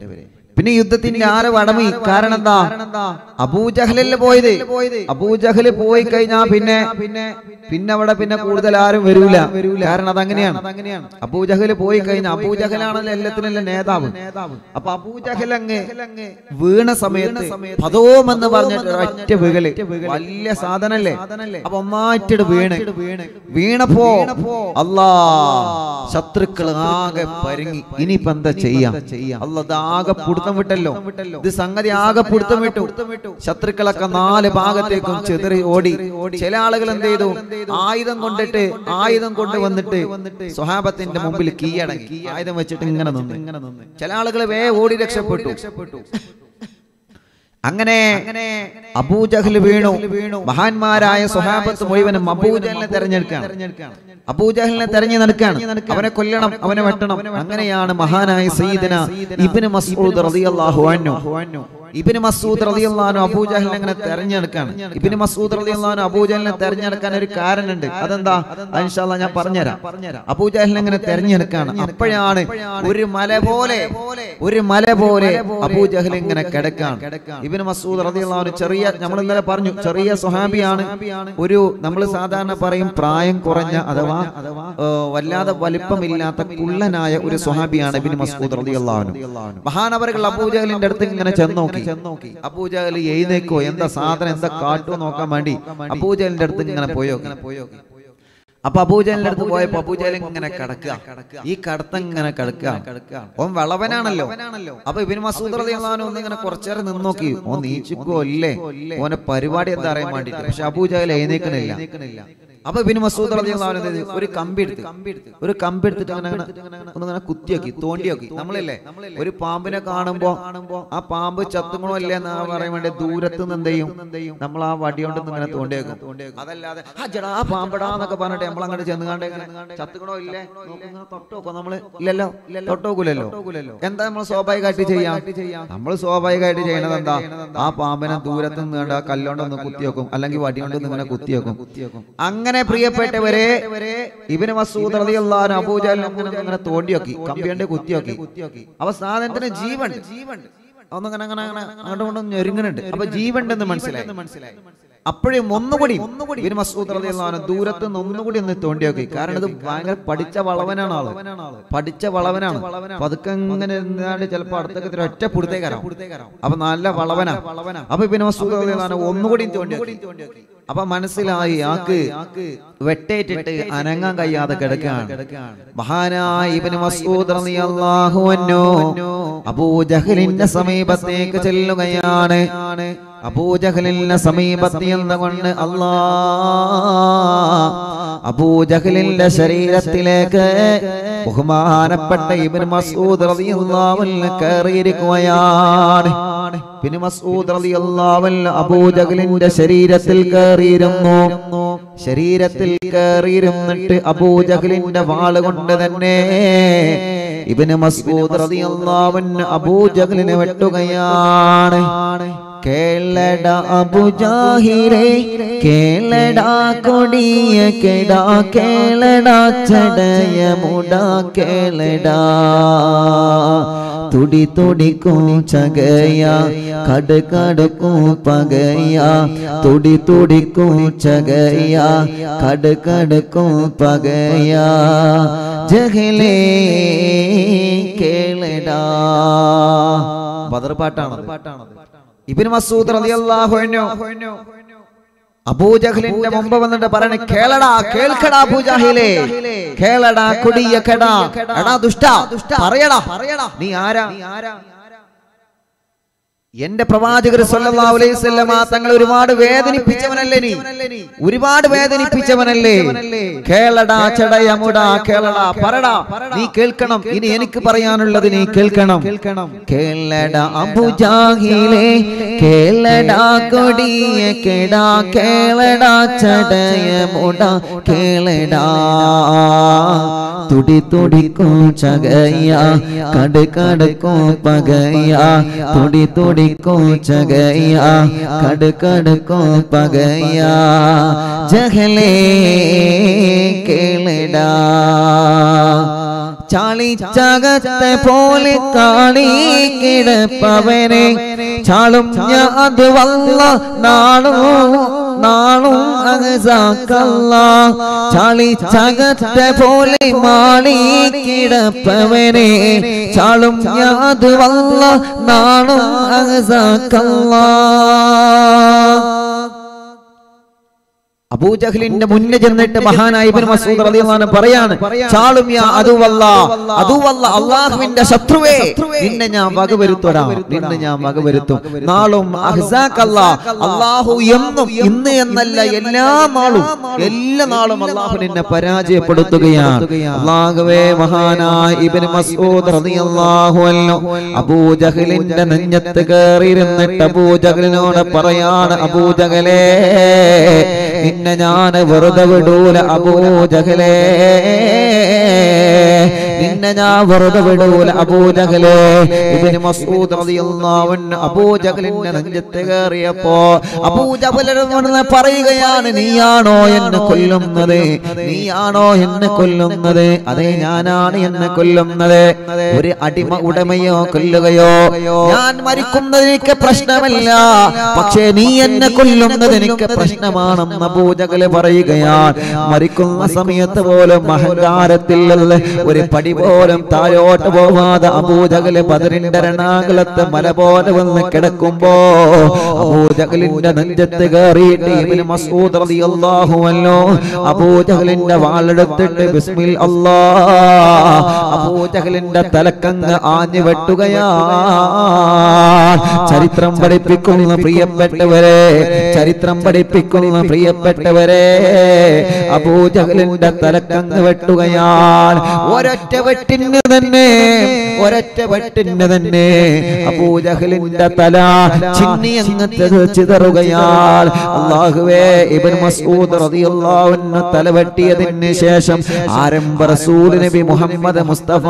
S1: പിന്നെ യുദ്ധത്തിന്റെ ആരവ് അടമി. കാരണം എന്താ? അബൂജഹലല്ലേ പോയത്. അബൂജഹല് പോയി കഴിഞ്ഞാ പിന്നെ പിന്നെ അവിടെ പിന്നെ കൂടുതൽ ആരും വരൂല. കാരണം അതങ്ങനെയാണ്. അബൂജഹല് പോയി കഴിഞ്ഞാൽ അബൂജഹലാണല്ലോ എല്ലാത്തിനുള്ള നേതാവ്. അപ്പൊ അബൂജഹൽ അങ്ങ് വീണ സമയത്ത് പദോം എന്ന് പറഞ്ഞിട്ട് ഒറ്റ വീകല് വലിയ സാധനല്ലേ. അപ്പൊ ഒന്നായിട്ടിട്ട് വീണ് വീണപ്പോ അല്ലാ ശത്രുക്കൾ ആകെ പരിങ്ങി. ഇനിയിപ്പോ എന്താ ചെയ്യാം? അല്ലാ ആകെ പുടുത്തം വിട്ടല്ലോ. ഇത് സംഗതി ആകെ പുടുത്തം വിട്ടു. ശത്രുക്കളൊക്കെ നാല് ഭാഗത്തേക്കും ചെതറി ഓടി. ചില ആളുകൾ എന്ത് ചെയ്തു? ആയുധം കൊണ്ടിട്ട് ആയുധം കൊണ്ട് വന്നിട്ട് സ്വഹാബത്തിന്റെ മുമ്പിൽ കീഴടങ്ങി ആയുധം വെച്ചിട്ട് ഇങ്ങനെ നിന്ന്. ചില ആളുകൾ വേ ഓടി രക്ഷപ്പെട്ടു. അങ്ങനെ അബൂജഹൽ വീണു. മഹാന്മാരായ സ്വഹാബത്ത് മുഴുവനും അബൂജഹലിനെ തെരഞ്ഞെടുക്കുകയാണ്. അബൂജഹലിനെ തെരഞ്ഞു നടക്കുകയാണ്. അവനെ കൊല്ലണം, അവനെ വെട്ടണം. അങ്ങനെയാണ് മഹാനായ സയ്യിദന ഇബ്നു മസ്ഊദ് റളിയല്ലാഹു അൻഹു ഇബ്നു മസ്ഊദ് റളിയല്ലാഹു അൻഹു അബൂജഹലിനെ അങ്ങനെ തെരഞ്ഞെടുക്കാണ്. ഇബ്നു മസ്ഊദ് റളിയല്ലാഹു അൻഹു അബൂജഹലിനെ തെരഞ്ഞെടുക്കാൻ ഒരു കാരണമുണ്ട്. അതെന്താ? ഇൻഷാ അല്ലാഹ് ഞാൻ പറഞ്ഞുതരാം. അബൂജഹലിനെ അങ്ങനെ തെരഞ്ഞെടുക്കാണ്. അപ്പോഴാണ് ഒരു മല പോലെ ഒരു മല പോലെ അബൂജഹൽ ഇങ്ങനെ കിടക്കാണ്. ഇബ്നു മസ്ഊദ് റളിയല്ലാഹു അൻഹു ചെറിയ, നമ്മൾ ഇന്നലെ പറഞ്ഞു, ചെറിയ സ്വഹാബിയാണ്. ഒരു നമ്മൾ സാധാരണ പറയും പ്രായം കുറഞ്ഞ അഥവാ വല്ലാതെ വലിപ്പമില്ലാത്ത കുള്ളനായ ഒരു സ്വഹാബിയാണ് ഇബ്നു മസ്ഊദ് റളിയല്ലാഹു അൻഹു. മഹാനവറുകൾ അബൂജഹലിന്റെ അടുത്ത് ഇങ്ങനെ ചെന്നു നോക്കി. അബൂജഹൽ എഴുന്നേക്കോ, എന്താ സാധനം, എന്താ കാട്ടോ നോക്കാൻ വേണ്ടി അബൂജഹലിന്റെ അടുത്ത് ഇങ്ങനെ പോയോ. അപ്പൊ അബൂജഹലിന്റെ അടുത്ത് പോയപ്പോ അബൂജഹൽ ഇങ്ങനെ കിടക്കുക. ഈ കടത്തം ഇങ്ങനെ കിടക്കുക. ഓൻ വളവനാണല്ലോ. അപ്പൊ ഇബ്നു മസ്ഊദ് റളിയല്ലാഹു അൻഹു ഒന്ന് ഇങ്ങനെ കുറച്ചേരം നിന്ന് നോക്കി. ഓൻ നീച്ചിക്കോ അല്ലേ, ഓനെ പരിപാടി എന്താ അറിയാൻ വേണ്ടിട്ട്. പക്ഷെ അബൂജഹൽ എഴുന്നേക്കണില്ല. അപ്പൊ ഇബ്നു മസ്ഊദ് റളിയല്ലാഹു അൻഹു ഒരു കമ്പി എടുത്ത് ഒരു കമ്പി എടുത്തിട്ട് ഒന്നിങ്ങനെ കുത്തിയോക്കി, തോണ്ടിയോക്കി. നമ്മളില്ലേ ഒരു പാമ്പിനെ കാണുമ്പോ ആ പാമ്പ് ചത്തുങ്ങളോ അല്ലേ എന്ന് പറയാൻ വേണ്ടി ദൂരത്ത് നിന്ന് എന്ത് ചെയ്യും? നമ്മൾ ആ വടി കൊണ്ട് ഇങ്ങനെ തോണ്ടിയേക്കും. അതല്ലാതെ ആ പാമ്പടാന്നൊക്കെ പറഞ്ഞിട്ട് നമ്മൾ അങ്ങോട്ട് ചെന്ന് കണ്ട് ചത്തുകളോ ഇല്ലേ തൊട്ടോക്കോ? നമ്മള് ഇല്ലല്ലോ, തൊട്ടോക്കൂലല്ലോ. എന്താ നമ്മൾ സ്വാഭാവികമായിട്ട് ചെയ്യാം? നമ്മൾ സ്വാഭാവികമായിട്ട് ചെയ്യണത് എന്താ? ആ പാമ്പിനെ ദൂരത്ത് നിന്ന് കണ്ട് ആ കല്ലോണ്ടൊന്ന് കുത്തിയോക്കും, അല്ലെങ്കിൽ വടി കൊണ്ട് ഇങ്ങനെ കുത്തിയോക്കും. അങ്ങനെ പ്രിയപ്പെട്ടവരെ ഇബ്നു മസ്ഊദ് റളിയല്ലാഹു അൻഹു അബൂജഹലിനെ അങ്ങനെ തോണ്ടിയോക്കി, കമ്പിയണ്ട് കുത്തിയോക്കി. അപ്പൊ സാധനത്തിന് ജീവൻ ഒന്നങ്ങനെ അങ്ങനെ അങ്ങനെ അങ്ങോട്ടും കൊണ്ടും ഞെരുങ്ങുന്നുണ്ട്. അപ്പൊ ജീവണ്ടെന്ന് മനസ്സിലായി. അപ്പോഴും ഒന്നുകൂടി ഇബ്നു മസ്ഊദ് റളിയല്ലാഹു അൻഹു ദൂരത്ത് നിന്ന് ഒന്നുകൂടി ഒന്ന് തോണ്ടിയോക്കി. കാരണം ഇത് ഭയങ്കര പഠിച്ച വളവനാണ് ആള്, പഠിച്ച വളവനാണ്. പതുക്കെ ഇങ്ങനെ ചിലപ്പോ അടുത്തൊക്കെ ഒറ്റ പുറത്തേക്കാരാം. അപ്പൊ നല്ല വളവനാ. അപ്പൊ ഇബ്നു മസ്ഊദ് റളിയല്ലാഹു അൻഹു ഒന്നുകൂടി തോണ്ടിയോക്കി. അപ്പൊ മനസ്സിലായി ആക്ക് വെട്ടേറ്റിട്ട് അനങ്ങാൻ കഴിയാതെ കിടക്കാണ്. മഹാനായ ഇബ്നു മസ്ഊദ് റളിയല്ലാഹു അൻഹു അബൂജഹലിന്റെ സമീപത്തേക്ക് ചെല്ലുകയാണ്. അബൂജഹലിന്റെ സമീപത്ത് നിന്നുകൊണ്ട് അല്ലാ അബൂജഹലിന്റെ ശരീരത്തിലേക്ക് ബഹുമാനപ്പെട്ട ഇബ്നു മസ്ഊദ് റളിയല്ലാഹു അൻഹു കയറിയിരിക്കുകയാണ്. ഇബ്നു മസ്ഊദ് റളിയല്ലാഹു അൻഹു അബൂജഹലിന്റെ ശരീരത്തിൽ കയറിയിരുന്നു. ശരീരത്തിൽ കയറിയിരുന്നിട്ട് അബൂജഹലിന്റെ വാള് കൊണ്ട് തന്നെ ഇബ്നു മസ്ഊദ് റളിയല്ലാഹു അൻഹു അബൂജഹലിനെ വെട്ടുകയാണ്. കേളടാ അബൂജാഹിലെ കേളടാ കൊടിയ കേടാ കേളടാ ചടയ മുടാ കേളടാ തുടി തുടിക്കും ചകയ കട കടക്കും പകയ തുടി തുടിക്കും ചകയ കട കടക്കും പകയ ജഹലേ കേളടാ. ബദർ പാട്ടാണ്. ഇബ്നു മസ്ഊദ് റളിയല്ലാഹു അൻഹു അബൂജഹലിന്റെ മുമ്പ് വന്നിട്ട് പറയണ കേളടാ, കേൾക്കടാ അബൂജഹലേ, കേളടാ കൊടിയ കെടാ, എടാ ദുഷ്ടാ പറയടാ, നീ ആരാ? എന്റെ പ്രവാചകർ സല്ലല്ലാഹു അലൈഹി വസല്ലമ തങ്ങൾ ഒരുപാട് വേദനിപ്പിച്ചവനല്ലേ നീ? ഒരുപാട് വേദനിപ്പിച്ചവനല്ലേ? കേളടാ ചടയമുടാ കേളടാ പറടാ, നീ കേൾക്കണം. ഇനി എനിക്ക് പറയാനുള്ളത് നീ കേൾക്കണം. കേളടാ അബൂജാഹിലേ കേളടാ കൊടിയ കെടാ കേളടാ ചടയമുടാ കേളടാ തുടി തുടിക്കും ചകയ കട കടക്കും പകയ തുടി തുടിക്കും ചകയ കട കടക്കും പകയ ജഹലേ കേളടാ ചാളിച്ചകത്തെ പോലെ കാണി കിടപ്പവനെ ചാളും അത് വല്ല നാളും നാളും അഹ്സാക്കല്ല ചാളിച്ചകത്തെ പോലെ മാളി കിടപ്പവനെ ചാളും അത് വല്ല നാളും അഹ്സാക്കല്ല. അബൂജഹലിന്റെ മുന്നേ ചെന്നിട്ട് മഹാനായ ഇബ്നു മസ്ഊദ് റളിയല്ലാഹു അൻഹു പറയാണ്, ചാളും യാ അദുവല്ലാ, അദുവല്ലാ അല്ലാഹുവിന്റെ ശത്രുവേ, നിന്നെ ഞാൻ വകവരുത്തടാ, നിന്നെ ഞാൻ വകവരുത്തും. നാളും അഹ്സാക്കല്ലാ, അല്ലാഹു എന്നും ഇന്ന് എന്നല്ല എല്ലാ നാളും എല്ലാ നാളും അല്ലാഹു നിന്നെ പരാജയപ്പെടുത്തുകയാണ്. അല്ലാഹുവേ, മഹാനായ ഇബ്നു മസ്ഊദ് റളിയല്ലാഹു അൻഹു അബൂജഹലിന്റെ നെഞ്ഞത്ത് കയറിയിരുന്നിട്ട് അബൂജഹലിനോട് പറയാണ്, അബൂജഹലേ, നിന്നെ ഞാൻ വെറുതെ വിടൂല അബൂജഹലേ, നിന്നെ ഞാൻ വെറുതെ വിടൂല അബൂജഹലേ. ഇബ്നു മസ്ഊദ് റളിയല്ലാഹു അൻഹു അബൂജഹലിന്റെ നെഞ്ചത്ത് കയറിയപ്പോ അബൂജഹൽ പറയുകയാണ്, നീയാണോ എന്നെ കൊല്ലുന്നത്, നീയാണോ എന്നെ കൊല്ലുന്നത്? അതെ, ഞാനാണ് എന്നെ കൊല്ലുന്നത്. ഒരു അടിമ ഉടമയോ കൊല്ലുകയോ ഞാൻ മരിക്കുന്നത് എനിക്ക് പ്രശ്നമല്ല, പക്ഷേ നീ എന്നെ കൊല്ലുന്നത് എനിക്ക് പ്രശ്നമാണെന്ന് അബൂജഹൽ പറയുകയാണ്. മരിക്കുന്ന സമയത്ത് പോലും അഹങ്കാരത്തിൽ ഒരു പടി പോലും താഴോട്ട് പോവാതെ അബൂജഹൽ ബദറിന്റെ രണാകുളത്ത് മല പോലെ വന്ന് കിടക്കുമ്പോ അബൂജഹലിന്റെ നെഞ്ചത്ത് കയറിയിട്ട് ഇബ്നു മസ്ഊദ് റളിയല്ലാഹു അൻഹു അബൂജഹലിന്റെ വാളെടുത്തിട്ട് ബിസ്മിൽ അല്ലാഹ് അബൂജഹലിന്റെ തലക്കങ്ങ് ആഞ്ഞു വെട്ടുകയാണ്. ചരിത്രം പഠിപ്പിക്കുന്ന പ്രിയപ്പെട്ടവരെ, ചരിത്രം പഠിപ്പിക്കുന്ന പ്രിയപ്പെട്ടവരെ, അബൂജഹലിന്റെ തലക്കങ്ങ് വെട്ടുകയാണ്. ഒരൊറ്റ വെട്ടിന് തന്നെ ഒരൊറ്റ വെട്ടിന് തന്നെ അബൂജഹലിന്റെ തല ചിന്നി അങ്ങ് ചിതറുകയാണ്. അല്ലാഹുവേ, ഇബ്നു മസ്ഊദ് റളിയല്ലാഹു അൻഹു തല വെട്ടിയതിന് ശേഷം ആരംഭ റസൂൽ നബി മുഹമ്മദ് മുസ്തഫ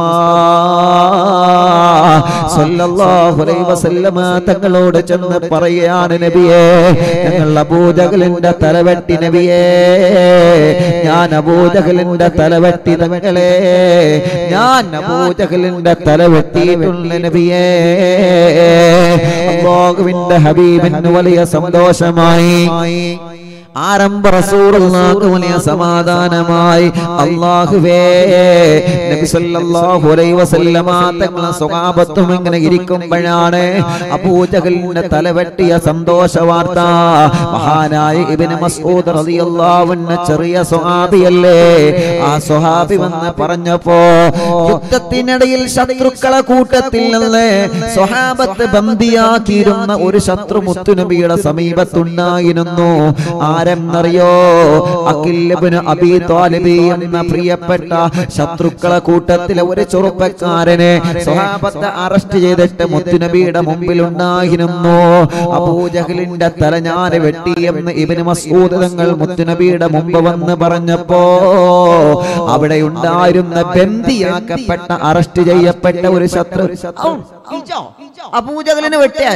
S1: സല്ലല്ലാഹു അലൈഹി വസല്ലമ തങ്ങളോട് ചെന്ന് പറയുകയാണ്, നബിയേ, ഞങ്ങൾ അബൂജഹലിന്റെ തല വെട്ടി നബിയേ, ഞാൻ അബൂജഹലിന്റെ തല വെട്ടി തങ്ങളെ, ഞാൻ അബൂജഹലിന്റെ തല വെട്ടിയിട്ടുള്ള നബിയേ. അല്ലാഹുവിന്റെ ഹബീബിന് വലിയ സന്തോഷമായി, ആരംഭ റസൂലുള്ളാഹിക്ക് വലിയ സമാധാനമായി. അല്ലാഹുവേ, നബി സല്ലല്ലാഹു അലൈഹി വസല്ലമ തങ്ങളെ സ്വഹാബത്തും ഇങ്ങനെ ഇരിക്കുമ്പോഴാണ് അബൂജഹലിന്റെ തല വെട്ടിയ സന്തോഷ വാർത്ത മഹാനായ ഇബ്നു മസ്ഊദ് റളിയല്ലാഹു അൻഹു ചെറിയ സ്വഹാബിയല്ലേ, ആ സ്വഹാബി വന്ന് പറഞ്ഞപ്പോ യുദ്ധത്തിനിടയിൽ ശത്രുക്കളെ കൂട്ടത്തിൽ നിന്ന് സ്വഹാബത്ത് ബന്ദിയാക്കിയിരുന്ന ഒരു ശത്രു മുത്തുനബിയുടെ സമീപത്തുണ്ടായിരുന്നു. ആരെന്നറിയോ? അഖിൽ ഇബ്നു അബീ ത്വാലിബ് എന്ന പ്രിയപ്പെട്ട ശത്രുക്കളെ കൂട്ടത്തിലെ ഒരു ചെറുപ്പക്കാരനെ സ്വഹാബത്ത് അറസ്റ്റ് ചെയ്തിട്ട് മുത്തുനബിയുടെ മുമ്പിൽ ഉണ്ടായിരുന്നു. അബൂജഹലിന്റെ തല ഞാൻ വെട്ടിയെന്ന് ഇബ്നു മസ്ഊദ് തങ്ങൾ മുത്തുനബിയുടെ മുമ്പ് വന്ന് പറഞ്ഞപ്പോ അവിടെ ഉണ്ടായിരുന്ന ബന്ദിയാക്കപ്പെട്ട അറസ്റ്റ് ചെയ്യപ്പെട്ട ഒരു ശത്രു അബൂജഹലിനെ വെട്ടിയ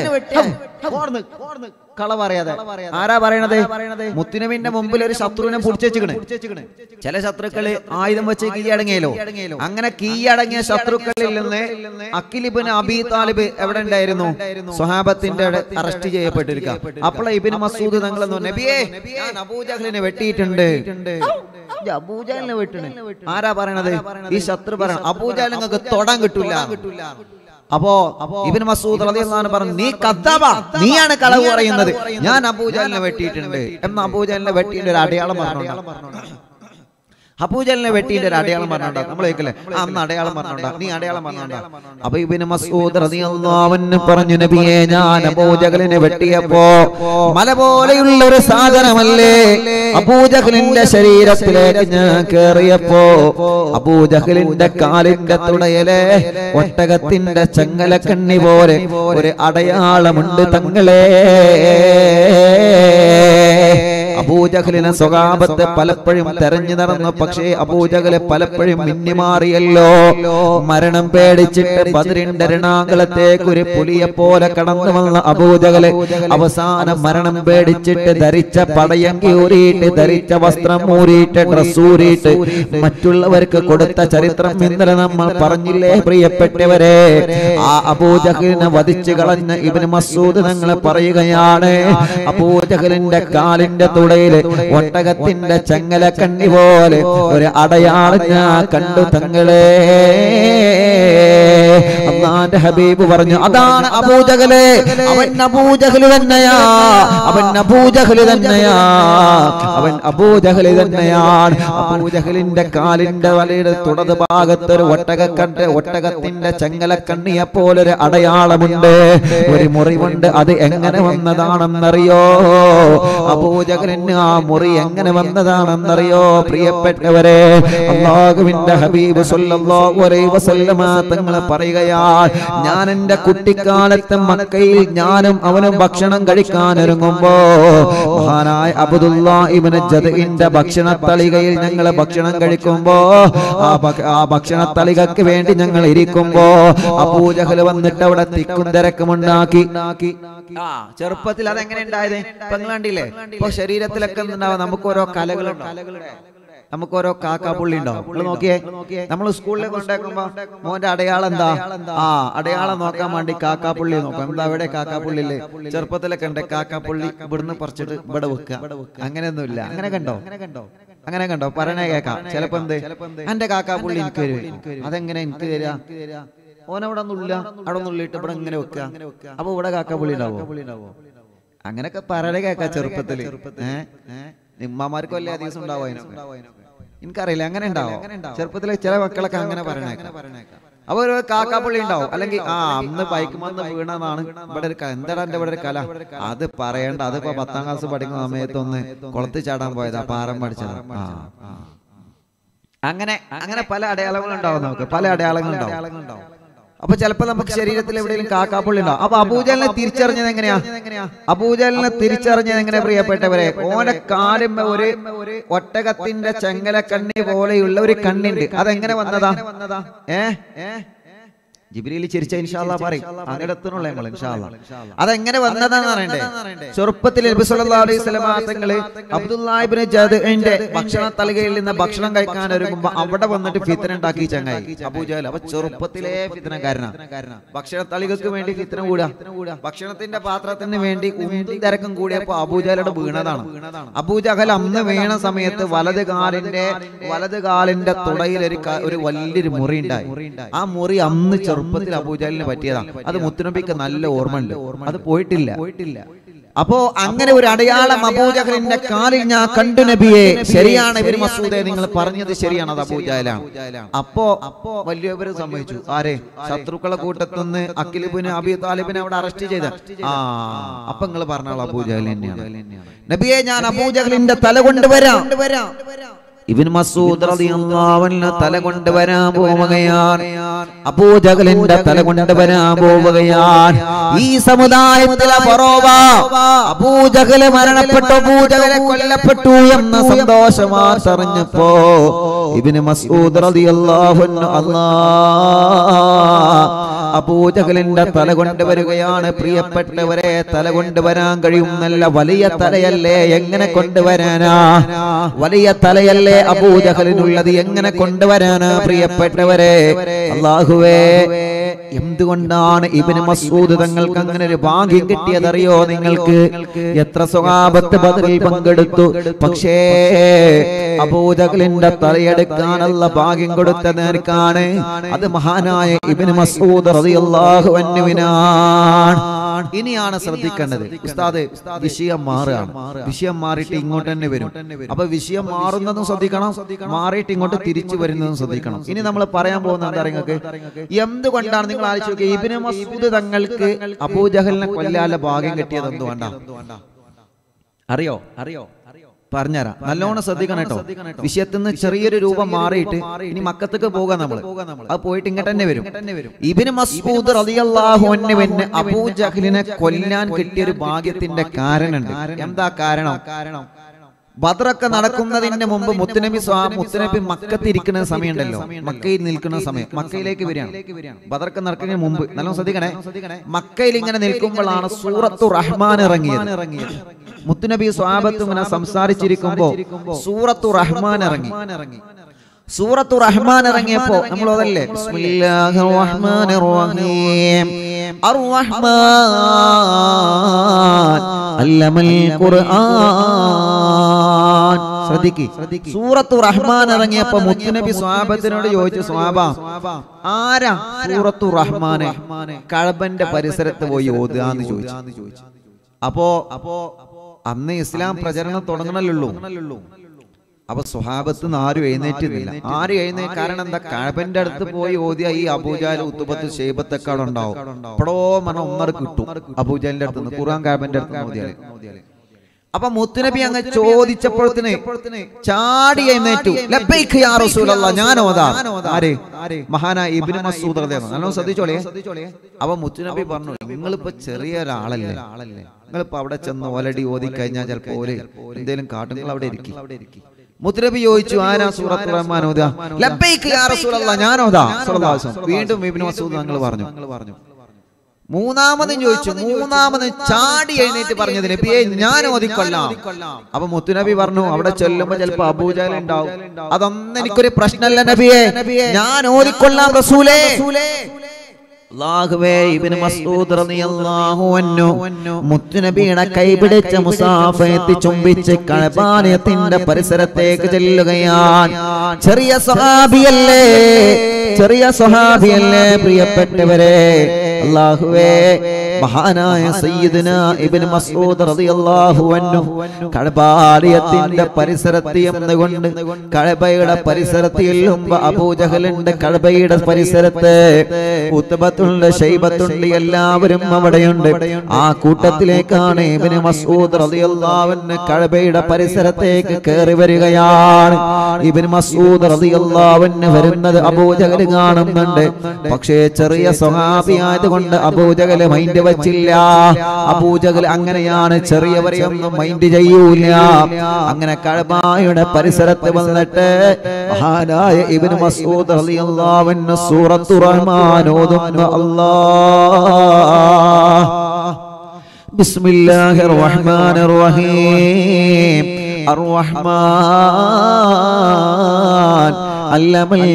S1: കള പറയാതെ ആരാ പറയണത്? മുത്തുനബിന്റെ മുമ്പിൽ ഒരു ശത്രുവിനെ പിടിച്ചേച്ചിക്കണ്. ചില ശത്രുക്കള് ആയുധം വെച്ച് കീഴടങ്ങിയല്ലോ. അങ്ങനെ കീഴടങ്ങിയ ശത്രുക്കളിൽ നിന്ന് അഖിൽ ഇബ്നു അബീ താലിബ് എവിടെ ഉണ്ടായിരുന്നു? സ്വഹാബത്തിന്റെ അറസ്റ്റ് ചെയ്യപ്പെട്ടിരിക്കുക. അപ്പോൾ ഇബ്നു മസ്ഊദ് തങ്ങൾ നബിയേ, ഞാൻ അബൂജഹലിനെ വെട്ടിയിട്ടുണ്ട്. അബൂജഹലിനെ വെട്ടണേ ആരാ പറയണത്? ഈ ശത്രു പറയണം. അബൂജഹൽ നിങ്ങൾക്ക് തൊടാൻ കിട്ടൂല. അപ്പോ ഇബ്നു മസ്ഊദ് റളിയല്ലാഹു അൻഹു പറഞ്ഞു, നീ കദ്ദാബ, നീയാണ് കളവ് പറയുന്നത്, ഞാൻ അബൂജഹലിനെ വെട്ടിയിട്ടുണ്ട് എന്ന്. അബൂജഹലിനെ വെട്ടിയുടെ ഒരു അടയാളം പറഞ്ഞോണ്ടാ അബൂജഹലിനെ വെട്ടിന്റെ ഒരു അടയാളം പറഞ്ഞോണ്ടാ നമ്മൾ കേൾക്കല്ലേ? അന്ന് അടയാളം പറഞ്ഞോണ്ടാ, നീ അടയാളം പറഞ്ഞോണ്ടാ. അപ്പൊ ഇബ്നു മസ്ഊദ് റളിയല്ലാഹു അൻഹു പറഞ്ഞു, നബിയെ, ഞാൻ അബൂജഹലിനെ വെട്ടിയപ്പോ മല പോലെയുള്ള ഒരു സാധനമല്ലേ അബൂജഹലിന്റെ ശരീരത്തിലേക്ക് ഞാൻ കേറിയപ്പോ അബൂജഹലിന്റെ കാലിന്റെ തുടയിലെ ഒട്ടകത്തിന്റെ ചങ്ങലക്കണ്ണി പോലെ ഒരു അടയാളമുണ്ട് തങ്ങളെ. അബൂജഹലിനെ സ്വഹാബത്ത് പലപ്പോഴും തെരഞ്ഞു നടന്നു. പക്ഷേ അബൂജഹല് പലപ്പോഴും മിന്നിമാറിയല്ലോ. മരണം പേടിച്ചിട്ട് ബദറിന്റെ രണാകുളത്തേക്ക് ഒരു പുലിയെ പോലെ കടന്നു വന്ന അബൂജഹല് അവസാനം മരണം പേടിച്ചിട്ട് ധരിച്ച പടയങ്കി ഊരിയിട്ട് ധരിച്ച വസ്ത്രം ഊരിയിട്ട് ഡ്രസ് ഊരിയിട്ട് മറ്റുള്ളവർക്ക് കൊടുത്ത ചരിത്രം ഇന്നലെ നമ്മൾ പറഞ്ഞില്ലേ പ്രിയപ്പെട്ടവരെ. ആ അബൂജഹലിനെ വധിച്ചു കളഞ്ഞ ഇബ്നു മസ്ഊദ് തങ്ങൾ പറയുകയാണ്, അബൂജഹലിന്റെ കാലിന്റെ തുടയില് ഒട്ടകത്തിന്റെ ചങ്ങല കണ്ണി പോലെ ഒരു അടയാളം ഞാൻ കണ്ടു തങ്ങളെ. അല്ലാഹുവിന്റെ ഹബീബ് പറഞ്ഞു, അതാണ് അബൂജഹല്. അവൻ അബൂജഹല് തന്നെയാ, അവൻ അബൂജഹല് തന്നെയാ, അവൻ അബൂജഹല് തന്നെയാണ്. അബൂജഹലിന്റെ കാലിന്റെ വലയുടെ തുടത് ഭാഗത്തൊരു ഒട്ടക കണ്ട് ഒട്ടകത്തിന്റെ ചങ്ങല കണ്ണിയെ പോലൊരു അടയാളമുണ്ട്, ഒരു മുറിവുണ്ട്. അത് എങ്ങനെ വന്നതാണെന്നറിയോ? അബൂജഹലിന് ആ മുറി എങ്ങനെ വന്നതാണെന്നറിയോ പ്രിയപ്പെട്ടവരെ? അല്ലാഹുവിന്റെ ഹബീബ് സ്വല്ലല്ലാഹു അലൈഹി വസല്ലമ തങ്ങൾ പറയുകയാണ്, ഞാൻ എന്റെ കുട്ടിക്കാലത്ത് മക്കയിൽ ഞാനും അവനും ഭക്ഷണം കഴിക്കാൻ ഒരുങ്ങുമ്പോ മഹാനായ അബ്ദുല്ലാഹ് ഇബ്നു ജദ്ഇന്റെ ഭക്ഷണ തളികയിൽ ഞങ്ങൾ ഭക്ഷണം കഴിക്കുമ്പോ ആ ഭക്ഷണ തളികക്ക് വേണ്ടി ഞങ്ങൾ ഇരിക്കുമ്പോ അബൂജഹൽ വന്നിട്ട് അവിടെ തിക്കും തിരക്കും ഉണ്ടാക്കി. ആ ചെറുപ്പത്തിൽ അതെങ്ങനെ ഉണ്ടായത് ഇപ്പൊ നിങ്ങൾ കണ്ടില്ലേ? ഇപ്പൊ ശരീരത്തിലൊക്കെ ഉണ്ടാവും നമുക്ക് ഓരോ കലകളുണ്ടോ, നമുക്ക് ഓരോ കാക്കാപ്പുള്ളി ഉണ്ടോ? നമ്മൾ നോക്കിയേ, നമ്മൾ സ്കൂളിൽ കൊണ്ടേക്കുമ്പോ മോന്റെ അടയാളം എന്താ? ആ അടയാളം നോക്കാൻ വേണ്ടി കാക്കാപ്പുള്ളി നോക്കാം. എന്താ ഇവിടെ കാക്കാപ്പുള്ളില്ലേ? ചെറുപ്പത്തിലൊക്കെ ഉണ്ട് കാക്കാപ്പുള്ളി, ഇവിടുന്ന് പറിച്ചിട്ട് ഇവിടെ വെക്കുക. അങ്ങനെയൊന്നുമില്ല. അങ്ങനെ കണ്ടോ? അങ്ങനെ കണ്ടോ? പറയണേ കേക്കാം. ചിലപ്പോ എന്ത് എന്റെ കാക്കാപ്പുള്ളി എനിക്ക് വരും. അതെങ്ങനെ എനിക്ക് തരാ? ഓനവിടെ ഒന്നുമില്ല, അവിടെ ഒന്നുള്ളിട്ട് ഇവിടെ ഇങ്ങനെ വെക്കുക. അപ്പൊ ഇവിടെ കാക്കാപ്പുള്ളി ഉണ്ടാവോ? അങ്ങനെയൊക്കെ പറയണേ കേക്കാം ചെറുപ്പത്തില്. ഏഹ് നിമ്മമാർക്ക് വലിയ ദിവസം ഉണ്ടാവോ? എനിക്കറിയില്ല. അങ്ങനെ ഉണ്ടാവും ചെറുപ്പത്തിലെ ചില മക്കളൊക്കെ അങ്ങനെ പറയണേക്കാം. അപ്പൊ ഒരു കാക്കാപ്പുള്ളി ഉണ്ടാവും. അല്ലെങ്കിൽ ആ അന്ന് ബൈക്കുമെന്ന് വീണതാണ് ഇവിടെ ഒരു എന്താടാ എന്റെ ഇവിടെ ഒരു കല, അത് പറയണ്ട. അതിപ്പോ പത്താം ക്ലാസ് പഠിക്കുന്ന സമയത്ത് ഒന്ന് കുളത്ത് ചാടാൻ പോയതാ, പാറം പഠിച്ചതാ. ആ അങ്ങനെ അങ്ങനെ പല അടയാളങ്ങളും ഉണ്ടാവും. നമുക്ക് പല അടയാളങ്ങളുണ്ടാവും. അപ്പൊ ചിലപ്പോ നമുക്ക് ശരീരത്തിൽ എവിടെയെങ്കിലും കാക്കാപ്പുള്ളി ഉണ്ടാവും. അപ്പൊ അബൂജഹലിനെ തിരിച്ചറിഞ്ഞത് എങ്ങനെയാ? അബൂജഹലിനെ തിരിച്ചറിഞ്ഞത് എങ്ങനെ പ്രിയപ്പെട്ടവരെ? ഓന്റെ കാലിന്മ ഒരു ഒട്ടകത്തിന്റെ ചെങ്ങല കണ്ണി പോലെയുള്ള ഒരു കണ്ണിണ്ട്. അതെങ്ങനെ വന്നതാ? ഏ ജിബ്രീൽ ചിരിച്ച ഇൻഷാ അല്ലാഹ് പറയും. അങ്ങനെത്തുന്നുള്ള നമ്മൾ ഇൻഷാ അല്ലാഹ് അതെങ്ങനെ വന്നതാന്ന് പറയണ്ടേ? ചെറുപ്പത്തിൽ നബി സല്ലല്ലാഹു അലൈഹി വസല്ലം തങ്ങള് അബ്ദുല്ലാഹ് ഇബ്നു ജദ്ഇന്റെ ഭക്ഷണ തളികയിൽ നിന്ന് ഭക്ഷണം കഴിക്കാൻ ഒരുങ്ങുമ്പോ അവിടെ വന്നിട്ട് ഫിത്ന ഉണ്ടാക്കി ചങ്ങായി അബൂജഹൽ. അപ്പൊ ചെറുപ്പത്തിലെ ഫിത്നക്കാരനാണ്. ഭക്ഷണ തളികക്ക് വേണ്ടി ഫിത്ന കൂടുക, ഭക്ഷണത്തിന്റെ പാത്രത്തിന് വേണ്ടി ഉന്തും തിരക്കും കൂടിയപ്പോ അബൂജഹലോട് വീണതാണ്. അബൂജഹൽ അന്ന് വീണ സമയത്ത് വലത് കാലിന്റെ വലത് കാലിന്റെ തുടയിൽ ഒരു ഒരു വലിയൊരു മുറി ഉണ്ടായി. ആ മുറി അന്ന് ചെറുപ്പത്തിൽ അബൂജഹലിന് പറ്റിയതാണ്. അത് മുത്തുനബിക്ക് നല്ല ഓർമ്മയുണ്ട്, അത് പോയിട്ടില്ല. അപ്പോ അങ്ങനെ ഒരു അടയാളം അബൂജഹലിന്റെ കാലിൽ ഞാൻ കണ്ടു നബിയെ. ശരിയാണ് ഇബ്നു മസ്ഊദേ, നിങ്ങൾ പറഞ്ഞത് ശരിയാണ്, അത് അബൂജഹലാണ്. അപ്പോ അപ്പോ വലിയവര് സമ്മതിച്ചു. ആരെ? ശത്രുക്കളെ കൂട്ടത്തുനിന്ന് അഖിൽ ഇബ്നു അബീ താലിബിനെ അവിടെ അറസ്റ്റ് ചെയ്ത. ആ അപ്പൊ നിങ്ങൾ പറഞ്ഞാൽ അബൂജഹൽ തന്നെയാണ്. നബിയെ ഞാൻ അബൂജഹലിന്റെ തല കൊണ്ടുവരാം. ഇബ്നു മസ്ഊദ് റളിയല്ലാഹു അൻഹു തല കൊണ്ടുവരാൻ പോവുകയാണ്. അബൂജഹലിന്റെ തല കൊണ്ടുവരാൻ പോവുകയാണ്. ഈ സമുദായത്തിലെ ഫറോവ അബൂജഹൽ മരണപ്പെട്ടു, അബൂജഹൽ കൊല്ലപ്പെട്ടു എന്ന സന്തോഷമാർത്ത അറിഞ്ഞപ്പോ ഇബ്നു മസ്ഊദ് റളിയല്ലാഹു അൻഹു അല്ലാഹ് അബൂജഹലിന്റെ തല കൊണ്ടുവരികയാണ്. പ്രിയപ്പെട്ടവരെ, തല കൊണ്ടുവരാൻ കഴിയും. നല്ല വലിയ തലയല്ലേ, എങ്ങനെ കൊണ്ടുവരാനാ? വലിയ തലയല്ലേ അബൂജഹലിനുള്ളത്, എങ്ങനെ കൊണ്ടുവരാനാ പ്രിയപ്പെട്ടവരെ? അല്ലാഹുവേ, എന്തുകൊണ്ടാണ് ഇബ്നു മസ്ഊദ് തങ്ങൾക്ക് അങ്ങനെ ഒരു ഭാഗ്യം കിട്ടിയതറിയോ? നിങ്ങൾക്ക് എത്ര സ്വഹാബത്ത് ബദറിൽ പങ്കെടുത്തു, പക്ഷേ അബൂജഹലിന്റെ തലയെടുക്കാനുള്ള ഭാഗ്യം കൊടുത്തത് ആർക്കാണ്? അത് മഹാനായ ഇബ്നു മസ്ഊദ് റളിയല്ലാഹു അൻഹുവിനാണ്. ഇനിയാണ് ശ്രദ്ധിക്കേണ്ടത്. ഉസ്താദ് വിഷയം മാറുകയാണ്, വിഷയം മാറിയിട്ട് ഇങ്ങോട്ട് തന്നെ വരും. അപ്പൊ വിഷയം മാറുന്നതും ശ്രദ്ധിക്കണം, മാറിയിട്ട് ഇങ്ങോട്ട് തിരിച്ചു വരുന്നതും ശ്രദ്ധിക്കണം. ഇനി നമ്മൾ പറയാൻ പോകുന്ന എന്താ നിങ്ങൾക്ക്? എന്തുകൊണ്ടാണ് നിങ്ങൾ ആലോചിച്ച് നോക്കുക, ഇബ്നു മസ്ഊദ് തങ്ങൾക്ക് അബൂജഹലിനെ കൊല്ലാനുള്ള ഭാഗ്യം കിട്ടിയത് എന്തുകൊണ്ടാ? അറിയോ? അറിയോ? പറഞ്ഞുതരാം, നല്ലോണം ശ്രദ്ധിക്കണം കേട്ടോ. വിഷയത്തിൽ നിന്ന് ചെറിയൊരു രൂപം മാറിയിട്ട് ഇനി മക്കത്തേക്ക് പോകാം. നമ്മൾ അത് പോയിട്ട് ഇങ്ങോട്ട് തന്നെ വരും. ഇബ്നു മസ്ഊദ് റളിയല്ലാഹു അൻഹുവിന് അബൂജഹലിനെ കൊല്ലാൻ കിട്ടിയ ഒരു ഭാഗ്യത്തിന്റെ കാരണമുണ്ട്. എന്താ കാരണം? ബദറൊക്കെ നടക്കുന്നതിന്റെ മുമ്പ് മുത്തുനബി മുത്തുനബി മക്കത്ത് ഇരിക്കുന്ന സമയമുണ്ടല്ലോ, മക്കയിൽ നിൽക്കുന്ന സമയം, മക്കയിലേക്ക് വരികയാണ്. ബദറൊക്കെ നടക്കുന്നതിന് മുമ്പ് നല്ല ശ്രദ്ധിക്കണേ. മക്കയിൽ ഇങ്ങനെ നിൽക്കുമ്പോഴാണ് സൂറത്തു റഹ്മാൻ ഇറങ്ങിയത്. മുത്തുനബി സ്വഹാബത്തും ഇങ്ങനെ സംസാരിച്ചിരിക്കുമ്പോ സൂറത്തു റഹ്മാൻ ഇറങ്ങി. സൂറത്തു റഹ്മാൻ ഇറങ്ങിയപ്പോ നമ്മൾ അതല്ലേ ബിസ്മില്ലാഹിർ റഹ്മാനിർ റഹീം അർ റഹ്മാൻ അല്ലമൽ ഖുർആൻ. ശ്രദ്ധിക്ക്, സൂറത്തു റഹ്മാൻ ഇറങ്ങിയപ്പോ മുത്തുനബി സ്വഹാബത്തിനോട് ചോദിച്ചു, സ്വഹാബ ആരാ സൂറത്തു റഹ്മാനെ കഅബന്റെ പരിസരത്ത് പോയി ഓതുകയെന്ന് ചോദിച്ചു. അപ്പോ അപ്പോ അന്ന് ഇസ്ലാം പ്രചരണം തുടങ്ങണല്ലോ. അപ്പൊ സ്വഹാബത്ത് ആരും എഴുന്നേറ്റിരുന്നില്ല. ആരും എഴുന്നേ കാരണം എന്താ, കഅബന്റെ അടുത്ത് പോയി ഓതിയ ഈ അബൂജാൽ ഉത്തുബത്ത് ഷൈബത്തൊക്കെ അവിടെ ഉണ്ടാവും. എപ്പോഴോ മന ഒന്നര കിട്ടും അബൂജാലിന്റെ അടുത്ത് നിന്ന്, ഖുർആൻ കഅബന്റെ അടുത്ത് ഓതിയാല്. അപ്പൊ മുത്തുനബി അങ്ങ് ചോദിച്ചപ്പോഴത്തിന് ചാടി എഴുന്നേറ്റു, ലബ്ബൈക യാ റസൂലല്ലാഹ്, ഞാൻ ഓതാ. ആര്? മഹാനായ ഇബ്നു മസ്ഊദ് റളിയല്ലാഹു അൻഹു. നല്ലോണം ശ്രദ്ധിച്ചോളേ. അപ്പൊ മുത്തുനബി പറഞ്ഞു, നിങ്ങളിപ്പോ ചെറിയ ഒരാളല്ലേ, നിങ്ങളിപ്പോ അവിടെ ചെന്ന് ഓലടി ഓതി കഴിഞ്ഞാൽ ചിലപ്പോ ഓല് എന്തേലും കാട്ടും, നിങ്ങൾ അവിടെ ഇരിക്കും. മുത്തുനബി ചോദിച്ചു, ആരാ സൂറത്തുർ റഹ്മാൻ ഓതാ? ലബ്ബൈക യാ റസൂലല്ലാഹ്, ഞാൻ ഓതാ സ്വല്ലല്ലാഹു അലൈഹി വസല്ലം. വീണ്ടും ഇബ്നു മസ്ഊദ് തങ്ങൾ പറഞ്ഞു. മൂന്നാമതും ചോദിച്ചു. മൂന്നാമത് ചാടി എഴുന്നേറ്റ് പറഞ്ഞത്, നബിയെ ഞാൻ ഓതിക്കൊള്ളാം. അപ്പൊ മുത്തുനബി പറഞ്ഞു, അവിടെ ചെല്ലുമ്പോ ചിലപ്പോ അബൂജഹൽ ഉണ്ടാവും, അതൊന്നും എനിക്കൊരു പ്രശ്നമല്ല നബിയെ, ഞാൻ ഓതിക്കൊള്ളാം റസൂലേ. അല്ലാഹുവേ, ഇബ്നു മസ്ഊദ് റളിയല്ലാഹു അൻഹു മുത്തുനബിയുടെ കൈപിടിച്ച മുസാഫയത്ത് ചുംബിച്ച് കഅബാലയത്തിന്റെ പരിസരത്തേക്ക് ചെല്ലുകയാണ്. ചെറിയ സ്വഹാബിയല്ലേ, ചെറിയ സ്വഹാബിയല്ലേ പ്രിയപ്പെട്ടവരെ. അല്ലാഹുവേ, മഹാനായ സയ്യിദുനാ ഇബ്നു മസ്ഊദ് റളിയല്ലാഹു അൻഹു കഅബാലയത്തിന്റെ പരിസരത്ത് എന്നുകൊണ്ട് കഅബയുടെ പരിസരത്ത് ചെല്ലുമ്പോൾ അബൂജഹലുണ്ട്, കഅബയുടെ പരിസരത്ത് ഉത്ബത്തുണ്ട്, ശൈബത്തുണ്ട്, എല്ലാവരും അവിടെയുണ്ട്. ആ കൂട്ടത്തിലേക്കാണ് ഇബ്നു മസ്ഊദ് റളിയല്ലാഹു അൻഹു കഅബയുടെ പരിസരത്തേക്ക് കയറി വരികയാണ്. ഇബ്നു മസ്ഊദ് റളിയല്ലാഹു അൻഹു വരുന്നത് അബൂജഹൽ കാണുന്നുണ്ട്. പക്ഷേ ചെറിയ സ്വഹാബിയായത് കൊണ്ട് അബൂജഹൽ മൈൻഡ് വെച്ചില്ല. അബൂജഹൽ അങ്ങനെയാണ്, ചെറിയവരെയൊന്നും മൈൻഡ് ചെയ്യൂല. അങ്ങനെ കഅബയുടെ പരിസരത്ത് വന്നിട്ട് മഹാനായ ഇബ്നു മസ്ഊദ് റളിയല്ലാഹു അൻഹു സൂറത്തു റഹ്മാൻ ഓതുന്ന അല്ലാഹ് ബിസ്മില്ലാഹിർ റഹ്മാനിർ റഹീം അർ റഹ്മാൻ അല്ലമൽ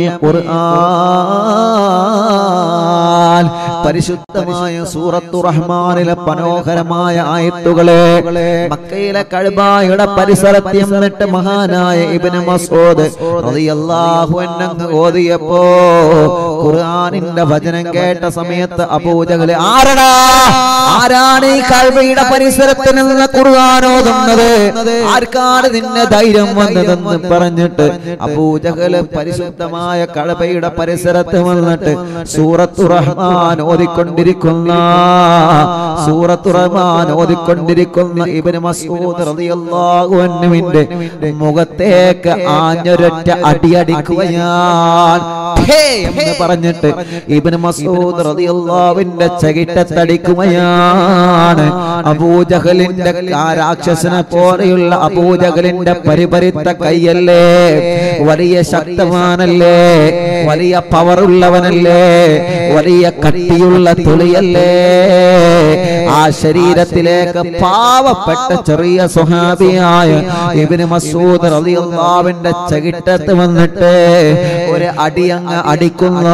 S1: ഖുർആൻ. പരിശുദ്ധമായ സൂറത്തു റഹ്മാനിലെ മനോഹരമായ ആയത്തുകളെ മക്കയിലെ കഅബയുടെ പരിസരത്ത് എന്നിട്ട് മഹാനായ ഇബ്നു മസ്ഊദ് റളിയല്ലാഹു അൻഹു ഓതിയപ്പോ ഖുർആനിന്റെ വചനം കേട്ട സമയത്ത് അബൂജഹൽ, ആരടാ ആരാണ് ഈ കഅബയുടെ പരിസരത്ത് നിന്ന് ഖുർആൻ ഓതുന്നത്, ആർക്കാണ് നിന്നെ ധൈര്യം വന്നതെന്ന് പറഞ്ഞിട്ട് അബൂജഹൽ പരിശുദ്ധമായ കഅബയുടെ പരിസരത്ത് വന്നിട്ട് സൂറത്തു റഹ്മാൻ ഓതിക്കൊണ്ടിരിക്കുന്ന സൂറത്തു റഹ്മാൻ ഓതിക്കൊണ്ടിരിക്കുന്ന ഇബ്നു മസ്ഊദ് റളിയല്ലാഹു അൻഹുവിന്റെ മുഖത്തേക്ക് ആഞ്ഞൊരൊറ്റ അടിയടിക്കുകയാണ്. എന്ന് പറഞ്ഞിട്ട് ഇബ്നു മസ്ഊദ് റളിയല്ലാഹുവിന്റെ ചകിട്ടത്തടിക്കുകയാണ്. അബൂജഹലിന്റെ രാക്ഷസനെ പോലെയുള്ള അബൂജഹലിന്റെ പരിപരിത്ത കൈയല്ലേ, വലിയ ശക്തവാനല്ലേ, വലിയ പവറുള്ളവനല്ലേ, വലിയ കട്ടിയുള്ള തുളിയല്ലേ. ആ ശരീരത്തിലേക്ക് പാവപ്പെട്ട ചെറിയ സ്വഹാബിയായ ഇബ്നു മസ്ഊദ് റളിയല്ലാഹുവിന്റെ ചകിട്ടത്ത് വന്നിട്ട് ഒരു അടിയങ്ങ് അടിക്കുന്നു.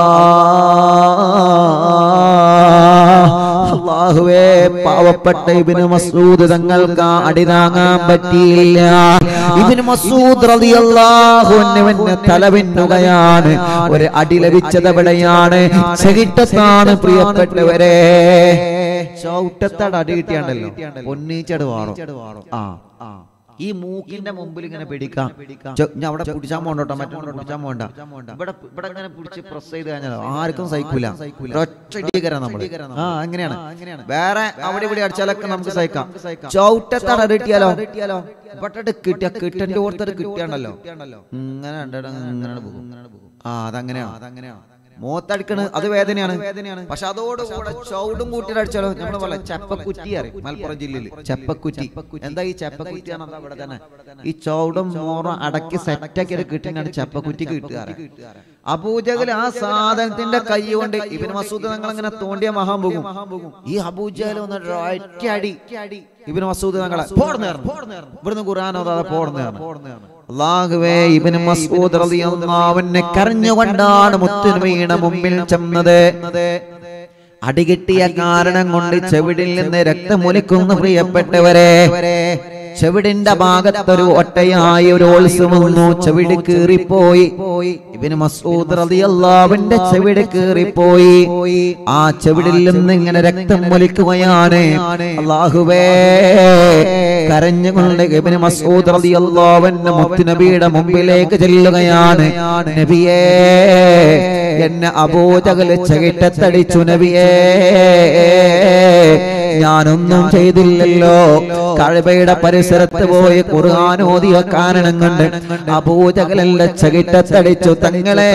S1: അല്ലാഹ് അല്ലാഹുവേ, പാവപ്പെട്ട ഇബ്നു മസ്ഊദ് തങ്ങൾക്ക് അടി താങ്ങാൻ പറ്റിയില്ല. ഇബ്നു മസ്ഊദ് റളിയല്ലാഹു അൻഹുവിന്റെ തലവിന്നുകയാണ്. ഒരു അടി ലഭിച്ചത് എവിടെയാണ്? ചകിട്ടത്താണ് പ്രിയപ്പെട്ടവരെ. ചൗട്ടത്തട അടി കിട്ടിയാണ്ടല്ലോ പൊന്നീച്ചട് വാറോ. ആ ആ ഈ മൂക്കിന്റെ മുമ്പിൽ ഇങ്ങനെ പിടിക്കാം. ഞാൻ അവിടെ പിടിച്ചാൻ പോകണ്ടോ, മറ്റൊന്നും പിടിച്ചാൻ പോകണ്ട. ഇവിടെ ഇവിടെ ഇങ്ങനെ പിടിച്ച് പ്രസ് ചെയ്ത് കഴിഞ്ഞാൽ ആർക്കും സഹിക്കൂല. ഒറ്റടിക്കരാ നമ്മള്. ആ അങ്ങനെയാണ്. വേറെ അവിടെ ഇവിടെ അടിച്ചാലൊക്കെ നമുക്ക് സഹിക്കാം. ചൗട്ടത്തട കിട്ടിയാലോ, ഇവിടെ കിട്ടിയ കിട്ടന്റെ ഓർത്തത് കിട്ടിയാണ്ടല്ലോ ഇങ്ങനെ ഇങ്ങനെ പോകും. ആ അതങ്ങനെയാ അതങ്ങനെയാ മോത്തടിക്കണ അത് വേദനയാണ്. പക്ഷെ അതോടുകൂടെ ചൗടും കൂട്ടി അടിച്ചാലോ നമ്മൾ പോലെ ചപ്പക്കുറ്റി അറിയും മലപ്പുറം ജില്ലയിൽ ചപ്പക്കുറ്റി. എന്താ ഈ ചപ്പക്കുറ്റിയാണ് അവിടെ തന്നെ ഈ ചൗടും മോറും അടക്കി സെറ്റാക്കി കിട്ടുന്നതാണ് ചപ്പക്കുറ്റി കിട്ടുകാറ്. അബൂജഹൽ ആ സാധനത്തിന്റെ കൈ കൊണ്ട് ഇബ്നു മസ്ഊദ് തങ്ങൾ അങ്ങനെ തോണ്ടിയ മഹാൻ പോകും. ഈ അബൂജഹൽ ഒന്ന് ഒറ്റ അടി ഇബ്നു മസ്ഊദ് തങ്ങളെ ഇവിടുന്ന് ഖുർആൻ ഓതാതെ പോടുന്നതാണ്. അല്ലാഹുവേ, ഇബ്നു മസ്ഊദ് റളിയല്ലാഹു അൻഹു കരഞ്ഞുകൊണ്ടാണ് മുത്തുനബിയുടെ മുമ്പിൽ ചെന്നത്. അടികിട്ടിയ കാരണം കൊണ്ട് ചെവിടിൽ നിന്ന് രക്തമൊലിക്കുന്ന പ്രിയപ്പെട്ടവരെ, ചെവിടിന്റെ ഭാഗത്തൊരു ഒട്ടയായി ഒരു ഓൾസ് വന്നു. ചെവിട് കീറിപ്പോയി. ഇബ്നു മസ്ഊദ് റളിയല്ലാഹു അൻഹുവിന്റെ ചെവിട് കീറിപ്പോയി. ആ ചെവിടിൽ നിന്ന് ഇങ്ങനെ രക്തം ഒലിക്കുകയാണ്. അല്ലാഹുവേ, കരഞ്ഞുകൊണ്ട് ഇബ്നു മസ്ഊദ് റളിയല്ലാഹു അൻഹു മുത്തുനബിയുടെ മുമ്പിലേക്ക് ചെല്ലുകയാണ്. നബിയേ, എന്നെ അബൂജഹൽ ചകിട്ടത്തടിച്ചു നബിയേ, ഞാനൊന്നും ചെയ്തില്ലല്ലോ. കഅബയുടെ പരിസരത്ത് പോയി ഖുർആൻ ഓതിയ കാരണം കൊണ്ട് അബൂജഹലിന്റെ ചകിട്ടത്തടിച്ചു തങ്ങളെ.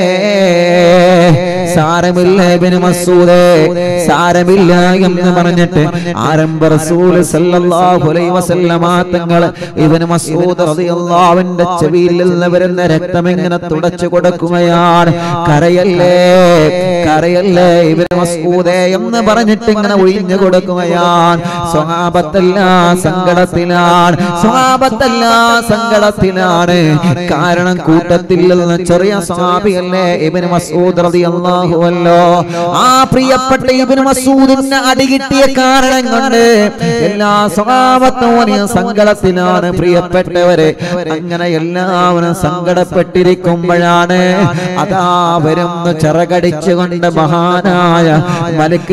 S1: സാരമില്ല ഇബ്നു മസ്ഊദേ, സാരമില്ല എന്ന് പറഞ്ഞിട്ട് ആരംഭ റസൂൽ സല്ലല്ലാഹു അലൈഹി വസല്ലമ തങ്ങൾ ഇബ്നു മസ്ഊദ് റളിയല്ലാഹു അൻഹുവിന്റെ ചെവിയിൽ നിന്ന് വരുന്ന രക്തം ഇങ്ങനെ തുടച്ചു കൊടുക്കുകയാണ്. കരയല്ലേ കരയല്ലേ ഇബ്നു മസ്ഊദേ എന്ന് പറഞ്ഞിട്ട് ഇങ്ങനെ ഒഴിഞ്ഞു കൊടുക്കുകയാണ്. സ്വഹാബത്തെല്ലാം സങ്കടത്തിലാണ്, സ്വഹാബത്തെല്ലാം സങ്കടത്തിലാണ്. കാരണം കൂട്ടത്തിൽ നിന്ന് ചെറിയ സ്വഹാബിയല്ലേ ഇബ്നു മസ്ഊദ് റളിയല്ലാഹു അൻഹു. ആ പ്രിയപ്പെട്ട ഇബ്നു മസ്ഊദിനെ അടികിട്ടിയ കാരണം കൊണ്ട് എല്ലാ സ്വഹാബത്തും സങ്കടത്തിലാണ് പ്രിയപ്പെട്ടവരെ. അങ്ങനെ എല്ലാവരും സങ്കടപ്പെട്ടിരിക്കുമ്പോഴാണ് അതാ വരുന്നു ചിറകടിച്ചുകൊണ്ട് മഹാനായ മലക്ക്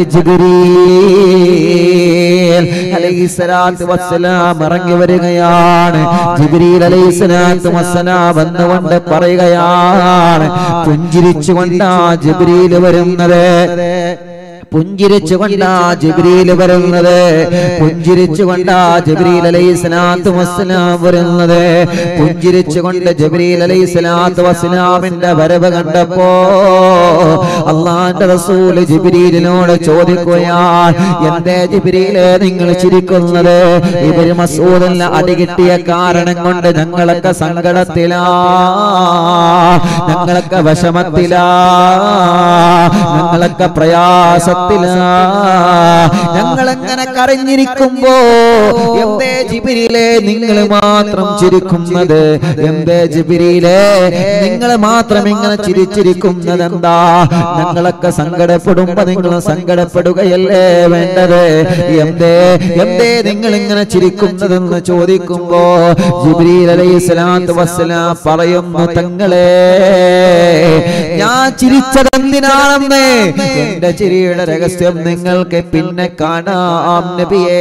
S1: ജിബ്രീൽ അലൈഹിസ്സലാത്തു വസ്സലാം ഇറങ്ങി വരികയാണ്. ജിബ്രീൽ അലൈഹിസ്സലാത്തു വസ്സലാം വന്നുകൊണ്ട് പറയുകയാണ്, പുഞ്ചിരിച്ചുകൊണ്ടാ ജിബ്രീൽ വരുന്നത്, പുഞ്ചിരിച്ചുകൊണ്ടാ ജിബ്രീൽ വരുന്നത്, പുഞ്ചിരിച്ചുകൊണ്ടാ ജിബ്രീൽ അലൈഹിസ്സലാത്തു വസ്സലാം വരുന്നത്. പുഞ്ചിരിച്ചുകൊണ്ട് ജിബ്രീൽ അലൈഹിസ്സലാത്തു വസ്സലാമിന്റെ വരവ് കണ്ടപ്പോ അല്ലാഹുവിന്റെ റസൂൽ ജിബ്രീലിനോട് ചോദിക്കുകയാണ്, എന്തേ ജിബ്രീലേ നിങ്ങൾ ചിരിക്കുന്നത്? ഇബ്നു മസ്ഊദിനെ അടികിട്ടിയ കാരണം കൊണ്ട് ഞങ്ങളൊക്കെ സങ്കടത്തിലാ, ഞങ്ങളൊക്കെ വിഷമത്തിലാ, ഞങ്ങളൊക്കെ പ്രയാസ ഞങ്ങളെങ്ങനെ കരഞ്ഞിരിക്കുമ്പോ എന്തേ ജിബ്രീലേ നിങ്ങൾ മാത്രം ചിരിക്കുന്നത്? എന്തേ ജിബ്രീലേ നിങ്ങൾ മാത്രം ഇങ്ങനെ ചിരിച്ചിരിക്കുന്നത് എന്താ? ഞങ്ങളൊക്കെ സങ്കടപ്പെടുമ്പോ നിങ്ങൾ സങ്കടപ്പെടുകയല്ലേ വേണ്ടത്? എന്തേ എന്തേ നിങ്ങൾ ഇങ്ങനെ ചിരിക്കുന്നതെന്ന് ചോദിക്കുമ്പോ ജിബ്രീൽ അലൈഹിസ്സലാത്തു വസ്സലാം പറയുന്നു, തങ്ങളെ ഞാൻ ചിരിച്ചത് എന്തിനാണെന്ന് എന്റെ ചിരിയുടെ രഹസ്യം നിങ്ങൾക്ക് പിന്നെ കാണാം നബിയേ.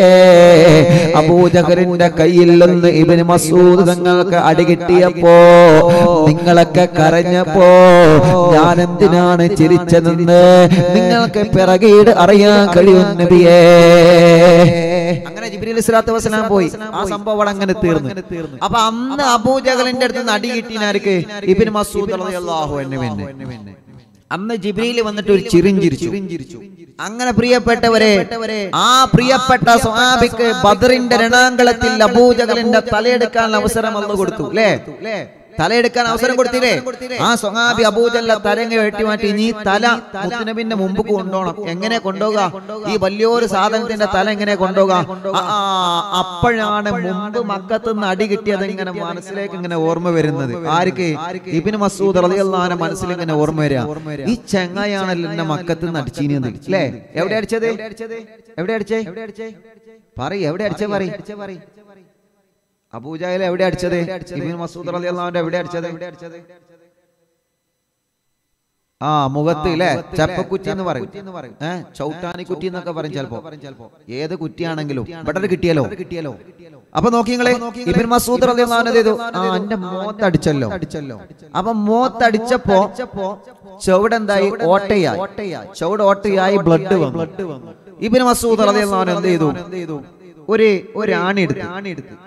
S1: അബൂജഹലിന്റെ കയ്യിൽ നിന്ന് ഇബ്നു മസ്ഊദ് തങ്ങൾക്ക് അടികിട്ടിയപ്പോ നിങ്ങളൊക്കെ കരഞ്ഞപ്പോ ഞാൻ എന്തിനാണ് ചിരിച്ചതെന്ന് നിങ്ങൾക്ക് പിറകീട് അറിയാൻ കഴിയും നബിയേ. അങ്ങനെ ജിബ്രീൽ അലൈഹിസ്സലാത്തു വസ്സലാം പോയി. ആ സംഭവം അങ്ങനെ തീർന്നു. അപ്പൊ അന്ന് അബൂജഹലിന്റെ അടുത്ത് നിന്ന് അടികിട്ടിനാർക്ക് ഇബ്നു മസ്ഊദ് റളിയല്ലാഹു അൻഹു. അന്ന് ജിബ്രീൽ വന്നിട്ട് ഒരു ചിരിഞ്ചിരിച്ചു. അങ്ങനെ പ്രിയപ്പെട്ടവരെ, ആ പ്രിയപ്പെട്ട സ്വഹാബിക്ക് ബദറിന്റെ രണാങ്കളത്തിൽ അബൂജഹലിന്റെ തലയെടുക്കാൻ അവസരം അല്ലാഹു കൊടുത്തു. അല്ലേ? തലയെടുക്കാൻ അവസരം കൊടുത്തില്ലേ? ആ സ്വഹാബി അബൂജഹലിന്റെ തലങ്ങ വെട്ടി മാറ്റി, നീ തല മുത്തുനബിന്റെ മുമ്പ് കൊണ്ടുപോകണം. എങ്ങനെ കൊണ്ടുപോകുക? ഈ വലിയൊരു സാധനത്തിന്റെ തല എങ്ങനെ കൊണ്ടുപോകുക? അപ്പോഴാണ് മുമ്പ് മക്കത്ത് നിന്ന് അടി കിട്ടിയത് ഇങ്ങനെ മനസ്സിലേക്ക് ഇങ്ങനെ ഓർമ്മ വരുന്നത്. ആർക്ക്? ഇബ്നു മസ്ഊദ് റളിയല്ലാഹു അൻഹു മനസ്സിൽ ഇങ്ങനെ ഓർമ്മ വരിക, ഈ ചെങ്ങായാണല്ലോ എന്നെ മക്കത്ത് നിന്ന് അടിച്ചീനിന്ന്. അല്ലേ? എവിടെ അടിച്ചത്? എവിടെ അടിച്ചേ? പറയ്, എവിടെ അടിച്ചേ? പറയ്. അബൂജഹൽ എവിടെ അടിച്ചത്? ഇബ്നു മസ്ഊദ് റളിയല്ലാഹു അൻഹു എവിടെ അടിച്ചത്? ആ മുഖത്ത് അല്ലേ? ചപ്പക്കുറ്റി എന്ന് പറയും, ഏഹ് ചൗട്ടാനി കുറ്റി എന്നൊക്കെ പറയും ചിലപ്പോ. ഏത് കുറ്റിയാണെങ്കിലും ഇവിടെ കിട്ടിയല്ലോ കിട്ടിയല്ലോ അപ്പൊ നോക്കി നിങ്ങളെ, ഇബ്നു മസ്ഊദ് റളിയല്ലാഹു അൻഹു ചെയ്തു, ആ എന്റെ മോത്തടിച്ചല്ലോ അടിച്ചല്ലോ അപ്പൊ മോത്തടിച്ചപ്പോ ചുവടെന്തായി? ഓട്ടയായി. ചുവട് ഓട്ടയായി, ബ്ലഡ് വന്നു. ഇബ്നു മസ്ഊദ് റളിയല്ലാഹു അൻഹു എന്ത് ചെയ്തു? ഒരു ഒരു ആണി എടുത്ത്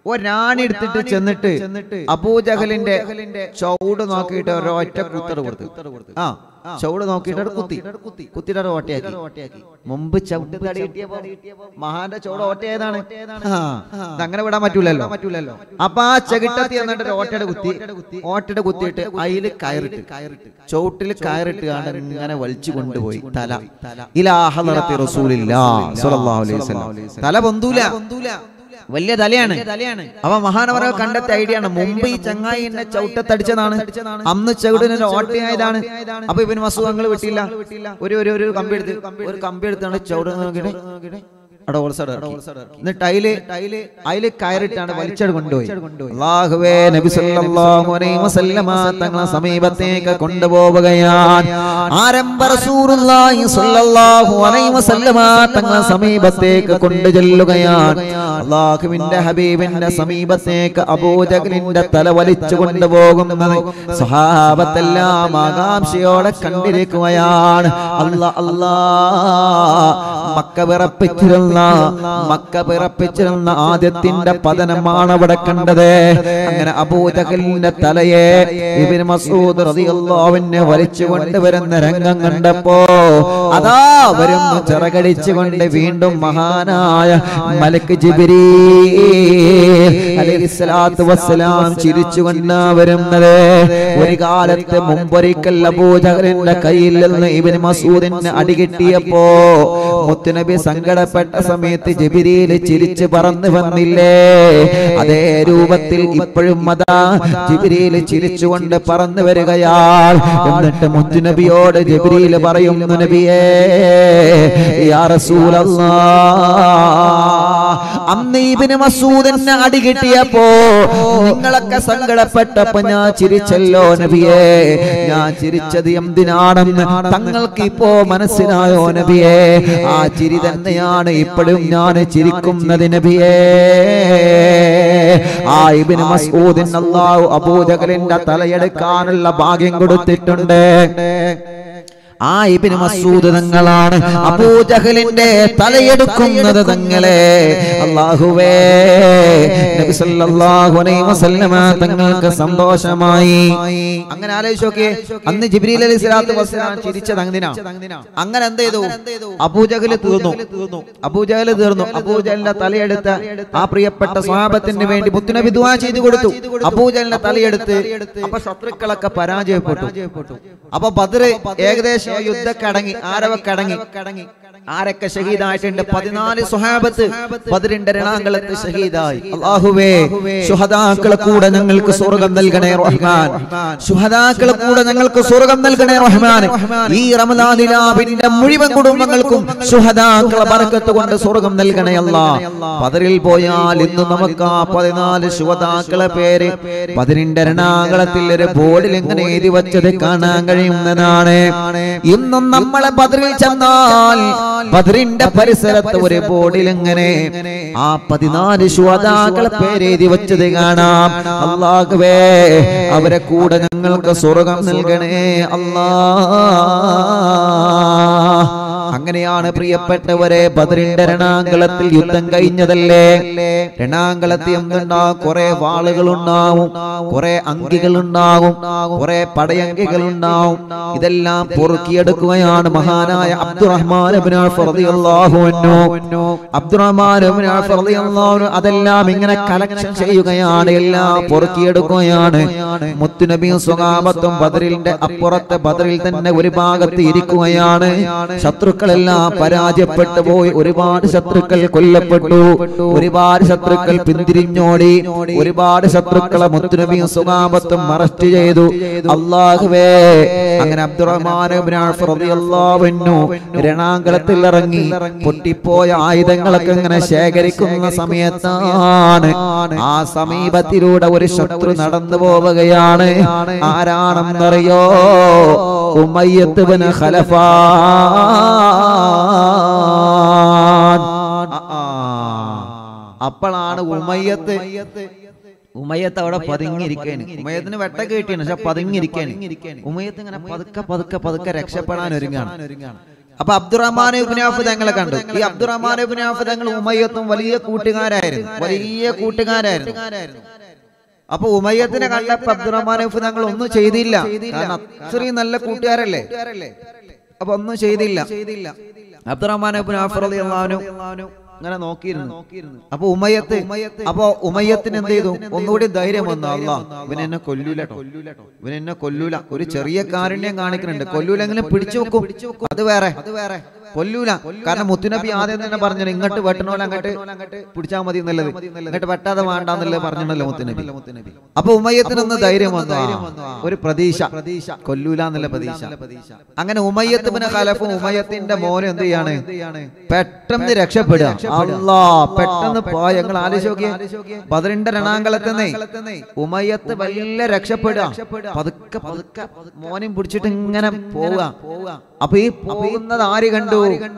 S1: ഒരാണി എടുത്തിട്ട് ചെന്നിട്ട് അബൂജഹലിന്റെ ചൗട് നോക്കിയിട്ട് ഒരൊറ്റ കുത്തറ് കൊടുത്തു. ആ ചൗട് നോക്കിയിട്ട് കുത്തി കുത്തിയിട്ട് ഓട്ടയാക്കി. മുമ്പ് ചവിട്ട് തടി കിട്ടിയപ്പോ മഹാന്റെ ചൗട് ഓട്ടയായതാണ്. അങ്ങനെ വിടാൻ പറ്റൂലല്ലോ പറ്റൂലല്ലോ അപ്പൊ ആ ചെകിട്ടത്തി എന്നിട്ട് ഓട്ടയുടെ കുത്തി ഓട്ടയുടെ കുത്തിയിട്ട് അതില് കയറിട്ട് ചവിട്ടില് കയറിട്ട് കാണാൻ ഇങ്ങനെ വലിച്ചു കൊണ്ടുപോയി തല ഇലാ ഹളറത്തി റസൂലില്ലാഹ് സ്വല്ലല്ലാഹു അലൈഹി വസല്ലം. തല പൊന്തൂല, വലിയ തലയാണ്. അപ്പൊ മഹാനവർ കണ്ടെത്ത ഐഡിയ ആണ്. മുമ്പ് ഈ ചങ്ങായി എന്നെ ചവിട്ടത്തടിച്ചതാണ്, അന്ന് ചവിടിന് ഓട്ടയായതാണ്. അപ്പൊ ഇവന് മസൂദങ്ങൾ വിട്ടില്ല. ഒരു ഒരു കമ്പി എടുത്ത് ഒരു കമ്പി എടുത്താണ് ചവിട് നോക്കിയിട്ട് എന്നിട്ട് അതില് അതില് കയറിട്ടാണ് വലിച്ചട് കൊണ്ടുപോയി. അല്ലാഹുവേ നബി സല്ലല്ലാഹു അലൈഹി വസല്ലമ തങ്ങളെ സമീപത്തേക്ക് കൊണ്ടുപോവുകയാണ്. ആരംഭ റസൂലുള്ളാഹി സ്വല്ലല്ലാഹു അലൈഹി വസല്ലമ തങ്ങളെ സമീപത്തേക്ക് കൊണ്ടു ചെല്ലുകയാണ്. അല്ലാഹുവിന്റെ ഹബീബിന്റെ സമീപത്തേക്ക് അബൂജഹലിന്റെ തല വലിച്ചു കൊണ്ടുപോകുന്നത് സ്വഹാബത്തെല്ലാം ആകാംക്ഷയോടെ കണ്ടിരിക്കുകയാണ്. അല്ലാ അല്ലാ മക്ക വിറപ്പിച്ചിരുന്ന മക്ക പിറപ്പിച്ചിരുന്ന ആദ്യത്തിന്റെ പതനമാണ് അവിടെ കണ്ടത്. അങ്ങനെ അബൂജഹലിന്റെ തലയെ ഇബ്നു മസ്ഊദ് റളിയല്ലാഹു അൻഹു വലിച്ചു കൊണ്ടുവരുന്ന രംഗം കണ്ടപ്പോ അതാ വരുന്നു ചിറകടിച്ചുകൊണ്ട് വീണ്ടും മഹാനായ മലക്ക് ജിബ്രീൽ അലൈഹിസ്സലാത്തു വസ്സലാം ചിരിച്ചുകൊണ്ടാ വരുന്നത്. ഒരു കാലത്ത് മുമ്പൊരിക്കൽ അബൂജഹലിന്റെ കയ്യിൽ നിന്ന് ഇബ്നു മസ്ഊദിന് അടികിട്ടിയപ്പോ മുത്തുനബി സങ്കടപ്പെട്ട സമയത്ത് ജിബ്രീൽ ചിരിച്ചു പറന്നു വന്നില്ലേ? അതേ രൂപത്തിൽ ഇപ്പോഴും അതാ ജിബ്രീൽ ചിരിച്ചുകൊണ്ട് പറന്നു വരികയാൽ. എന്നിട്ട് മുത്തുനബിയോട് ജിബ്രീൽ പറയുന്നു, നബിയേ യാ റസൂലല്ലാഹ്, അന്ന് ഇബ്നു മസ്ഊദിനെ അടി കിട്ടിയപ്പോ നിങ്ങളൊക്കെ സങ്കടപ്പെട്ടപ്പോ ഞാൻ ചിരിച്ചല്ലോ നബിയേ. ഞാൻ ചിരിച്ചത് എന്തിനാണെന്ന് തങ്ങൾക്ക് ഇപ്പോ മനസ്സിലായോ നബിയേ? ആ ചിരി തന്നെയാണ് ഇപ്പോഴും ഞാൻ ചിരിക്കുന്നത് നബിയേ. ആ ഇബ്നു മസ്ഊദിന് അല്ലാഹു അബൂജഹലിന്റെ തലയെടുക്കാനുള്ള ഭാഗ്യം കൊടുത്തിട്ടുണ്ട്. ആ ഇബ്നു മസ്ഊദ് തങ്ങളാണ് അബൂജഹലിന്റെ തലയെടുക്കുന്നത് തങ്ങളെ. അല്ലാഹുവേ നബി സല്ലല്ലാഹു അലൈഹി വസല്ലമ തങ്ങൾക്ക് സന്തോഷമായി. അങ്ങനെ ആലോചിച്ച് നോക്കിയേ, അന്ന് ജിബ്രീൽ അലൈഹിസ്സലാത്തു വസ്സലാം ചിരിച്ചത് എന്തിനാ? അങ്ങനെ എന്ത് ചെയ്തു? അബൂജഹൽ തീർന്നു അബൂജഹൽ തീർന്നു അബൂജഹലിന്റെ തലയെടുത്ത ആ പ്രിയപ്പെട്ട സ്വഹാബത്തിന് വേണ്ടി മുത്തുനബി ദുആ ചെയ്തു കൊടുത്തു. അബൂജഹലിന്റെ തലയെടുത്ത് അപ്പൊ ശത്രുക്കളൊക്കെ പരാജയപ്പെട്ടു. അപ്പൊ ബദർ ഏകദേശം യുദ്ധമൊക്കെ അടങ്ങി, ആരവൊക്കെ അടങ്ങി. ആരൊക്കെ ഷഹീദായിട്ടുണ്ട്? പതിനാല് സ്വഹാബത്ത് ബദറിന്റെ രണാങ്കളത്ത് ഷഹീദായി. അല്ലാഹുവേ ശുഹദാക്കളെ കൂടെ ഞങ്ങൾക്ക് സ്വർഗ്ഗം നൽകണേ റഹ്മാൻ. ശുഹദാക്കളെ കൂടെ ഞങ്ങൾക്ക് സ്വർഗ്ഗം നൽകണേ റഹ്മാൻ. ഈ റമദാനിലാവിന്റെ മുഴുവൻ കുടുംബങ്ങൾക്കും ശുഹദാക്കളെ ബർക്കത്ത് കൊണ്ട് സ്വർഗ്ഗം നൽകണേ അല്ലാഹ്. ബദറിൽ പോയാൽ ഇന്ന് നമുക്ക് ആ പതിനാല് ശുഹദാക്കളെ പേര് ബദറിന്റെ രണാങ്കളത്തിൽ ഒരു ബോർഡിൽ ഇങ്ങനെ എഴുതി വച്ചത് കാണാൻ കഴിയുന്നതാണ്. ഇന്നും നമ്മളെ ബദറിൽ ചെന്നാൽ ബദറിന്റെ പരിസരത്ത് ഒരു ബോർഡിൽ ഇങ്ങനെ ആ പതിനാല് ശുഹദാക്കളെ പേരെഴുതി വെച്ചത് കാണാം. അല്ലാഹുവേ അവരെ കൂടെ ഞങ്ങൾക്ക് സ്വർഗ്ഗം നൽകണേ അല്ലാഹ്. അങ്ങനെയാണ് പ്രിയപ്പെട്ടവരെ ബദറിന്റെ രണാങ്കളത്തിൽ യുദ്ധം കഴിഞ്ഞതല്ലേ. രണാങ്കളത്തിൽ എന്തുണ്ടാവും? കുറെ വാളുകൾ ഉണ്ടാവും, കുറെ അങ്കികൾ ഉണ്ടാവും, കുറെ പടയങ്കികൾ ഉണ്ടാവും. ഇതെല്ലാം പൊറുക്കിയെടുക്കുകയാണ് മഹാനായ അബ്ദുറഹ്മാൻ ഇബ്നു ഔഫ് റളിയല്ലാഹു അൻഹു. അബ്ദുറഹ്മാൻ ഇബ്നു ഔഫ് റളിയല്ലാഹു അൻഹു അതെല്ലാം ഇങ്ങനെ കളക്ഷൻ ചെയ്യുകയാണ്, എല്ലാം പൊറുക്കിയെടുക്കുകയാണ്. മുത്തുനബിയും സ്വഹാബത്തും ബദറിന്റെ അപ്പുറത്തെ ബദറിൽ തന്നെ ഒരു ഭാഗത്ത് ഇരിക്കുകയാണ്. ശത്രുക്കളെല്ലാം പരാജയപ്പെട്ടു പോയി. ഒരുപാട് ശത്രുക്കൾ കൊല്ലപ്പെട്ടു, ഒരുപാട് ശത്രുക്കൾ പിന്തിരിഞ്ഞോടി, ഒരുപാട് ശത്രുക്കളെ മുത്തുനബിയും സ്വഹാബത്തും അറസ്റ്റ് ചെയ്തു. അല്ലാഹുവേ അങ്ങനെ അബ്ദുറഹ്മാൻ ഇബ്നു ഔഫ് റളിയല്ലാഹു അൻഹു രണാങ്കളത്തിൽ ഇറങ്ങി പൊട്ടിപ്പോയ ആയുധങ്ങളൊക്കെ ഇങ്ങനെ ശേഖരിക്കുന്ന സമയത്താണ് ആ സമീപത്തിലൂടെ ഒരു ശത്രു നടന്നു പോവുകയാണ്. ആരാണെന്നറിയോ? ഉമയ്യത്ത് ഇബ്നു ഖലഫാൻ. അപ്പോഴാണ് ഉമയ്യത്ത് ഉമയ്യത്ത് അവിടെ പതുങ്ങിയിരിക്കാണ്. ഉമയ്യത്തിന് വെട്ടൊക്കെ കിട്ടിയാണ്, പക്ഷെ പതുങ്ങിയിരിക്കാണ്. ഉമയ്യത്ത് ഇങ്ങനെ പതുക്കെ പതുക്കെ പതുക്കെ രക്ഷപ്പെടാൻ ഒരുങ്ങാണ്. അപ്പൊ അബ്ദുറഹ്മാൻ ഇബ്നു ഔഫ് തങ്ങളെ കണ്ടു. ഈ അബ്ദുറഹ്മാൻ ഇബ്നു ഔഫ് തങ്ങൾ ഉമയ്യത്തും വലിയ കൂട്ടുകാരായിരുന്നു, വലിയ കൂട്ടുകാരായിരുന്നു. അപ്പൊ ഉമയ്യത്തിനെ കണ്ടപ്പോ അബ്ദുറഹ്മാൻ ഔഫ് തങ്ങൾ ഒന്നും ചെയ്തില്ല, കാരണം അത്രയും നല്ല കൂട്ടുകാരല്ലേ. അപ്പൊ ഒന്നും ചെയ്തില്ല. അബ്ദുറഹ്മാൻ ഇബ്നു ഔഫ് റളിയല്ലാഹു അൻഹു അങ്ങനെ നോക്കിയിരുന്നു. അപ്പൊ ഉമയ്യത്ത് അപ്പൊ ഉമയ്യത്തിന് എന്ത് ചെയ്തു? ഒന്നുകൂടി ധൈര്യം വന്നു. അല്ലാഹ് ഇവൻ എന്നെ കൊല്ലൂല, ഇവൻ എന്നെ കൊല്ലൂല. ഒരു ചെറിയ കാരുണ്യം കാണിക്കുന്നുണ്ട്, കൊല്ലൂലെങ്കിലും പിടിച്ചു വെക്കും, അത് വേറെ, കൊല്ലൂല. കാരണം മുത്തുനബി ആദ്യം തന്നെ പറഞ്ഞു ഇങ്ങോട്ട് വെട്ടണോല അങ്ങോട്ട് പിടിച്ചാൽ മതി എന്നുള്ളത്, ഇങ്ങോട്ട് വെട്ടാതെ വേണ്ടെന്നുള്ളത് പറഞ്ഞല്ലോ മുത്തുനബി. അപ്പൊ ഉമയ്യത്തിനൊന്ന് ധൈര്യം വന്നു, ഒരു പ്രതീക്ഷ, കൊല്ലൂല എന്നുള്ള പ്രതീക്ഷ. അങ്ങനെ ഉമയ്യത്ത് ഇബ്നു ഖലഫും ഉമയ്യത്തിന്റെ മോനും എന്ത് ചെയ്യാണ്? പെട്ടെന്ന് രക്ഷപ്പെടുക. അല്ലാ, പെട്ടെന്ന് പോയ ഞങ്ങൾ ആലോചിച്ച് നോക്കിയേ, ബദറിന്റെ രണാങ്കളത്തുനിന്ന് ഉമയ്യത്ത് വല്ല രക്ഷപ്പെടുക, പതുക്കെ പതുക്കെ മോനും പിടിച്ചിട്ട് ഇങ്ങനെ പോവുക. അപ്പൊ ഈ പോകുന്നത് ആര് കണ്ടു?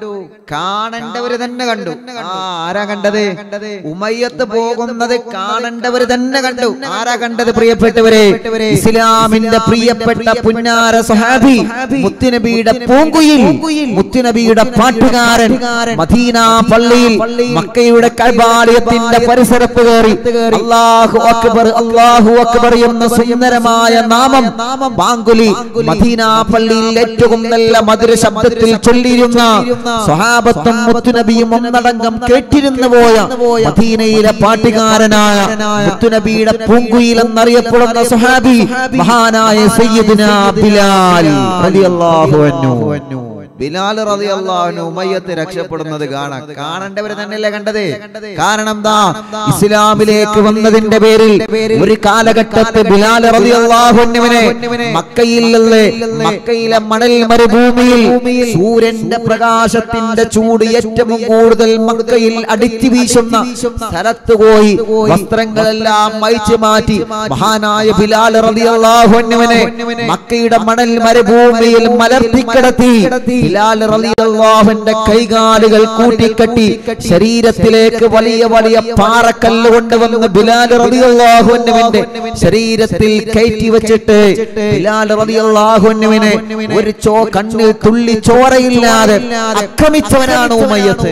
S1: കാണേണ്ടവര് തന്നെ കണ്ടു. ആ ആരാ കണ്ടത്? ഉമയ്യത്ത് പോകുന്നത് കാണേണ്ടവര് തന്നെ കണ്ടു. ആരാ കണ്ടത്? പ്രിയപ്പെട്ടവരെ, ഇസ്ലാമിന്റെ പ്രിയപ്പെട്ട പുന്നാര സ്വഹാബി, മുത്തുനബിയുടെ പൂങ്കുയിൽ, മുത്തുനബിയുടെ പാട്ടുകാരൻ, മദീന പള്ളിയിൽ മക്കയുടെ കഅബാലയത്തിന്റെ പരിസരത്ത് കയറി അല്ലാഹു അക്ബർ അല്ലാഹു അക്ബർ എന്ന സുന്ദരമായ നാമം ബാങ്കുലി മദീന പള്ളിയിൽ ഏറ്റവും നല്ല മധുര ശബ്ദത്തിൽ ചൊല്ലിയിരുന്ന സ്വഹാബത്തും മുത്തുനബിയും ഒന്നടങ്കം കേട്ടിരുന്നു പോയ മദീനയിലെ പാട്ടുകാരനായ മുത്തുനബിയുടെ പൂങ്കുയിൽ എന്നറിയപ്പെടുന്ന സ്വഹാബി മഹാനായ സയ്യിദുനാ ബിലാൽ റളിയല്ലാഹു അൻഹു. ബിലാൽ റളിയല്ലാഹു അൻഹു ഉമയ്യത്ത് രക്ഷപ്പെടുന്നത് കാണാൻ കാണേണ്ടവര് തന്നെയല്ലേ കണ്ടത്. കാരണം എന്താ? ഇസ്ലാമിലേക്ക് വന്നതിന്റെ പേരിൽ ഒരു കാലഘട്ടത്തിൽ ബിലാൽ റളിയല്ലാഹു അൻഹുവിനെ മക്കയിൽ മക്കയിലെ മണൽ മരുഭൂമിയിൽ സൂര്യന്റെ പ്രകാശത്തിന്റെ ചൂട് ഏറ്റവും കൂടുതൽ മക്കയിൽ അടിച്ചു വീശുന്ന സ്ഥലത്ത് പോയി വസ്ത്രങ്ങളെല്ലാം മഴിച്ചു മാറ്റി മഹാനായ ബിലാൽ റളിയല്ലാഹു അൻഹുവിനെ മക്കയുടെ മണൽ മരുഭൂമിയിൽ മലർത്തിക്കിടത്തി ബിലാൽ റളിയല്ലാഹുവിന്റെ കൈകാലുകൾ കൂട്ടിക്കെട്ടി ശരീരത്തിലേക്ക് വലിയ വലിയ പാറക്കല്ല് കൊണ്ടുവന്ന് ബിലാൽ റളിയല്ലാഹു അൻഹുവിന്റെ ശരീരത്തിൽ കയറ്റി വെച്ചിട്ട് ബിലാൽ റളിയല്ലാഹു അൻഹുവിനെ ഒരു ചോ കണ്ണിൽ തുള്ളി ചോരയില്ലാതെ ആക്രമിച്ചവനാണ് ഉമയ്യത്ത്.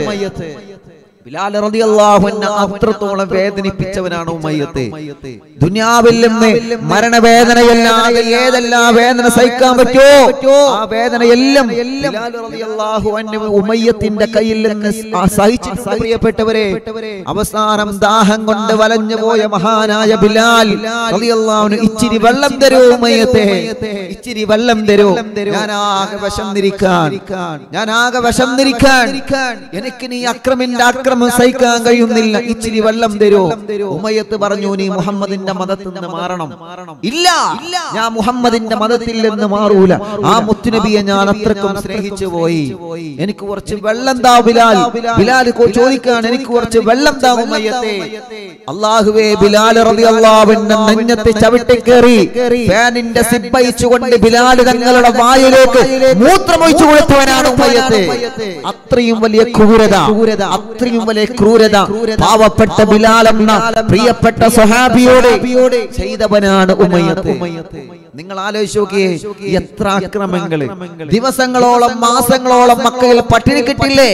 S1: ബിലാൽ റളിയല്ലാഹു അൻഹു അത്രത്തോളം വേദനിപ്പിച്ചവനാണ് ഉമയ്യത്ത്. ദുനിയാവിൽ നിന്ന് മരണവേദനയല്ലാതെ ഏതെല്ലാം വേദന സഹിക്കാൻ പറ്റുമോ ആ വേദനയെല്ലാം ബിലാൽ റളിയല്ലാഹു അൻഹു ഉമയ്യത്തിന്റെ കയ്യിൽ നിന്ന് സഹിച്ചിട്ടുണ്ട്. പ്രിയപ്പെട്ടവരെ, അവസാനം ദാഹം കൊണ്ട് വലഞ്ഞു പോയ മഹാനായ ബിലാൽ റളിയല്ലാഹു അൻഹു ഇച്ചിരി വെള്ളം തരൂ ഉമയ്യത്തെ, ഇച്ചിരി വെള്ളം തരൂ, ഞാൻ ആകെ വിശന്നിരിക്കാൻ, ഞാൻ ആകെ വിശന്നിരിക്കാൻ, എനിക്ക് നീ അക്രമിന്റെ അക്രമം സഹിക്കാൻ കഴിയുന്നില്ല, ഇച്ചിരി വെള്ളം തരൂ. ഉമയ്യത്ത് പറഞ്ഞു, നീ മുഹമ്മദിന്റെ മതത്തിൽ നിന്ന് മാറണം. ഇല്ല, ഞാൻ മുഹമ്മദിന്റെ മതത്തിൽ നിന്ന് മാറൂല, ആ മുത്തുനബിയെ ഞാൻ അത്രക്കും സ്നേഹിച്ചു പോയി, എനിക്ക് കുറച്ച് വെള്ളം താ ബിലാൽ. ബിലാൽ ചോദിക്കാണ്, എനിക്ക് കുറച്ച് വെള്ളം താ ഉമയ്യത്തെ. അല്ലാഹുവേ, ബിലാൽ റളിയല്ലാഹു അൻഹു നെഞ്ഞത്തെ ചവിട്ടി കയറി ഫാനിന്റെ സിബ്ബയിച്ചുകൊണ്ട് ബിലാൽ തങ്ങളുടെ വായിലേക്ക് മൂത്രമൊഴിച്ചു കൊടുത്തവനാണ് ഉമയ്യത്ത്. അത്രയും വലിയ ക്രൂരത, അത്രയും വലിയ ക്രൂരത പാവപ്പെട്ട ബിലാൽ എന്ന പ്രിയപ്പെട്ട സ്വഹാബിയോട് ചെയ്തവനാണ് ഉമയ്യത്ത്. നിങ്ങൾ ആലോചിച്ച് നോക്കിയേ, എത്ര അക്രമങ്ങള്, ദിവസങ്ങളോളം മാസങ്ങളോളം മക്കയിൽ പട്ടിണി കിട്ടില്ലേ.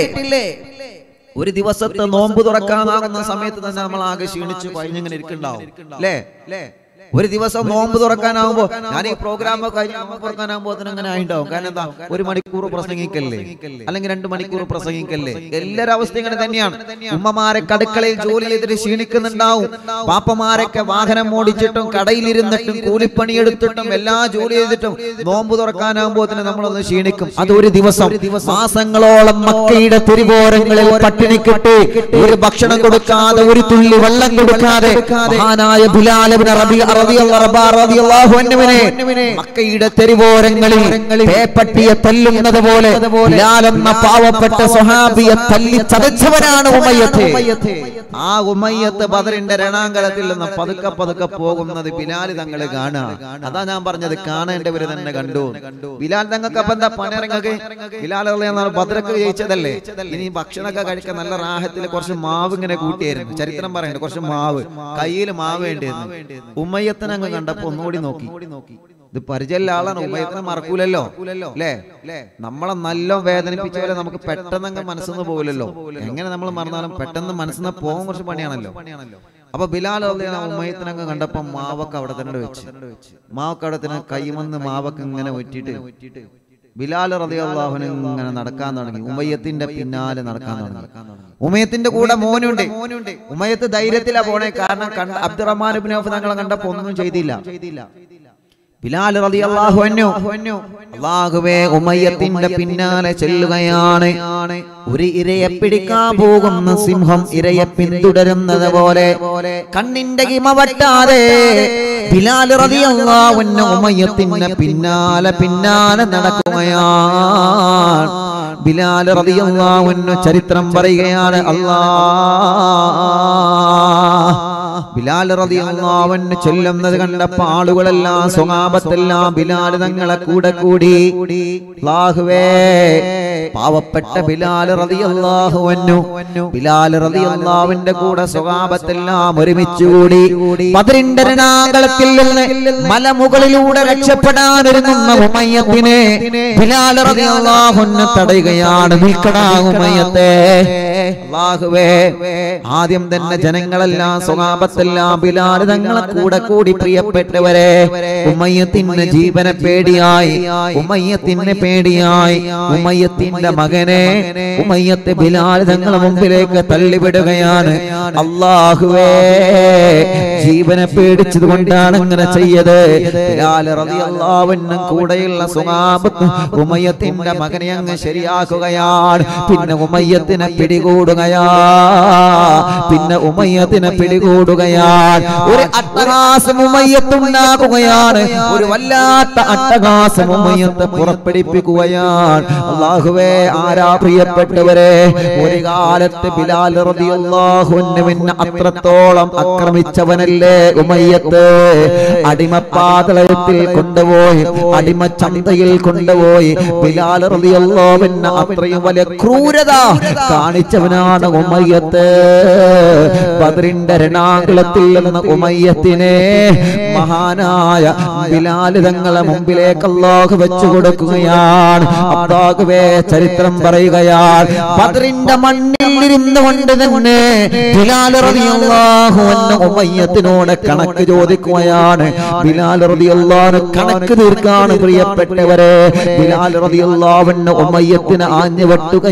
S1: ഒരു ദിവസത്തെ നോമ്പ് തുറക്കാനാകുന്ന സമയത്ത് തന്നെ നമ്മൾ ആകെ ക്ഷീണിച്ചു കഴിഞ്ഞിങ്ങനെ ഇരിക്കുന്നുണ്ടാവും അല്ലേ. ഒരു ദിവസം നോമ്പ് തുറക്കാനാകുമ്പോ, ഞാൻ ഈ പ്രോഗ്രാം കഴിഞ്ഞ് നോമ്പ് തുറക്കാനാകുമ്പോ അങ്ങനെ ആയിണ്ടാവും. കാരണം എന്താ, ഒരു മണിക്കൂർ പ്രസംഗിക്കല്ലേ, അല്ലെങ്കിൽ രണ്ടു മണിക്കൂർ പ്രസംഗിക്കല്ലേ. എല്ലാവരുടെ അവസ്ഥ ഇങ്ങനെ തന്നെയാണ്. ഉമ്മമാരൊക്കെ അടുക്കളയിൽ ജോലി ചെയ്തിട്ട് ക്ഷീണിക്കുന്നുണ്ടാവും, പാപ്പമാരൊക്കെ വാഹനം ഓടിച്ചിട്ടും കടയിലിരുന്നിട്ടും കൂലിപ്പണിയെടുത്തിട്ടും എല്ലാ ജോലി ചെയ്തിട്ടും നോമ്പ് തുറക്കാനാകുമ്പോ തന്നെ നമ്മളൊന്ന് ക്ഷീണിക്കും. അത് ഒരു ദിവസം. മാസങ്ങളോളം മക്കയുടെ തെരുവോരങ്ങളിൽ പട്ടിണി കിട്ടി, ഒരു ഭക്ഷണം കൊടുക്കാതെ, ഒരു തുള്ളി വെള്ളം കൊടുക്കാതെ മഹാനായ ബിലാൽ ഇബ്നു റബീഅ മക്കയുടെ തെരുവോരങ്ങളിൽ പേപ്പട്ടിയെ തല്ലുന്നത് പോലെ ബിലാൽ എന്ന പാവപ്പെട്ട സ്വഹാബിയെ തല്ലി ചതച്ചവനാണ് ഉമയ്യത്ത്. ആ ഉമയ്യത്ത് ബദറിന്റെ രണാങ്കളത്തിൽ നിന്ന് പതുക്കെ പതുക്കെ പോകുന്നത് ബിലാൽ തങ്ങളെ കാണുക. അതാ ഞാൻ പറഞ്ഞത്, കാണേണ്ടവര് തന്നെ കണ്ടു. ബിലാൽ തങ്ങൾക്ക് അപ്പൊ എന്താ പണിറങ്ങൊക്കെ, ബിലാൽ ബദറൊക്കെ ജയിച്ചതല്ലേ, ഇനി ഭക്ഷണമൊക്കെ കഴിക്കാൻ നല്ല റാഹത്തിൽ കുറച്ച് മാവ് ഇങ്ങനെ കൂട്ടിയായിരുന്നു. ചരിത്രം പറയണ്ട, കുറച്ച് മാവ് കയ്യിൽ മാവ് വേണ്ടിയിരുന്നു. ഉമയ്യത്തിനെ അങ്ങ് കണ്ടപ്പോ ഒന്നുകൂടി നോക്കി, ഇത് പരിചയമുള്ള ആളാണ്, ഉമയ്യത്തിനെ മറക്കൂലല്ലോ അല്ലേ? നമ്മളെ നല്ല വേദനിപ്പിച്ചവരെ നമുക്ക് പെട്ടെന്ന് മനസ്സിന്ന് പോകില്ലല്ലോ. എങ്ങനെ നമ്മൾ മറന്നാലും പെട്ടെന്ന് മനസ്സിന്ന് പോകാൻ കുറച്ച് പണിയാണല്ലോ. അപ്പൊ ബിലാൽ ഉമയ്യത്തിനൊക്കെ കണ്ടപ്പോ മാവൊക്കെ അവിടെ തന്നെ വെച്ച്, മാവൊക്കെ അവിടെ തന്നെ കൈമന്ന് മാവൊക്കെ ഇങ്ങനെ ഒറ്റിട്ട് ബിലാൽ റളിയല്ലാഹു അൻഹു ഇങ്ങനെ നടക്കാൻ തുടങ്ങി. ഉമയ്യത്തിന്റെ പിന്നാലെ നടക്കാൻ തുടങ്ങി. ഉമയ്യത്തിന്റെ കൂടെ മോനുണ്ട്. ഉമയ്യത്ത് ധൈര്യത്തിലാ പോണേ, കാരണം കണ്ട അബ്ദുറഹ്മാൻ ഇബ്നു ഔഫ് തങ്ങളെ കണ്ടപ്പോ ഒന്നും ചെയ്തില്ല. ബിലാൽ റളിയല്ലാഹു അൻഹു അല്ലാഹുവേ ഉമയ്യത്തിന്റെ പിന്നാലെ ചെല്ലുകയാണ്. ഒരു ഇരയെ പിടിക്കാൻ പോകുന്ന സിംഹം ഇരയെ പിന്തുടരുന്നത് പോലെ കണ്ണിന്റെ കിമ വട്ടാതെ ബിലാൽ റളിയല്ലാഹു അൻഹു ഉമയ്യത്തിന്റെ പിന്നാലെ പിന്നാലെ നടക്കുകയാണ്. ബിലാൽ റളിയല്ലാഹു അൻഹു ചരിത്രം പറയുകയാണ്. അല്ലാഹ് ബിലാൽ റളിയല്ലാഹു അൻഹു ചൊല്ലുന്നത് കണ്ടപ്പോൾ ആളുകളെല്ലാം സ്വഹാബത്തെല്ലാം ബിലാൽ തങ്ങളെ കൂടെ കൂടി. അല്ലാഹുവേ പാവപ്പെട്ട ബിലാൽ റളിയല്ലാഹു അൻഹു ബിലാൽ റളിയല്ലാഹുവിന്റെ കൂടെ സ്വഹാബത്തെല്ലാം ഒരുമിച്ച് കൂടി ബദറിന്റെ രണാങ്കളത്തിൽ നിന്ന് മലമുകളിലൂടെ രക്ഷപ്പെടാൻ ഒരുങ്ങുന്ന ഉമയ്യത്തിനെ ബിലാൽ റളിയല്ലാഹു അൻഹു തടയുകയാണ്. നിൽക്കടാ ഉമയ്യത്തെ. അല്ലാഹുവേ ആദ്യം തന്നെ ജനങ്ങളെല്ലാം സ്വഹാബത്തെല്ലാം ബിലാൽ തങ്ങളെ കൂടെ കൂടി പ്രിയപ്പെട്ടവരെ ഉമയ്യത്തിന് ജീവനെ പേടിയായി, ഉമയ്യത്തിന് പേടിയായി. ഉമയ്യത്തിന്റെ മകനെ ഉമയ്യത്തെ ബിലാൽ തങ്ങളെ മുമ്പിലേക്ക് തള്ളിവിടുകയാണ്. അല്ലാഹുവേ ജീവനെ പേടിച്ചത് കൊണ്ടാണ് അങ്ങനെ ചെയ്യത്. ബിലാൽ റളിയല്ലാഹു അൻഹു കൂടെയുള്ള സ്വഹാബത്ത് ഉമയ്യത്തിന്റെ മകനെ അങ്ങ് ശരിയാക്കുകയാണ്. പിന്നെ ഉമയ്യത്തിനെ പിടികൂടുകയാ പിന്നെ ഉമയ്യത്തിനെ പിടികൂടുകയാണ്. ഒരു അട്ടഹാസം ഉമയ്യത്തുണ്ടാക്കുകയാണ്. ഒരു വല്ലാത്ത അട്ടഹാസം ഉമയ്യത്തെ പുറപ്പെടുപ്പിക്കുകയാണ്. അല്ലാഹുവേ ആരാ പ്രിയപ്പെട്ടവരെ, ഒരു കാലത്ത് ബിലാൽ റളിയല്ലാഹു അൻഹുവിനെ അത്രത്തോളം ആക്രമിച്ചവനല്ലേ ഉമയ്യത്ത്. അടിമപ്പാതളത്തിൽ കൊണ്ടുപോയി, അടിമ ചന്തയിൽ കൊണ്ടുപോയി ബിലാൽ റളിയല്ലാഹു അൻഹു അത്രയും വലിയ ക്രൂരത കാണിച്ചവനാണ് ഉമയ്യത്ത്. ബദറിന്റെ രണാങ്കളത്തിൽ നിന്ന് ഉമയ്യത്തിനെ മഹാനായ ബിലാൽ തങ്ങളെ മുമ്പിലേക്ക് അല്ലാഹു വെച്ചു കൊടുക്കുകയാണ്. അല്ലാഹുവേ ചരിത്രം പറയുകയാണ്. ബദറിന്റെ മണ്ണിൽ ഇരുന്നു കൊണ്ട് തന്നെ ബിലാൽ റളിയല്ലാഹു അൻഹു ഉമയ്യത്തിനോട് കണക്ക് ചോദിക്കുകയാണ്. ബിലാൽ റളിയല്ലാഹു അൻഹു കണക്ക് തീർക്കാണ് പ്രിയപ്പെട്ടവരെ. ബിലാൽ റളിയല്ലാഹു അൻഹു ഉമയ്യത്തിനെ ആഞ്ഞു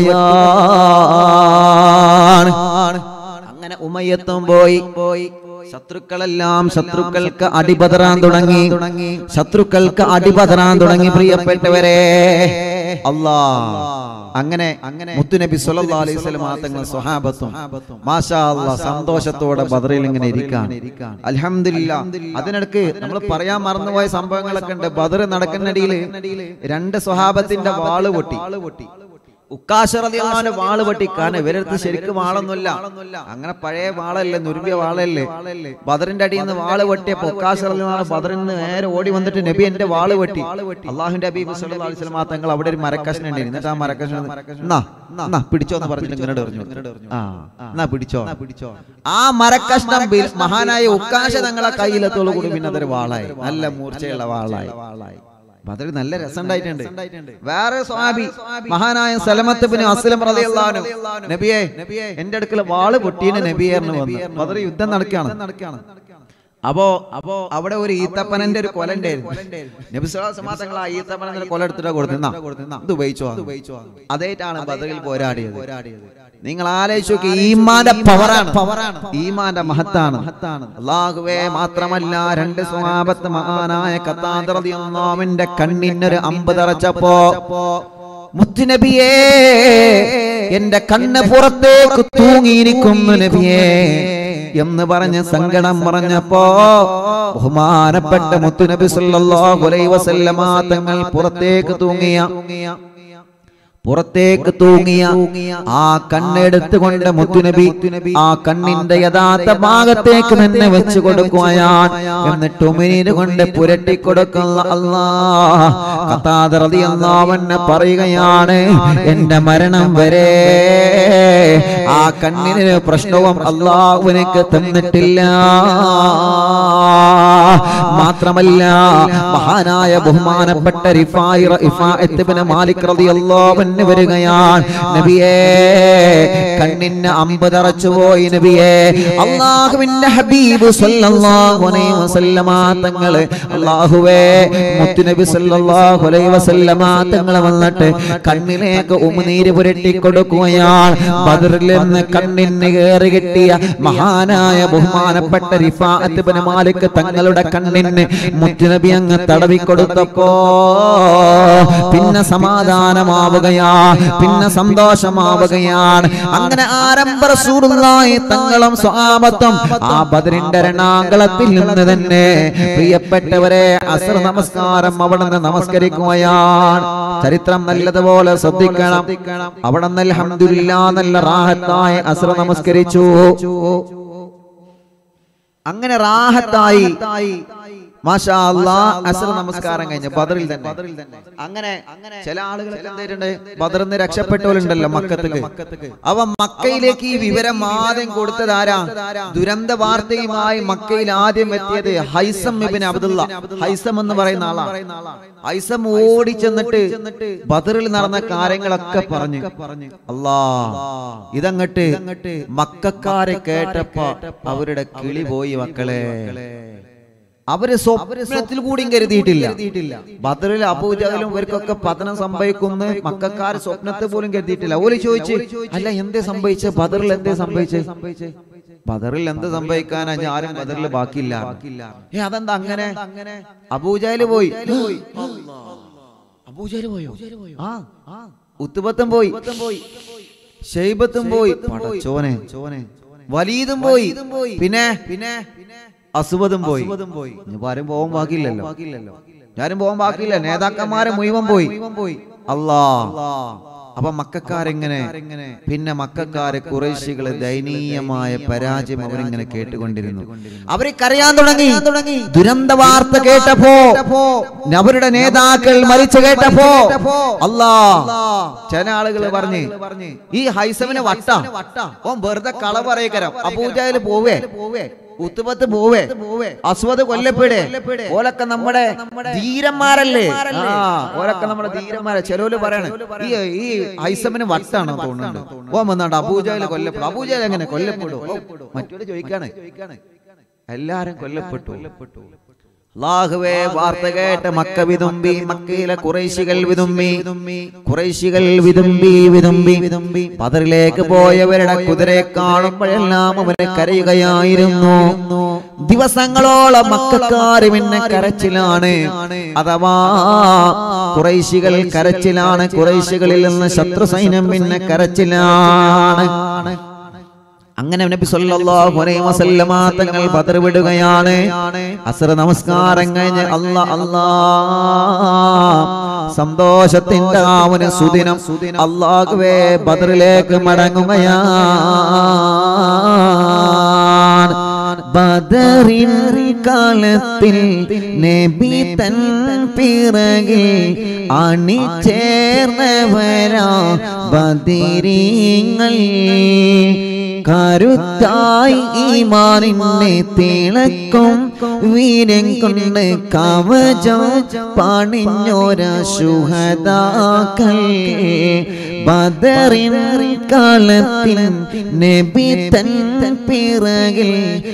S1: വെട്ടുകയാണ്. അങ്ങനെ ഉമയ്യത്തും പോയി പോയി ശത്രുക്കളെല്ലാം ശത്രുക്കൾക്ക് അടിപതറാൻ തുടങ്ങി ശത്രുക്കൾക്ക് അടിപതറാൻ തുടങ്ങി പ്രിയപ്പെട്ടവരെ. അല്ലാഹ് അങ്ങനെ മുത്തുനബി സ്വല്ലല്ലാഹു അലൈഹി വസല്ലം തങ്ങൾ സ്വഹാബത്തും മാഷാ അല്ലാഹ് സന്തോഷത്തോടെ ബദറിൽ ഇങ്ങനെ ഇരിക്കാണ്. അൽഹംദുലില്ലാഹ്. അതിനിടക്ക് നമ്മൾ പറയാൻ മറന്നുപോയ സംഭവങ്ങളൊക്കെ ഉണ്ട്. ബദർ നടക്കുന്നിടയിൽ രണ്ട് സ്വഹാബത്തിന്റെ വാള് പൊട്ടി. ഉക്കാശ റളിയല്ലാഹു അൻഹു വാള് പൊട്ടി. കാരണം ഇവരടുത്ത് ശരിക്കും വാളൊന്നുമില്ല, അങ്ങനെ പഴയ വാളല്ലേ, നുരുമ്പിയ വാളല്ലേ. ബദറിന്റെ അടിയിൽ നിന്ന് വാള് പൊട്ടിയപ്പോ ഉക്കാശ റളിയല്ലാഹു അൻഹു ബദറിൽ നിന്ന് നേരെ ഓടി വന്നിട്ട് നബി എന്റെ വാള് പൊട്ടി. അള്ളാഹുവിന്റെ ഹബീബ് സ്വല്ലല്ലാഹു അലൈഹി വസല്ലം തങ്ങൾ അവിടെ ഒരു മരക്കഷ്ണം ഉണ്ടായിരുന്നു. എന്നിട്ട് ആ മരക്കഷ്ണം എന്നാ പിടിച്ചോ എന്ന് പറഞ്ഞിട്ട് ഇങ്ങനെ എറിഞ്ഞു. ആ എന്നാ പിടിച്ചോ പിടിച്ചോ ആ മരക്കഷ്ണം മഹാനായ ഉക്കാശ തങ്ങളെ കയ്യിലെത്തോളൂ കൂടി പിന്നെ അതൊരു വാളായി, നല്ല മൂർച്ചയുള്ള വാളായി. ബദർ നല്ല രസമുണ്ടായിട്ടുണ്ട്. വേറെ സ്വഹാബി മഹാനായ സലമത്ത് ഇബ്നു അസ്ലം റളിയല്ലാഹു അൻഹു നബിയേ എന്റെ അടുക്കൽ വാള് പൊട്ടീനെ നബിയേ എന്ന് വന്നു. ബദർ യുദ്ധം നടക്കുകയാണ്. അപ്പോ അപ്പോ അവിടെ ഒരു ഈത്തപ്പനന്റെ ഒരു കൊല ഉണ്ടായിരുന്നു. നബി സ്വല്ലല്ലാഹു അലൈഹി വസല്ലം തങ്ങൾ ആ ഈത്തപ്പനന്റെ കൊല എടുത്തിട്ട് കൊടുത്തിരുന്ന ഇത് ഉപയോഗിച്ചോ. അതേറ്റാണ് ബദറിൽ പോരാടിയത്. നിങ്ങൾ ആലോചിച്ചു നോക്കി, ഈമാന്റെ പവറാണ്, ഈമാന്റെ മഹത്താണ്. അല്ലാഹുവേ മാത്രമല്ല, രണ്ട് സ്വഹാബത്ത് മഹാനായ ഖത്താദ റളിയല്ലാഹു അൻഹുവിന്റെ കണ്ണിനൊരു അമ്പ് തറച്ചപ്പോ മുത്തുനബിയേ എന്റെ കണ്ണ് പുറത്തേക്ക് തൂങ്ങിയിരിക്കുന്നു നബിയേ എന്ന് പറഞ്ഞ് സങ്കടം പറഞ്ഞപ്പോ ബഹുമാനപ്പെട്ട മുത്തുനബി സല്ലല്ലാഹു അലൈഹി വസല്ലമ തങ്ങൾ പുറത്തേക്ക് തൂങ്ങിയ പുറത്തേക്ക് തൂങ്ങിയ ആ കണ്ണെടുത്തുകൊണ്ട് മുത്തുനബി ആ കണ്ണിന്റെ യഥാർത്ഥ ഭാഗത്തേക്ക് തന്നെ വെച്ചു കൊടുക്കുകയാണ്. എന്നിട്ട് ഉമിനീര് കൊണ്ട് പുരട്ടി കൊടുക്കുന്ന അല്ലാഹ് ഖത്താദ റളിയല്ലാഹു അൻഹു പറയുകയാണ്, എന്റെ മരണം വരെ ആ കണ്ണിന് പ്രശ്നവും അല്ലാഹു എനിക്ക് തന്നിട്ടില്ല. മാത്രമല്ല മഹാനായ ബഹുമാനപ്പെട്ട റിഫായി റിഫാഅത്ത് ഇബ്നു മാലിക് റളിയല്ലാഹു അൻഹു വരികയാണ്. നബിയേ കണ്ണിന് അമ്പ് തറച്ചു പോയി നബിയേ. അല്ലാഹുവിന്റെ ഹബീബ് സല്ലല്ലാഹു അലൈഹി വസല്ലമ തങ്ങളെ അല്ലാഹുവേ മുത്തുനബി സല്ലല്ലാഹു അലൈഹി വസല്ലമ തങ്ങളെ വന്നിട്ട് കണ്ണിലേക്ക് ഉമിനീര് പുരട്ടി കൊടുക്കുകയാണ്. ബദറിൽ നിന്ന് കണ്ണിന് കയറി കിട്ടിയ മഹാനായ ബഹുമാനപ്പെട്ട റിഫാഅത്ത് ഇബ്നു മാലിക് തങ്ങളുടെ കണ്ണിന് മുത്തുനബി അങ്ങ് തടവി കൊടുത്തപ്പോ പിന്നെ സമാധാനമാവുകയാണ്, പിന്നെ സന്തോഷമാവുകയാണ്. അങ്ങനെ ആരംഭ റസൂലുള്ളാഹി തങ്ങളും സ്വഹാബത്തും ആ ബദറിന്റെ രണാങ്കളത്തിൽ നിന്ന് തന്നെ പ്രിയപ്പെട്ടവരെ അസ്ർ നമസ്കാരം അവിടെ നിന്ന് നമസ്കരിക്കുകയാണ്. ചരിത്രം നല്ലതുപോലെ ശ്രദ്ധിക്കണം. അവിടെ നിന്ന് അൽഹംദുലില്ലാഹ് നല്ല റാഹത്തായി അസ്ർ നമസ്കരിച്ചു. അങ്ങനെ റാഹത്തായി മാഷാ അല്ലാഹ് അസ്ർ നമസ്കാരം കഴിഞ്ഞു ബദറിൽ തന്നെ. അങ്ങനെ ചില ആളുകളൊക്കെ എന്തായിട്ടുണ്ട്, ബദറിൽ നിന്ന് രക്ഷപ്പെട്ടവരുണ്ടല്ലോ മക്കത്തേക്ക്. അവ മക്കയിലേക്ക് ഈ വിവരം ആദ്യം കൊടുത്തത് ആരാ? ദുരന്ത വാർത്തയുമായി മക്കയിൽ ആദ്യം എത്തിയത് ഹൈസം ഇബ്നു അബ്ദുള്ള. ഹൈസം എന്ന് പറയുന്ന ആളാണ്. ഹൈസം ഓടി ചെന്നിട്ട് ബദറിൽ നടന്ന കാര്യങ്ങളൊക്കെ പറഞ്ഞു. അല്ലാഹ് ഇതങ്ങട്ട് മക്കക്കാരെ കേട്ടപ്പോ അവരുടെ കിളി പോയി മക്കളെ. അവര് സ്വപ്നത്തിൽ കൂടിയും കരുതിയിട്ടില്ല ബദറിൽ അബൂജഹലും ഇവർക്കൊക്കെ പതനം സംഭവിക്കുന്നു. മക്കക്കാർ സ്വപ്നത്തിൽ പോലും കരുതിയിട്ടില്ല. ഓല് ചോദിച്ചു, അല്ല എന്തേ സംഭവിച്ച ബദറിൽ എന്തേ സംഭവിച്ചേ? ബദറിൽ എന്ത് സംഭവിക്കാനാ? ആരും ബദറിൽ ബാക്കിയില്ല. ഏ അതെന്താ അങ്ങനെ? അബൂജഹല് പോയി. അബൂജഹല് പോയോ? ആ ഉത്ബത്തും പോയി, ശൈബത്തും പോയി, പടച്ചോനെ വലീദും പോയി, പിന്നെ പിന്നെ അസ്വദും പോയി. ആരും പോകാൻ ബാക്കിയില്ലല്ലോ. ആരും പോകാൻ ബാക്കിയില്ല. നേതാക്കന്മാരെ മുഴുവൻ പോയി. അല്ലാഹ് അപ്പൊ മക്കക്കാരെങ്ങനെ? പിന്നെ മക്കക്കാരെ ഖുറൈശികള് ദയനീയമായ പരാജയം അവരിങ്ങനെ കേട്ടുകൊണ്ടിരുന്നു. അവര് കരയാൻ തുടങ്ങി. ദുരന്ത വാർത്ത കേട്ടപ്പോ, അവരുടെ നേതാക്കൾ മരിച്ചു കേട്ടപ്പോ അല്ലാഹ് ചില ആളുകൾ പറഞ്ഞ് ഈ ഹൈസമിന് വട്ട ഓൻ വെറുതെ കള പറയക്കരം. അബൂജഹല് പോവേ, ഉത്ബത്ത് പോവേ, അസ്വദ് കൊല്ലപ്പെടേ, ഓലൊക്കെ നമ്മുടെ ധീരന്മാരല്ലേ? ആ ഓലൊക്കെ നമ്മുടെ ധീരന്മാരെ. ചിലവര് പറയണേ ഈ ഈ ഹൈസമിന് വട്ടാണോ തോന്നുന്നുണ്ട്. ഓ വന്നാണ്ട് അബൂജഹല് കൊല്ലപ്പെടും. അബൂജഹൽ എങ്ങനെ കൊല്ലപ്പെടും? മറ്റോട് ചോദിക്കാണ്. എല്ലാരും കൊല്ലപ്പെട്ടു. അല്ലാഹുവേ വാർത്ത കേട്ട് മക്ക വിതുമ്പി. മക്കയിലെ ഖുറൈശികൾ വിതുമ്പി, ഖുറൈശികൾ വിതുമ്പി വിതുമ്പി വിതുമ്പി ബദറിലേക്ക് പോയവരുടെ കുതിരയെ കാണുമ്പോഴെല്ലാം അവരെ കരയുകയായിരുന്നു. ദിവസങ്ങളോളം മക്കക്കാര് പിന്നെ കരച്ചിലാണ്. അഥവാ ഖുറൈശികൾ കരച്ചിലാണ്. ഖുറൈശികളിൽ നിന്ന് ശത്രു സൈന്യം പിന്നെ കരച്ചിലാണ്. അങ്ങനെ നബി സല്ലല്ലാഹു അലൈഹി വസല്ലമ തങ്ങൾ ബദർ വിടുകയാണ്. അസ്ർ നമസ്കാരം കഴിഞ്ഞ് അല്ലാ അല്ലാ സന്തോഷത്തിന്റെ ആവന സുദിനം അല്ലാഹുവേ ബദറിലേക്ക് മടങ്ങുകയാണ്. ബദറിൻ കാലത്തിൽ നബി തൻ പിറകിൽ അണിചേർന്നവരാ ബദരീങ്ങൾ. കരുത്തായി ഈമാനിനെ തിളക്കും വീരം കൊണ്ട് കവചം പണിഞ്ഞോര ശുഹദാക്കൾ. ബദറിൻ കാലത്തിൽ നബി തൻ പിറകിൽ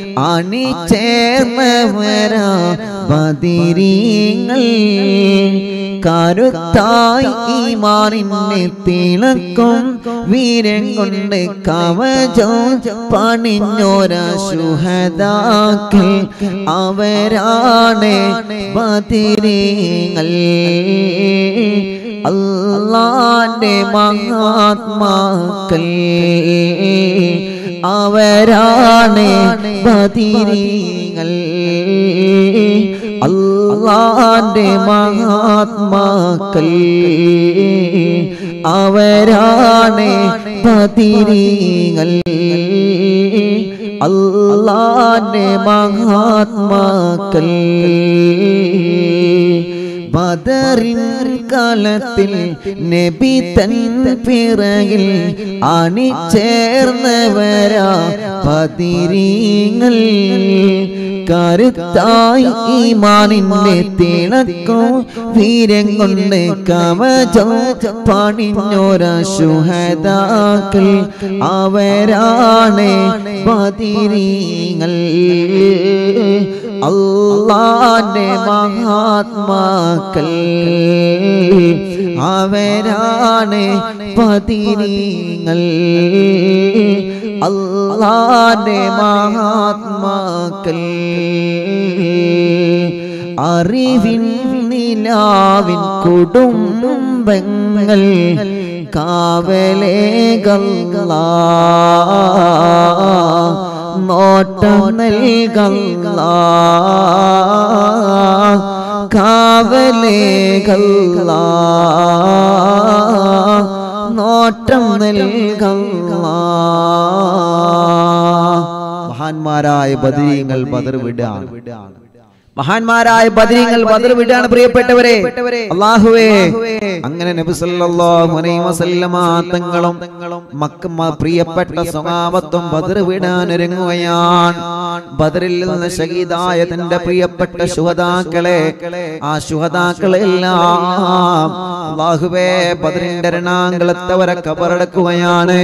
S1: അണിചേർന്നവരാ ബദരീങ്ങൾ. കരുത്തായി ഈമാനിനെ തിളക്കും വീരം കൊണ്ട് കവചം പണിഞ്ഞോര ശുഹദാക്കൾ. അവരാണ് ബദരീങ്ങൾ. അല്ലാഹുവിന്റെ മഹാത്മാക്കൾ. അവരാണ് ബദരീങ്ങൾ. അല്ലാഹുവിന്റെ മഹാത്മാക്കൾ. അവരാണ് ബദരീങ്ങൾ. അല്ലാഹുവിന്റെ മഹാത്മാക്കൾ. ബദറിൻ കാലത്തിൽ നബി തൻ പിറകിൽ അണിചേർന്നവരാ ബദരീങ്ങൾ. കരുത്തായി ഈമാനിന്റെ തിളക്കം വീര്യം കൊണ്ട് കവചം പണിഞ്ഞോര ശുഹദാക്കൾ അവരാണ് ബദരീങ്ങൾ അല്ലാഹുവിന്റെ മഹാത്മാക്കൾ അവരാണ് ബദരീങ്ങൾ അല്ലാഹുവിന്റെ മഹാത്മാക്കൾ അറിവിൻ നിലാവിൻ കുടുംബങ്ങൾ കാവലേകല്ലാ നോട്ടം നൽകല്ലാ കാവലേകല്ലാ നോട്ടം നൽകല്ലാ മഹാന്മാരായ ബദരീങ്ങൾ ബദർ വിടാണ് മഹാന്മാരായ ബദരീങ്ങൾ ബദർ വിടാണ് പ്രിയപ്പെട്ടവരെ അല്ലാഹുവേ അങ്ങനെ നബി സല്ലല്ലാഹു അലൈഹി വസല്ലമ തങ്ങളും മക്ക പ്രിയപ്പെട്ട സ്വഹാബത്തും ബദർ വിടാൻ ഒരുങ്ങുകയാണ് ബദറിൽ നിന്ന് ഷഹീദായ തന്റെ പ്രിയപ്പെട്ട ശുഹദാക്കളെ ആ ശുഹദാക്കളെ എല്ലാം അല്ലാഹുവേ ബദറിന്റെ രണാങ്കളത്തവരെ ഖബറടക്കുകയാണ്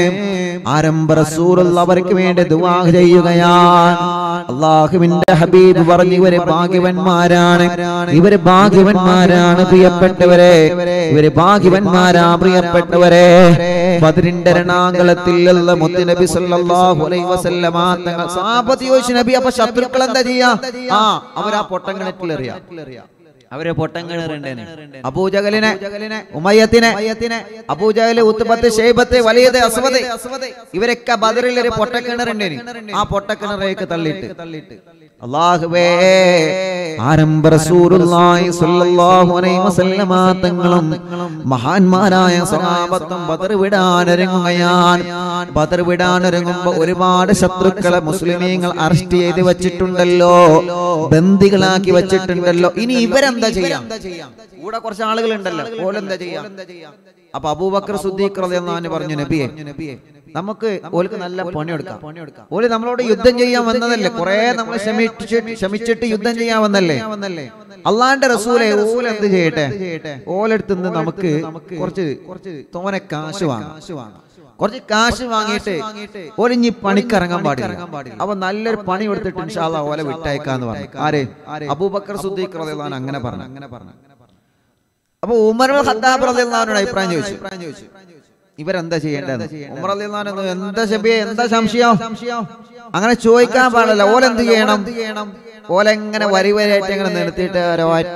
S1: ആരംഭ റസൂലുള്ള അവർക്ക് വേണ്ടി ദുആ ചെയ്യുകയാണ് അല്ലാഹുവിന്റെ ഹബീബ് പറഞ്ഞു ഇവരെ ഭാഗ്യവന്മാരാണ് ഇവര് ഭാഗ്യവന്മാരാണ് പ്രിയപ്പെട്ടവരെ ഇവര് ഭാഗ്യവന്മാരാ പ്രിയപ്പെട്ടവരെ ബദറിന്റെ രണാങ്കളത്തിൽ മുത്ത് നബി സല്ലല്ലാഹു അലൈഹി വസല്ലമ തങ്ങൾ സഹാബത്ത് ചോദിച്ചു നബി അപ്പൊ ശത്രുക്കൾ എന്താ ചെയ്യാ ആ അവരാ പൊട്ടങ്കണറ്റിൽ എറിയാ അവരെ പൊട്ടങ്കിണറുണ്ടേനെ അബൂജഹലിനെ ഉമയ്യത്തിനെ അബൂജഹല് ഉത്ബത്ത് ശൈബത്ത് വലീദ് അസ്വദ് ഇവരൊക്കെ ബദറിൽ ഒരു പൊട്ടക്കിണറുണ്ടേനെ ആ പൊട്ടക്കിണറേക്ക് തള്ളിയിട്ട് അല്ലാഹുവേ ആരംഭ റസൂലുള്ളാഹി സ്വല്ലല്ലാഹു അലൈഹി വസല്ലമ തങ്ങളും മഹാന്മാരായ സ്വഹാബത്തും ബദർ വിടാൻ ഒരുങ്ങുകയാണ് ബദർ വിടാൻ ഒരുങ്ങുമ്പോൾ ഒരുപാട് ശത്രുക്കളെ മുസ്ലിമീങ്ങൾ അറസ്റ്റ് ചെയ്ത് വെച്ചിട്ടുണ്ടല്ലോ ബന്ദികളാക്കി വെച്ചിട്ടുണ്ടല്ലോ ഇനി ഇവരെന്താ ചെയ്യാം കൂടെ കുറച്ച് ആളുകൾ ഉണ്ടല്ലോ ഓലെന്താ ചെയ്യാം അപ്പൊ അബൂബക്കർ സിദ്ദീഖ് റളിയല്ലാഹു അൻഹു പറഞ്ഞു നബിയെ നമുക്ക് ഓൾക്ക് നല്ല പണിയെടുക്കാം ഓല് നമ്മളോട് യുദ്ധം ചെയ്യാൻ വന്നതല്ലേ കുറെ നമ്മൾ ക്ഷമിച്ചിട്ട് യുദ്ധം ചെയ്യാൻ വന്നല്ലേ അള്ളാന്റെ റസൂലെ ഓല് എന്ത് ചെയ്യട്ടെ ഓലെടുത്ത് നിന്ന് നമുക്ക് കുറച്ച് കുറച്ച് തോനെ കാശ് വാങ്ങാം കുറച്ച് കാശ് വാങ്ങിയിട്ട് ഓലിഞ്ഞി പണിക്കിറങ്ങാൻ പാടില്ല അപ്പൊ നല്ലൊരു പണി കൊടുത്തിട്ട് ഇൻഷാ അല്ലാഹ് ഓലെ വിട്ടയക്കാന്ന് പറഞ്ഞു ആരെ അബൂബക്കർ സിദ്ദീഖ് റളിയല്ലാഹു അൻഹു അങ്ങനെ പറഞ്ഞു അങ്ങനെ പറഞ്ഞു അപ്പൊ ഉമർ ഇബ്നുൽ ഖത്താബ് റളിയല്ലാഹു അൻഹു അഭിപ്രായം ചോദിച്ചു ഇവരെന്താ ചെയ്യേണ്ടത് ഉമർ റളിയല്ലാഹു അൻഹു എന്താ ശബിയെ എന്താ സംശയം അങ്ങനെ ചോദിക്കാൻ പാടില്ല ഓലെന്ത് ചെയ്യണം ഓലെങ്ങനെ വരി വരിയായിട്ട് ഇങ്ങനെ നിർത്തിയിട്ട് ഒരൊറ്റ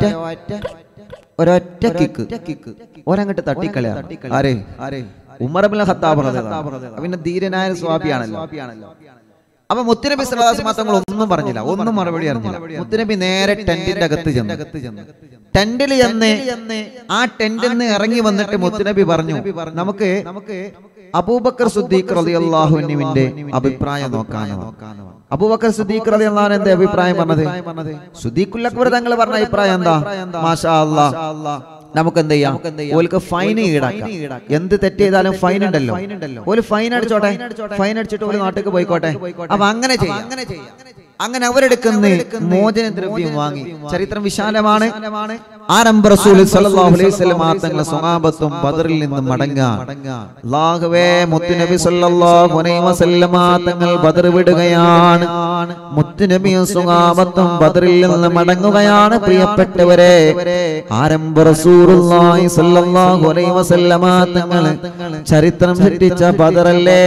S1: ഒരൊറ്റ കിക്ക് ഓരങ്ങോട്ട് തട്ടിക്കളയാ ആരെ ആരെ ഉമർ ഇബ്നുൽ ഖത്താബ് റളിയല്ലാഹു അൻഹു പിന്നെ ധീരനായ സ്വഹാബിയാണല്ലോ അപ്പൊ മുത്തുനബി സല്ലല്ലാഹു അലൈഹി വസല്ലം ഒന്നും പറഞ്ഞില്ല ഒന്നും മറുപടി അറിഞ്ഞില്ല മുത്തുനബി നേരെ ടെന്റിന്റെ അകത്ത് ചെന്നു ടെന്റിൽ ചെന്ന് ആ ടെന്റിൽ നിന്ന് ഇറങ്ങി വന്നിട്ട് മുത്തുനബി പറഞ്ഞു നമുക്ക് അബൂബക്കർ സിദ്ദീഖ് റളിയല്ലാഹു അൻഹുവിന്റെ അഭിപ്രായം നോക്കാനോ അബൂബക്കർ സിദ്ദീഖ് റളിയല്ലാഹു അൻഹുവിന്റെ അഭിപ്രായം പറഞ്ഞത് സിദ്ദീഖുൽ അക്ബർ തങ്ങൾ പറഞ്ഞ അഭിപ്രായം എന്താ മാഷാ അല്ലാഹ് നമുക്ക് എന്ത് ചെയ്യാം ഓൽക്ക് ഫൈൻ ഈടാക്കാം എന്ത് തെറ്റ് ചെയ്താലും ഫൈൻ ഉണ്ടല്ലോ ഓല് ഫൈൻ അടിച്ചോട്ടെ ഫൈൻ അടിച്ചിട്ട് ഒരു നാട്ടിലേക്ക് പോയിക്കോട്ടെ അപ്പൊ അങ്ങനെ ചെയ്യാം അങ്ങനെ അവരെടുക്കുന്ന മോചന ദ്രവ്യം വാങ്ങി ചരിത്രം വിശാലമാണ് ആരംഭ റസൂൽ സല്ലല്ലാഹു അലൈഹി വസല്ലം തങ്ങളുടെ സ്വഹാബത്തും ബദറിൽ നിന്ന് മടങ്ങാൻ അല്ലാഹുവേ മുത്തുനബി സല്ലല്ലാഹു അലൈഹി വസല്ലം തങ്ങൾ ബദർ വിടുകയാണ് മുത്തുനബിയും സ്വഹാബത്തും ബദറിൽ നിന്ന് മടങ്ങുകയാണ് പ്രിയപ്പെട്ടവരെ ആരംഭ റസൂലുള്ളാഹി സല്ലല്ലാഹു അലൈഹി വസല്ലം തങ്ങൾ ചരിത്രം സൃഷ്ടിച്ച ബദറല്ലേ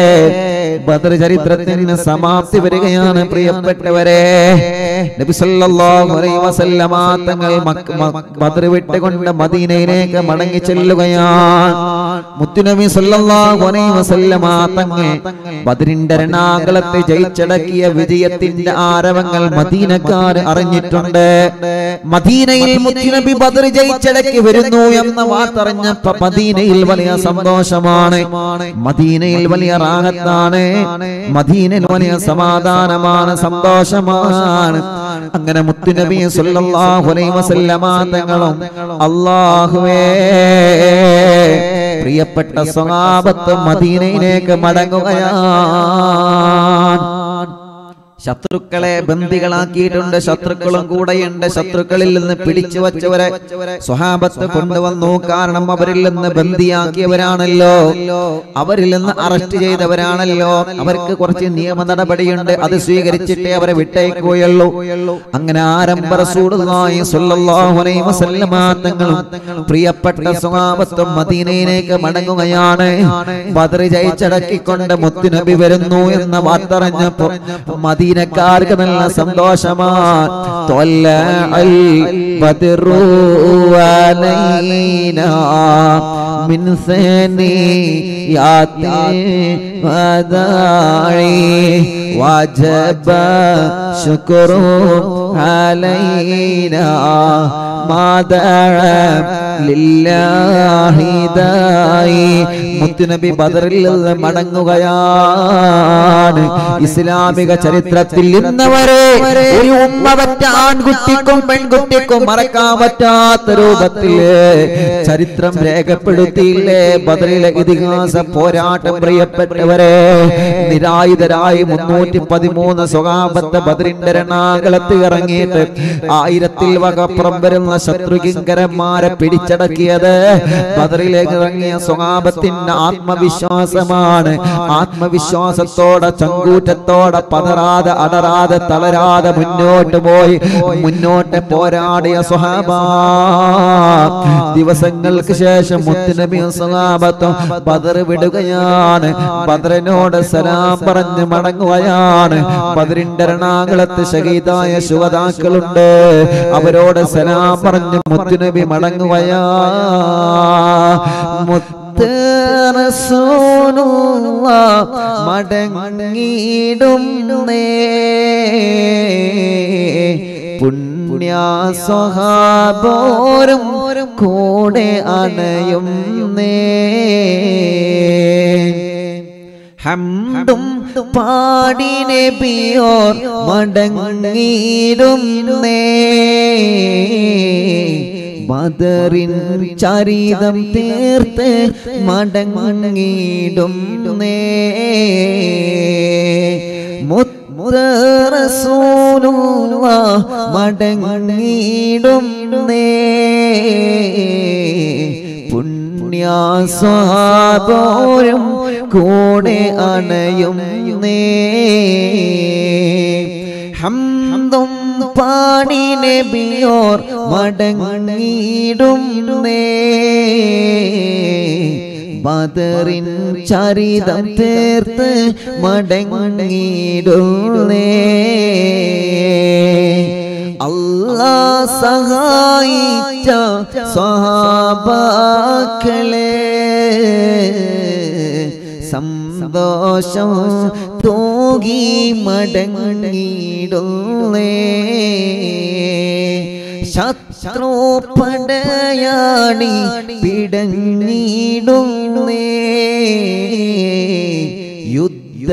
S1: ബദർ ചരിത്രത്തിന് സമാപ്തി വരികയാണ് പ്രിയപ്പെട്ടവരെ നബി സല്ലല്ലാഹു അലൈഹി വസല്ലം തങ്ങൾ ബദർ വിട്ടുകൊണ്ട് മദീനയിലേക്ക് മടങ്ങി ചെല്ലുകയാണ് മുത്തുനബി സല്ലല്ലാഹു അലൈഹി വസല്ലം തങ്ങൾ ബദറിന്റെ രണാങ്കളത്തെ ജയിച്ചടക്കിയ വിജയത്തിന്റെ ആരവങ്ങൾ മദീനക്കാർ അറിഞ്ഞിട്ടുണ്ട് മദീനയിൽ മുത്തുനബി ബദർ ജയിച്ചടക്കി വരുന്നു എന്ന വാർത്തറിഞ്ഞപ്പോൾ മദീനയിൽ വലിയ സന്തോഷമാണ് മദീനയിൽ വലിയ റാഹത്താണ് മദീനയിൽ വലിയ സമാധാനമാണ് സന്തോഷമാണ് അങ്ങനെ മുത്തുനബി സല്ലല്ലാഹു അലൈഹി വസല്ലം തങ്ങളും അല്ലാഹുവേ പ്രിയപ്പെട്ട സ്വഹാബത്ത് മദീനയിലേക്ക് മടങ്ങുകയാണ് ശത്രുക്കളെ ബന്ദികളാക്കിയിട്ടുണ്ട്. ശത്രുക്കളും കൂടെയുണ്ട്. ശത്രുക്കളിൽ നിന്ന് പിടിച്ചു വച്ചവരെ സ്വഹാബത്ത് കൊണ്ടുവന്നു. കാരണം അവരിൽ നിന്ന് ബന്ദിയാക്കിയവരാണല്ലോ, അവരിൽ നിന്ന് അറസ്റ്റ് ചെയ്തവരാണല്ലോ. അവർക്ക് കുറച്ച് നിയമ നടപടിയുണ്ട്, അത് സ്വീകരിച്ചിട്ടേ അവരെ വിട്ടേക്കുകയുള്ളൂ. അങ്ങനെ ആരംഭ റസൂലുള്ളാഹി സ്വല്ലല്ലാഹു അലൈഹി വസല്ലമ തങ്ങളും പ്രിയപ്പെട്ട സ്വഹാബത്തും മദീനയിലേക്ക് മടങ്ങുകയാണ്. ബദർ ജയിച്ചടക്കിക്കൊണ്ട് മുത്തുനബി വരുന്നു എന്ന വാർത്തറിഞ്ഞപ്പോൾ മദീനക്കാർക്ക് നല്ല സന്തോഷമാണ്. ത്വല്ലഅൽ ബദ്റു അലൈനാ മിൻ സനിയാത്തിൽ വദാഇ വജബ ശുക്രു അലൈനാ മാദഅ ലില്ലാഹി ദായി. മുത്തുനബി ബദറിൽ നിന്ന് മടങ്ങുകയാണ്. ഇസ്ലാമിക ചരിത്രത്തിൽ ഇന്നവരെ ഒരു ഉമ്മ പറ്റ ആൺകുട്ടിക്കും പെൺകുട്ടിക്കും മറക്കാൻ പറ്റാത്ത രൂപത്തില് ചരിത്രം രേഖപ്പെടുത്തിയില്ലേ ബദറിലെ ഇതിഹാസ പോരാട്ടം. പ്രിയപ്പെട്ടവരെ, നിരായുധരായി മുന്നൂറ്റി പതിമൂന്ന് സ്വഹാബത്ത് ബദറിന്റെ രണാകുളത്ത് ഇറങ്ങിയിട്ട് ആയിരത്തിൽ വകപ്പുറം വരുന്ന ശത്രുകിങ്കരന്മാരെ പിടിച്ചടക്കിയത് ബദറിലേക്ക് ഇറങ്ങിയ സ്വഹാബത്തിന്റെ ആത്മവിശ്വാസമാണ്. ആത്മവിശ്വാസത്തോടെ ചങ്കൂറ്റത്തോടെ പതറാതെ അടരാതെ തളരാതെ മുന്നോട്ട് പോയി മുന്നോട്ട് പോരാടിയ സ്വഹാബ. ദിവസങ്ങൾക്ക് ശേഷം മുത്തുനബിയും സ്വഹാബത്തും ബദർ വിടുകയാണ്. ബദറിനോട് സലാം പറഞ്ഞ് മടങ്ങുകയാണ്. ബദറിന്റെ രണാകുളത്ത് ശഹീദായ ശുഹദാക്കളുണ്ട്, അവരോട് സലാം പറഞ്ഞ് മുത്തുനബി മടങ്ങുകയാ. റസൂലുള്ളാഹ് മടങ്ങിടും പുണ്യ സ്വഹാബോരും കൂടെ അണയും ഹംദും പാടി നബിയോർ മടങ്ങിടും ബദറിൻ ചരിതം തീർത്ത് മടങ്ങിടും മുത്ത് റസൂലുള്ളാഹ് മടങ്ങിടും പുണ്യ സ്വഹാബോരും കൂടെ അണയും ഹംദും പാടി നബിയോർ മടങ്ങിടും ബദറിൻ ചരിതം തീർത്ത് മടങ്ങിടും അല്ലാഹ് സഹായിച്ച സ്വഹാബാക്കളെ സന്തോഷം തോകി മടങ്ങിടുന്നേ ശത്രു പടയാണി പിടങ്ങിടുന്നേ യുദ്ധ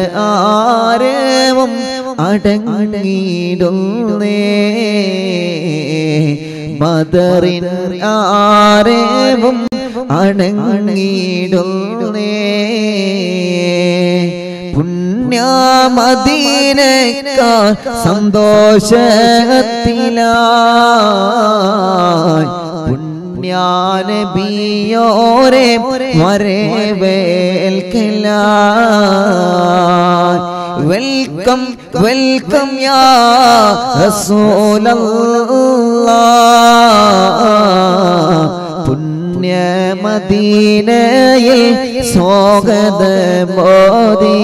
S1: ആരവം അടങ്ങിടുന്നേ ബദറിൻ ആരവം അടങ്ങിടുന്നേ പുണ്യ മദീനക്കാർ സന്തോഷത്തിലായി പുണ്യ നബിയോരെ വരവേൽക്കലായി വെൽക്കം വെൽക്കം യാ റസൂലല്ലാഹ് പുണ്യ മദീനയിൽ സ്വാഗതമോദി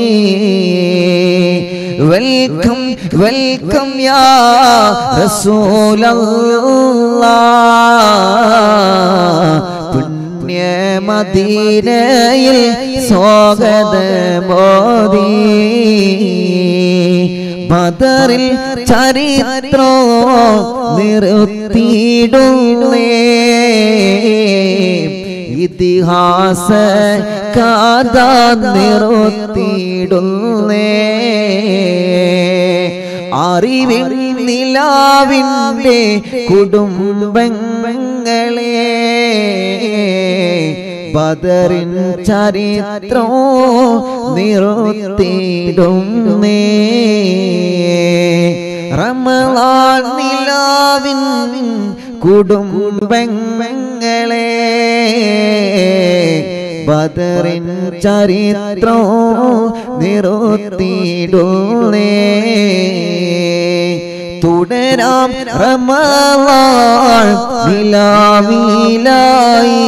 S1: വെൽക്കം വെൽക്കം യാ റസൂലല്ലാഹ് പുണ്യ മദീനയിൽ സ്വാഗതമോദി ബദറിൽ ചരിത്രം നിർത്തിയിടുന്നേ ഇതിഹാസ കഥ നിർത്തിയിടുന്നേ അറിവിൻ നിലാവിൻ്റെ കുടുംബങ്ങളെ ബദറിൻ ചരിത്രം നിറുത്തിടുന്നേ റമളാൻ നിലാവിൻ കുടുംബങ്ങളെ ബദറിൻ ചരിത്രം നിറുത്തിടുന്നേ തുടരാം റമളാൻ നിലാവിലായി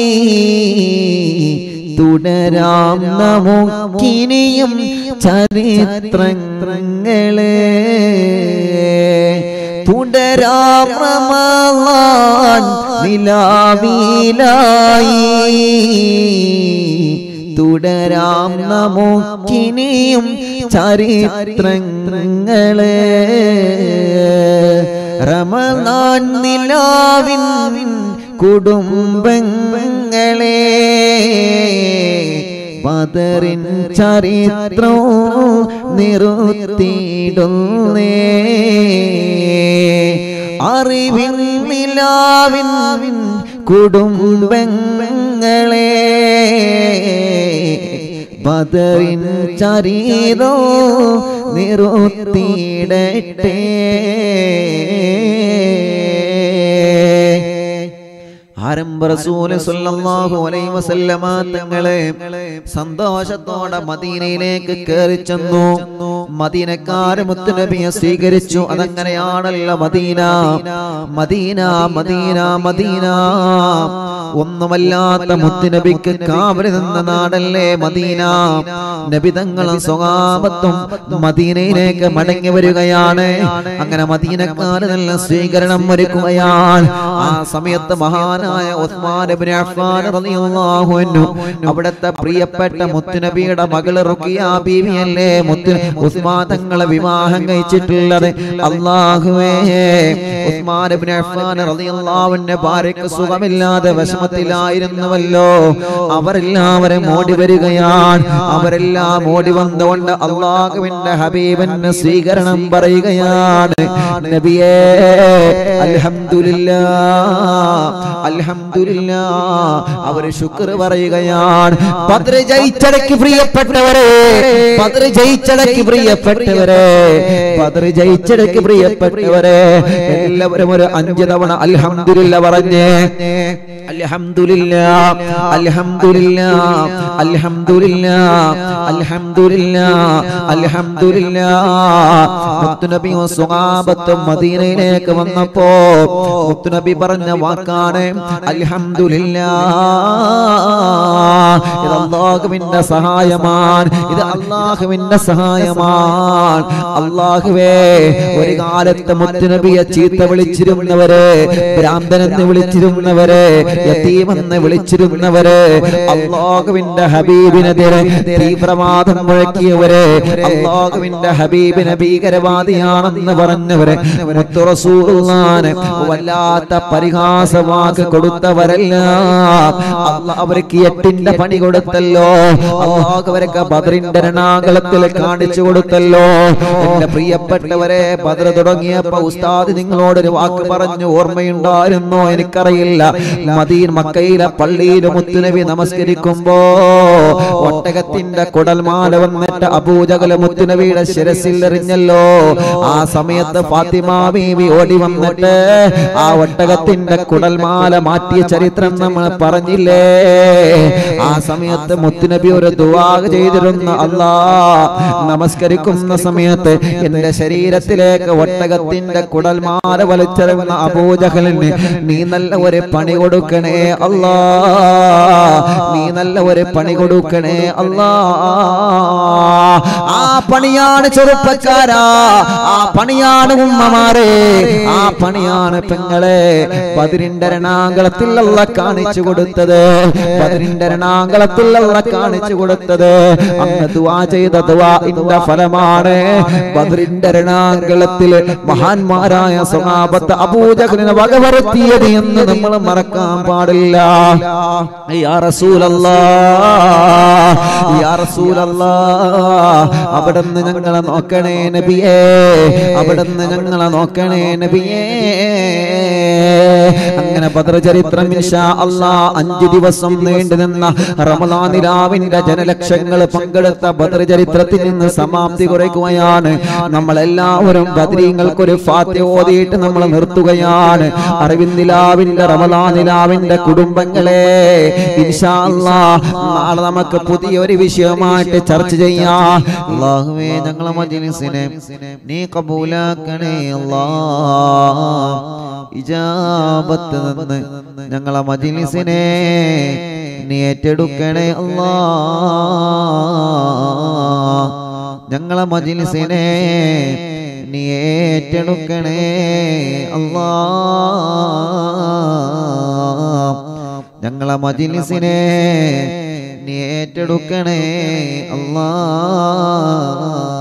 S1: തുടരാം നമുക്കിനിയും ചരിത്രങ്ങളെ തുടരാം റമളാൻ നിലാവിലായി തുടരാം നമുക്കിനിയും ചരിത്രങ്ങളെ റമളാൻ നിലാവിൻ കുടുംബങ്ങളെ ബദറിൻ ചരിത്രം നിറുത്തിടുന്നേ അറിവിൻ നിലാവിൻ കുടുംബങ്ങളെ ബദറിൻ ചരിതം നിറുത്തിടട്ടെ ആരംഭ റസൂല് സ്വല്ലല്ലാഹു അലൈഹി വസല്ലമ തങ്ങളെ സന്തോഷത്തോടെ മദീനയിലേക്ക് കയറി ചെന്നു. മദീനക്കാര് മുത്തുനബിയെ സ്വീകരിച്ചു. അതങ്ങനെയാണല്ലോ മദീന മദീന മദീന മദീന. ഒന്നുമല്ലാത്ത മുത്തുനബിക്ക് കാവല് നിന്ന നാടല്ലേ മദീന. നബി തങ്ങളും സ്വഹാബത്തും മദീനയിലേക്ക് മടങ്ങി വരികയാണ്. അങ്ങനെ മദീനക്കാര് നല്ല സ്വീകരണം ഒരുക്കുകയാണ്. ആ സമയത്ത് മഹാനായ ഉസ്മാൻ ഇബ്നു അഫ്ഫാൻ റളിയല്ലാഹു അൻഹു അവിടുത്തെ പ്രിയപ്പെട്ട മുത്തുനബിയുടെ മകള് റുഖിയ ബീവിയല്ലേ മുത്തു ഉസ്മാൻ തങ്ങളെ വിവാഹം കഴിച്ചിട്ടുള്ളത്. അല്ലാഹുവേ, ഉസ്മാൻ ഇബ്നു അഫ്ഫാൻ റളിയല്ലാഹു അൻഹു ഭാര്യയ്ക്ക് സുഖമില്ലാതെ വിഷമത്തിലായിരുന്നുവല്ലോ. അവരെല്ലാവരും ഓടി വരികയാണ്. അവരെല്ലാം ഓടി വന്നുകൊണ്ട് അല്ലാഹുവിന്റെ ഹബീബിന് സ്വീകരണം പറയുകയാണ്. നബിയേ അൽഹംദുലില്ലാഹ് അൽഹംദുലില്ലാഹ്. അവര് ശുക്ർ പറയുകയാണ്. ബദർ ജയിച്ചടക്കി പ്രിയപ്പെട്ടവരെ, ബദർ ജയിച്ചടക്കി പ്രിയപ്പെട്ടവരെ, ബദർ ജയിച്ചടക്കി പ്രിയപ്പെട്ടവരെ, എല്ലാവരും ഒരു അഞ്ച് തവണ അൽഹംദുലില്ലാഹ് പറഞ്ഞേ. അൽഹംദുലില്ലാഹ് അൽഹംദുലില്ലാഹ് അൽഹംദുലില്ലാഹ് അൽഹംദുലില്ലാഹ് അൽഹംദുലില്ലാഹ്. മുത്തുനബിയും സ്വഹാബത്തും മദീനയിലേക്ക് വന്നപ്പോ മുത്തുനബി പറഞ്ഞ വാക്കാണ് അൽഹംദുലില്ലാഹ്. ഇത് അല്ലാഹുവിന്റെ സഹായമാണ്, ഇത് അല്ലാഹുവിന്റെ സഹായമാണ്. അല്ലാഹുവേ, ഒരു കാലത്ത് മുത്തുനബിയെ ചീത്ത വിളിച്ചിരുന്നവരെ, ഭ്രാന്തനെന്ന് വിളിച്ചിരുന്നവരെ, യതീമെന്ന് വിളിച്ചിരുന്നവരെ, അല്ലാഹുവിന്റെ ഹബീബിനെതിരെ തീവ്രവാദം മുഴക്കിയവരെ, അല്ലാഹുവിന്റെ ഹബീബിനെ ഭീകരവാദിയാണെന്ന് പറഞ്ഞവരെ മുത്തു റസൂലുള്ളാഹിനെ വല്ലാത്ത പരിഹാസവാക്ക് കൊടുത്തവരല്ല. അല്ലാഹ് അവർക്ക് എട്ടിന്റെ പണി കൊടുത്തല്ലോ. അല്ലാഹു അവർക്ക് ബദറിന്റെ രണാകുളത്തിൽ കാണിച്ചു കൊടുത്തല്ലോ. എന്റെ പ്രിയപ്പെട്ടവരെ, ബദർ തുടങ്ങിയപ്പോ ഉസ്താദ് നിങ്ങളോടൊരു വാക്ക് പറഞ്ഞു, ഓർമ്മയുണ്ടായിരുന്നോ എനിക്കറിയില്ല. മദീന മക്കയിലെ പള്ളിയിൽ മുത്തുനബി നമസ്കരിക്കുമ്പോ ഒട്ടകത്തിന്റെ കുടൽമാല വന്നിട്ട് അബൂജഹൽ മുത്തുനബിയുടെ ശിരസിൽ എറിഞ്ഞല്ലോ. ആ സമയത്ത് ഫാത്തിമ ബീവി ഓടി വന്നിട്ട് ആ ഒട്ടകത്തിന്റെ കുടൽമാല മാറ്റിയ ചരിത്രം നമ്മൾ പറഞ്ഞില്ലേ. ആ സമയത്ത് മുത്തുനബി ഒരു ദുആ ചെയ്തിരുന്നു, അല്ലാഹ് നമസ്കരിക്കുന്ന സമയത്ത് എന്റെ ശരീരത്തിലേക്ക് ഒട്ടകത്തിന്റെ കുടൽമാല വലിച്ചെറിയുന്ന അബൂജഹലിന് നീ നല്ല ഒരു പണി കൊടുക്കണേ അല്ലാഹ്, നീ നല്ല ഒരു പണി കൊടുക്കണേ അല്ലാഹ്. ആ പണിയാണ് ചെറുപ്പക്കാരാ, ആ പണിയാണ് ഉമ്മമാരെ, ആ പണിയാണ് പെങ്ങളെ. ബദറിന്റെ രണാകുളത്തിൽ അല്ലാഹ് കാണിച്ചു കൊടുത്തത്, ബദറിന്റെ രണാകുളത്തിൽ അല്ലാഹ് കാണിച്ചു കൊടുത്തത്. അന്ന് ദുആ ചെയ്ത ദുആഇന്റെ ഫലമാണ് ബദറിന്റെ രണാകുളത്തിൽ മഹാന്മാരായ സ്വഹാബത്ത് അബൂജഹലിനെ വകവരുത്തിയത് എന്ന് നമ്മൾ മറക്കാൻ പാടില്ല. യാ റസൂലല്ലാഹ്, യാ റസൂലല്ലാഹ്, അവിടുന്ന് ഞങ്ങളെ നോക്കണേ നബിയേ, അവിടുന്ന് ഞങ്ങളെ നോക്കണേ നബിയേ. അങ്ങനെ ബദർ ചരിത്രം ഇൻഷാ അല്ലാഹ് അഞ്ച് ദിവസം നീണ്ടു നിന്ന റമളാൻ നിലാവിന്റെ ജനലക്ഷങ്ങൾ പങ്കെടുത്ത ബദർ ചരിത്രത്തിൽ നിന്ന് സമാപ്തി കുറിക്കുകയാണ്. നമ്മളെല്ലാവരും ബദരീങ്ങൾക്ക് ഒരു ഫാത്തിഹ ഓതിയിട്ട് നമ്മൾ നിർത്തുകയാണ്. അരവിന്ദ് നിലാവിന്റെ റമളാൻ നിലാവിന്റെ കുടുംബങ്ങളെ ഇൻഷാ അല്ലാഹ് നാളെ നമുക്ക് പുതിയൊരു വിഷയമായിട്ട് ചർച്ച ചെയ്യാം. അല്ലാഹുവേ ഞങ്ങളെ മജ്‌ലിസിനെ നീ കബൂലാക്കണേ അല്ലാഹ്. ഇജാബത്ത് നിന്ന് ഞങ്ങളെ മജ്‌ലിസിനെ നീ ഏറ്റെടുക്കണേ അല്ലാഹ്. ഞങ്ങളെ മജ്‌ലിസിനെ നീ ഏറ്റെടുക്കണേ അല്ലാഹ്. ഞങ്ങളെ മജ്‌ലിസിനെ നീ ഏറ്റെടുക്കണേ അല്ലാഹ്.